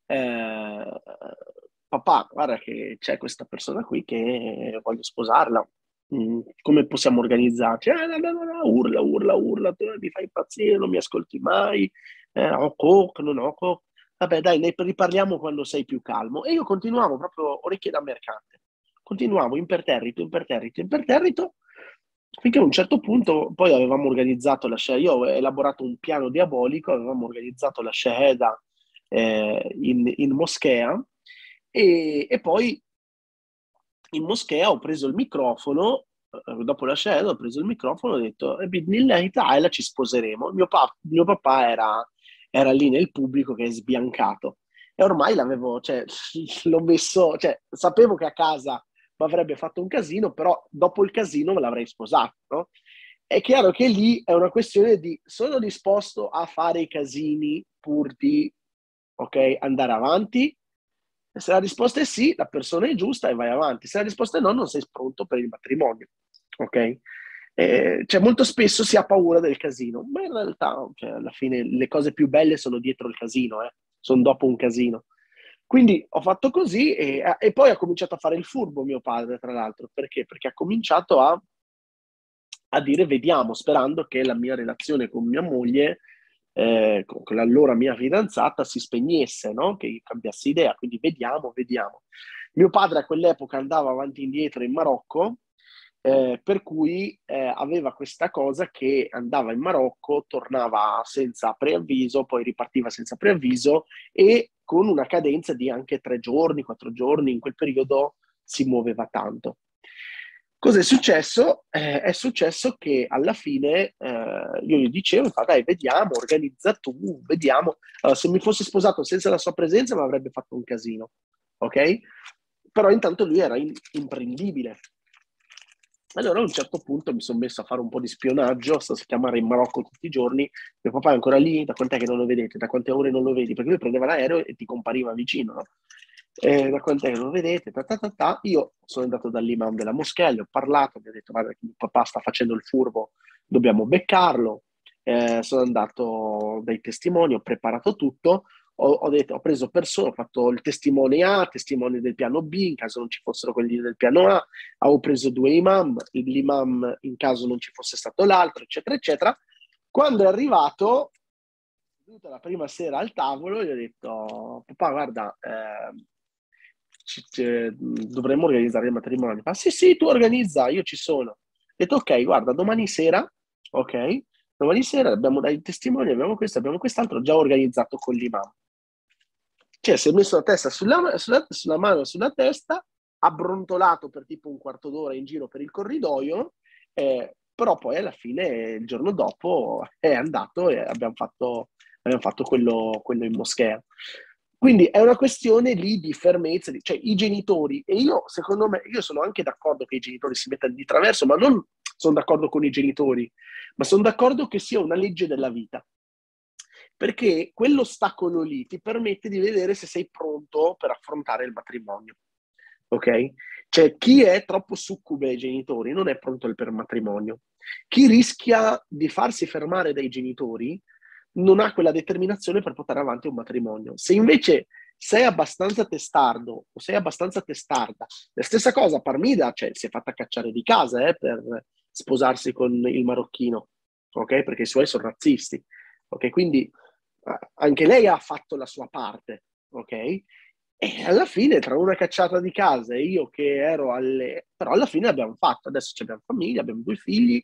eh, papà, guarda che c'è questa persona qui che voglio sposarla. Mm, come possiamo organizzarci? Eh, no, no, no, no, urla, urla, urla, tu mi fai impazzire, non mi ascolti mai, eh, ho coc, non ho coc. Vabbè, dai, ne riparliamo quando sei più calmo. E io continuavo proprio orecchie da mercante. Continuavo imperterrito, imperterrito, imperterrito, finché a un certo punto poi avevamo organizzato la shahada. Io ho elaborato un piano diabolico, avevamo organizzato la shahada eh, in, in moschea e, e poi in moschea ho preso il microfono, eh, dopo la shahada ho preso il microfono e ho detto, e bidnillahi ta'ala ci sposeremo. Mio, pa- mio papà era era lì nel pubblico che è sbiancato e ormai l'avevo, cioè, l'ho messo, cioè, sapevo che a casa mi avrebbe fatto un casino, però dopo il casino me l'avrei sposato, no? È chiaro che lì è una questione di sono disposto a fare i casini pur di, ok, andare avanti. Se la risposta è sì, la persona è giusta e vai avanti. Se la risposta è no, non sei pronto per il matrimonio, ok? Eh, cioè molto spesso si ha paura del casino, ma in realtà, cioè, alla fine le cose più belle sono dietro il casino, eh? Sono dopo un casino. Quindi ho fatto così e, e poi ha cominciato a fare il furbo mio padre, tra l'altro. Perché? Perché ha cominciato a, a dire vediamo, sperando che la mia relazione con mia moglie, eh, con con l'allora mia fidanzata, si spegnesse, no? Che cambiasse idea. Quindi vediamo, vediamo. Mio padre a quell'epoca andava avanti e indietro in Marocco, eh, per cui eh, aveva questa cosa che andava in Marocco, tornava senza preavviso, poi ripartiva senza preavviso e con una cadenza di anche tre giorni, quattro giorni, in quel periodo si muoveva tanto. Cosa è successo? Eh, è successo che alla fine eh, io gli dicevo, dai, vediamo, organizza tu, vediamo. Allora, se mi fossi sposato senza la sua presenza mi avrebbe fatto un casino, ok? Però intanto lui era in- imprendibile. Allora a un certo punto mi sono messo a fare un po' di spionaggio, sto a chiamare in Marocco tutti i giorni, mio papà è ancora lì, da quant'è che non lo vedete, da quante ore non lo vedi? Perché lui prendeva l'aereo e ti compariva vicino, no? Eh, da quant'è che non lo vedete? Ta, ta, ta, ta. Io sono andato dall'imam della moschea, gli ho parlato, mi ho detto guarda che mio papà sta facendo il furbo, dobbiamo beccarlo. Eh, sono andato dai testimoni, ho preparato tutto, ho, ho, detto, ho preso persone, ho fatto il testimone A, testimone del piano B, in caso non ci fossero quelli del piano A, avevo preso due imam, l'imam in caso non ci fosse stato l'altro, eccetera, eccetera. Quando è arrivato, seduta la prima sera al tavolo, gli ho detto, papà, guarda, eh, ci- ci- dovremmo organizzare il matrimonio. Fa, sì, sì, tu organizza, io ci sono. Ho detto, ok, guarda, domani sera, ok, domani sera abbiamo dai testimoni, abbiamo questo, abbiamo quest'altro, già organizzato con l'imam. Cioè, si è messo la testa sulla, sulla, sulla mano, sulla testa, ha brontolato per tipo un quarto d'ora in giro per il corridoio, eh, però poi alla fine, il giorno dopo, è andato e abbiamo fatto, abbiamo fatto quello, quello in moschea. Quindi è una questione lì di fermezza, di- cioè i genitori, e io secondo me, io sono anche d'accordo che i genitori si mettano di traverso, ma non sono d'accordo con i genitori, ma sono d'accordo che sia una legge della vita, perché quell'ostacolo lì ti permette di vedere se sei pronto per affrontare il matrimonio, ok? Cioè chi è troppo succube ai genitori non è pronto per il matrimonio. Chi rischia di farsi fermare dai genitori non ha quella determinazione per portare avanti un matrimonio. Se invece sei abbastanza testardo o sei abbastanza testarda, la stessa cosa Parmida, cioè, si è fatta cacciare di casa eh, per sposarsi con il marocchino, ok? Perché i suoi sono razzisti, ok? Quindi eh, anche lei ha fatto la sua parte, ok? E alla fine, tra una cacciata di casa e io che ero alle... Però alla fine abbiamo fatto, adesso abbiamo famiglia, abbiamo due figli,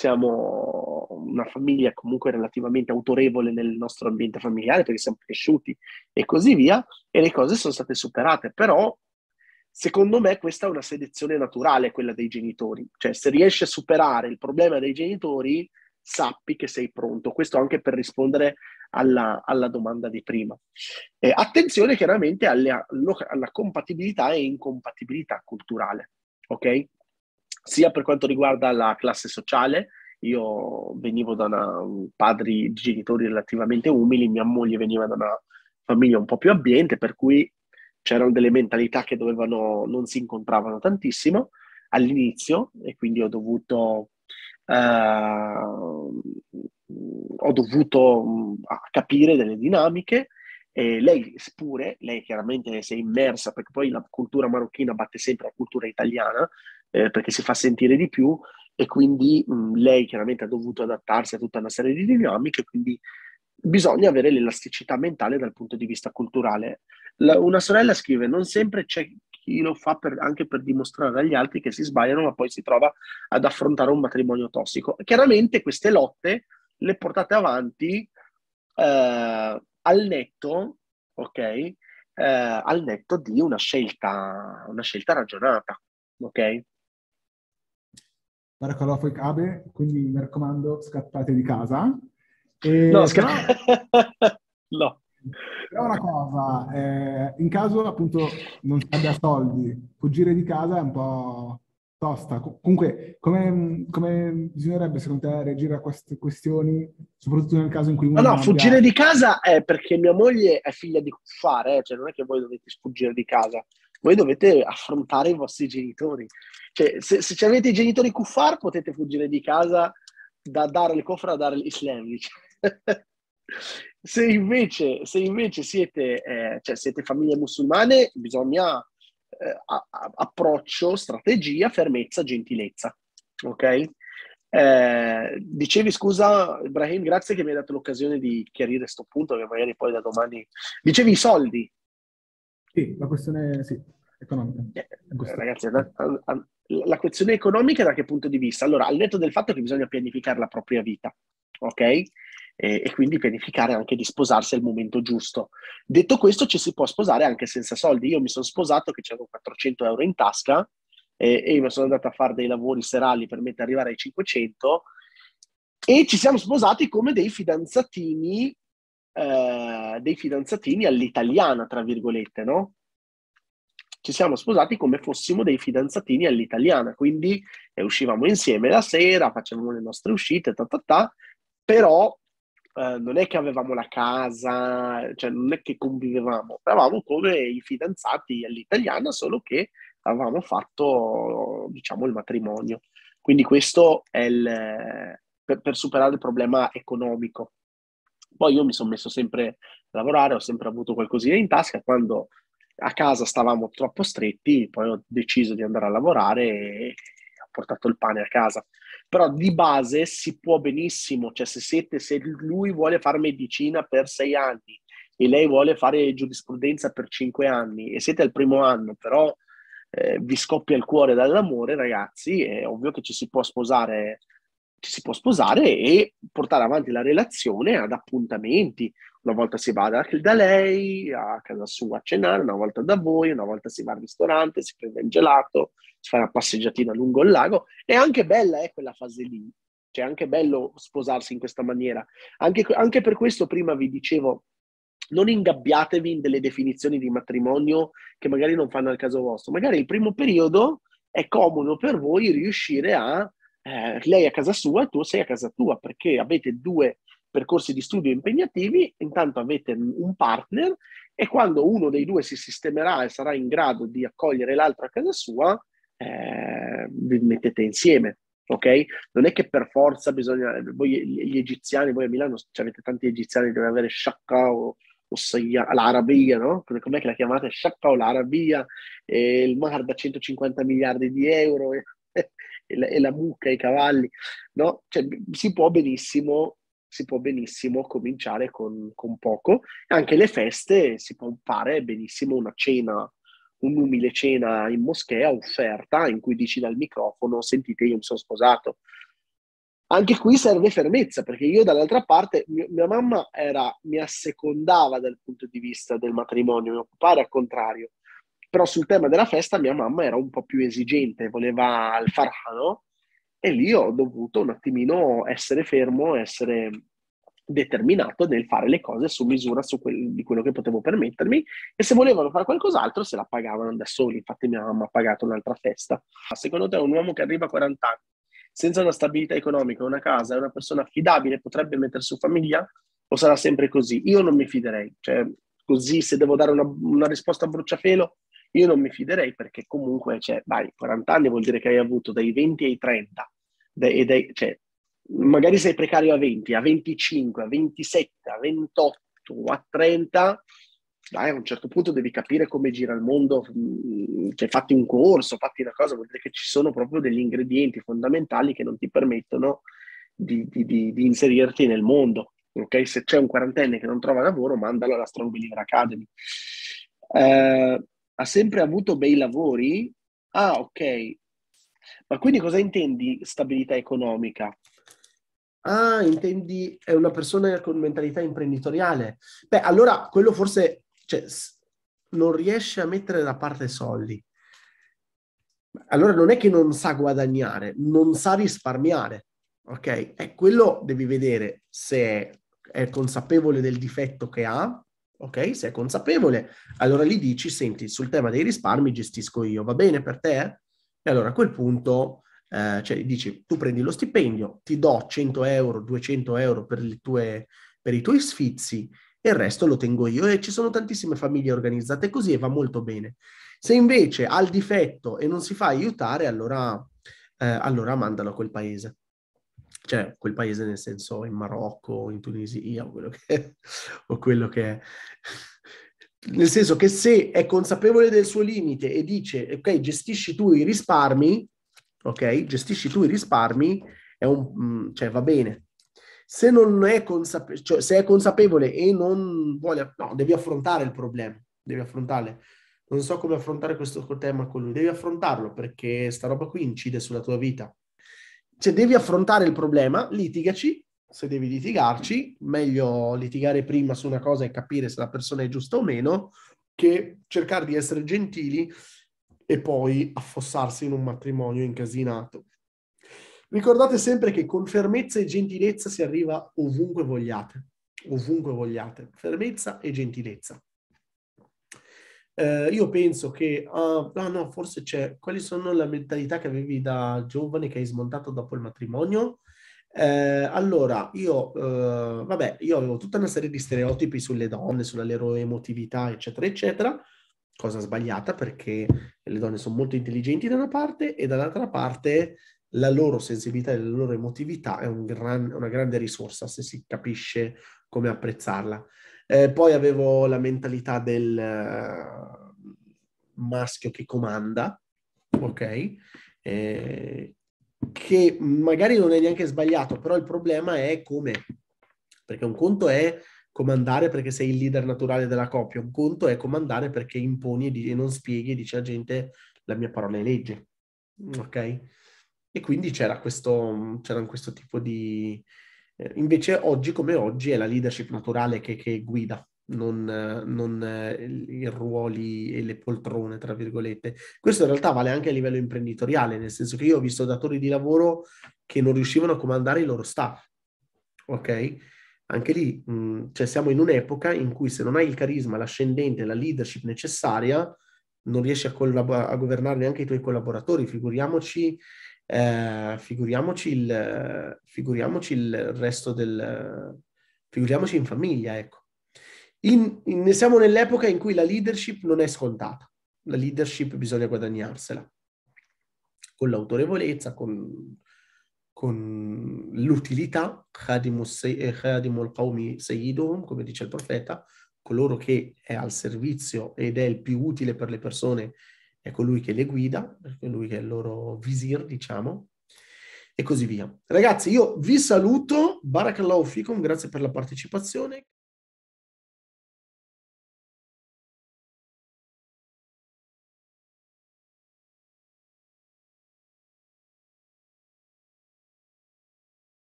siamo una famiglia comunque relativamente autorevole nel nostro ambiente familiare perché siamo cresciuti e così via, e le cose sono state superate. Però, secondo me, questa è una selezione naturale, quella dei genitori. Cioè, se riesci a superare il problema dei genitori, sappi che sei pronto. Questo anche per rispondere alla, alla domanda di prima. Eh, attenzione chiaramente alle, alla compatibilità e incompatibilità culturale, ok? Sia per quanto riguarda la classe sociale, io venivo da una, padri, genitori relativamente umili, mia moglie veniva da una famiglia un po' più abbiente, per cui c'erano delle mentalità che dovevano, non si incontravano tantissimo all'inizio e quindi ho dovuto, eh, ho dovuto mh, capire delle dinamiche. E lei pure, lei chiaramente si è immersa perché poi la cultura marocchina batte sempre la cultura italiana, eh, perché si fa sentire di più e quindi mh, lei chiaramente ha dovuto adattarsi a tutta una serie di dinamiche, quindi bisogna avere l'elasticità mentale dal punto di vista culturale. La- una sorella scrive, non sempre c'è chi lo fa per- anche per dimostrare agli altri che si sbagliano, ma poi si trova ad affrontare un matrimonio tossico. Chiaramente queste lotte le portate avanti eh, al netto, ok? Eh, al netto di una scelta, una scelta ragionata, ok? Barakallahu fik Abe, quindi mi raccomando, scappate di casa. No, E, però, scherzo. No. però una cosa, eh, in caso appunto non si abbia soldi, fuggire di casa è un po' tosta. Co- Comunque, come, come bisognerebbe secondo te reagire a queste questioni, soprattutto nel caso in cui No, uno no, non abbia... fuggire di casa è perché mia moglie è figlia di kuffar, eh, cioè non è che voi dovete sfuggire di casa, voi dovete affrontare i vostri genitori. Cioè, se, se avete i genitori kuffar potete fuggire di casa da dare il kofra a dare l'Islam. Dice. Se invece, se invece siete, eh, cioè siete famiglie musulmane, bisogna eh, a- a- approccio, strategia, fermezza, gentilezza. Ok? Eh, dicevi, scusa, Ibrahim, grazie che mi hai dato l'occasione di chiarire questo punto, che magari poi da domani... Dicevi i soldi. Sì, la questione sì, economica. Eh, In questo ragazzi, sì. la, la- la questione economica da che punto di vista? Allora, al netto del fatto che bisogna pianificare la propria vita, ok? E, e quindi pianificare anche di sposarsi al momento giusto. Detto questo, ci si può sposare anche senza soldi. Io mi sono sposato che c'erano quattrocento euro in tasca e, e io mi sono andato a fare dei lavori serali per mettere arrivare ai cinquecento e ci siamo sposati come dei fidanzatini, eh, dei fidanzatini all'italiana, tra virgolette, no? Ci siamo sposati come fossimo dei fidanzatini all'italiana, quindi eh, uscivamo insieme la sera, facevamo le nostre uscite, ta ta ta, però eh, non è che avevamo la casa, cioè non è che convivevamo, eravamo come i fidanzati all'italiana, solo che avevamo fatto, diciamo, il matrimonio. Quindi questo è il, per, per superare il problema economico. Poi io mi sono messo sempre a lavorare, ho sempre avuto qualcosina in tasca, quando a casa stavamo troppo stretti, poi ho deciso di andare a lavorare e ho portato il pane a casa. Però di base si può benissimo, cioè se siete, se lui vuole fare medicina per sei anni e lei vuole fare giurisprudenza per cinque anni e siete al primo anno, però eh, vi scoppia il cuore dall'amore, ragazzi, è ovvio che ci si può sposare, ci si può sposare e portare avanti la relazione ad appuntamenti. Una volta si va anche da lei a casa sua a cenare, una volta da voi, una volta si va al ristorante, si prende il gelato, si fa una passeggiatina lungo il lago. È anche bella eh, quella fase lì, cioè è anche bello sposarsi in questa maniera. Anche, anche per questo prima vi dicevo, non ingabbiatevi in delle definizioni di matrimonio che magari non fanno al caso vostro. Magari il primo periodo è comodo per voi riuscire a, eh, lei a casa sua e tu sei a casa tua, perché avete due percorsi di studio impegnativi, intanto avete un partner e quando uno dei due si sistemerà e sarà in grado di accogliere l'altro a casa sua, eh, vi mettete insieme. Ok? Non è che per forza bisogna, voi gli egiziani, voi a Milano avete tanti egiziani, deve avere Sciacca o, o Sayya, l'Arabia, no? Com'è che la chiamate? Sciacca o l'Arabia, e il Mar da centocinquanta miliardi di euro e, e, la, e la mucca, i cavalli, no? Cioè, si può benissimo, si può benissimo cominciare con, con poco. Anche le feste si può fare benissimo una cena, un'umile cena in moschea offerta in cui dici dal microfono: sentite, io mi sono sposato. Anche qui serve fermezza, perché io dall'altra parte, mia, mia mamma era, mi assecondava dal punto di vista del matrimonio, mio papà era al contrario. Però sul tema della festa mia mamma era un po' più esigente, voleva il farha, no? E lì ho dovuto un attimino essere fermo, essere determinato nel fare le cose su misura su quel, di quello che potevo permettermi, e se volevano fare qualcos'altro se la pagavano da soli. Infatti mia mamma ha pagato un'altra festa. Secondo te un uomo che arriva a quaranta anni senza una stabilità economica, una casa, è una persona affidabile, potrebbe mettere su famiglia o sarà sempre così? Io non mi fiderei, cioè così se devo dare una, una risposta a bruciapelo io non mi fiderei, perché comunque, cioè, dai, quaranta anni vuol dire che hai avuto dai venti ai trenta, dai, dai, cioè, magari sei precario a venti, a venticinque, a ventisette, a ventotto, a trenta, dai, a un certo punto devi capire come gira il mondo, cioè fatti un corso, fatti una cosa, vuol dire che ci sono proprio degli ingredienti fondamentali che non ti permettono di, di, di, di inserirti nel mondo. Okay? Se c'è un quarantenne che non trova lavoro, mandalo alla Strong Believer Academy. Eh, ha sempre avuto bei lavori? Ah, ok. Ma quindi cosa intendi stabilità economica? Ah, intendi è una persona con mentalità imprenditoriale? Beh, allora quello forse, cioè, non riesce a mettere da parte soldi. Allora non è che non sa guadagnare, non sa risparmiare, ok? E quello devi vedere se è, è consapevole del difetto che ha, ok? Se è consapevole, allora gli dici: senti, sul tema dei risparmi gestisco io, va bene per te? E allora a quel punto, eh, cioè, dici: tu prendi lo stipendio, ti do cento euro, duecento euro per, le tue, per i tuoi sfizi, e il resto lo tengo io. E ci sono tantissime famiglie organizzate così e va molto bene. Se invece ha il difetto e non si fa aiutare, allora, eh, allora mandalo a quel paese. Cioè, quel paese nel senso in Marocco, in Tunisia, o quello che è. O quello che è. Nel senso che se è consapevole del suo limite e dice: ok, gestisci tu i risparmi, ok, gestisci tu i risparmi, è un, cioè va bene. Se non è consapevole, cioè se è consapevole e non vuole, no, devi affrontare il problema, devi affrontarle. Non so come affrontare questo tema con lui, devi affrontarlo, perché sta roba qui incide sulla tua vita. Cioè devi affrontare il problema, litigaci, se devi litigarci, meglio litigare prima su una cosa e capire se la persona è giusta o meno, che cercare di essere gentili e poi affossarsi in un matrimonio incasinato. Ricordate sempre che con fermezza e gentilezza si arriva ovunque vogliate, ovunque vogliate, fermezza e gentilezza. Eh, io penso che, uh, ah no, forse c'è, quali sono le mentalità che avevi da giovane che hai smontato dopo il matrimonio? Eh, allora, io, eh, vabbè, io avevo tutta una serie di stereotipi sulle donne, sulla loro emotività, eccetera, eccetera, cosa sbagliata, perché le donne sono molto intelligenti da una parte e dall'altra parte la loro sensibilità e la loro emotività è un gran, una grande risorsa se si capisce come apprezzarla. Eh, poi avevo la mentalità del uh, maschio che comanda, ok? Eh, che magari non è neanche sbagliato, però il problema è come. Perché un conto è comandare perché sei il leader naturale della coppia, un conto è comandare perché imponi e, di- e non spieghi e dici alla gente la mia parola è legge. Ok? E quindi c'era questo, c'era questo tipo di... eh, invece oggi come oggi è la leadership naturale che, che guida, non, eh, non eh, i ruoli e le poltrone, tra virgolette. Questo in realtà vale anche a livello imprenditoriale, nel senso che io ho visto datori di lavoro che non riuscivano a comandare i loro staff, ok? Anche lì, mh, cioè siamo in un'epoca in cui se non hai il carisma, l'ascendente, la leadership necessaria, non riesci a, collab- a governare neanche i tuoi collaboratori, figuriamoci, eh, figuriamoci, il, figuriamoci il resto del... figuriamoci in famiglia, ecco. In, in, siamo nell'epoca in cui la leadership non è scontata, la leadership bisogna guadagnarsela, con l'autorevolezza, con, con l'utilità, khadimul qawmi sayyiduhum, come dice il profeta, coloro che è al servizio ed è il più utile per le persone è colui che le guida, è colui che è il loro visir, diciamo, e così via. Ragazzi, io vi saluto, barakallahu fikum, grazie per la partecipazione.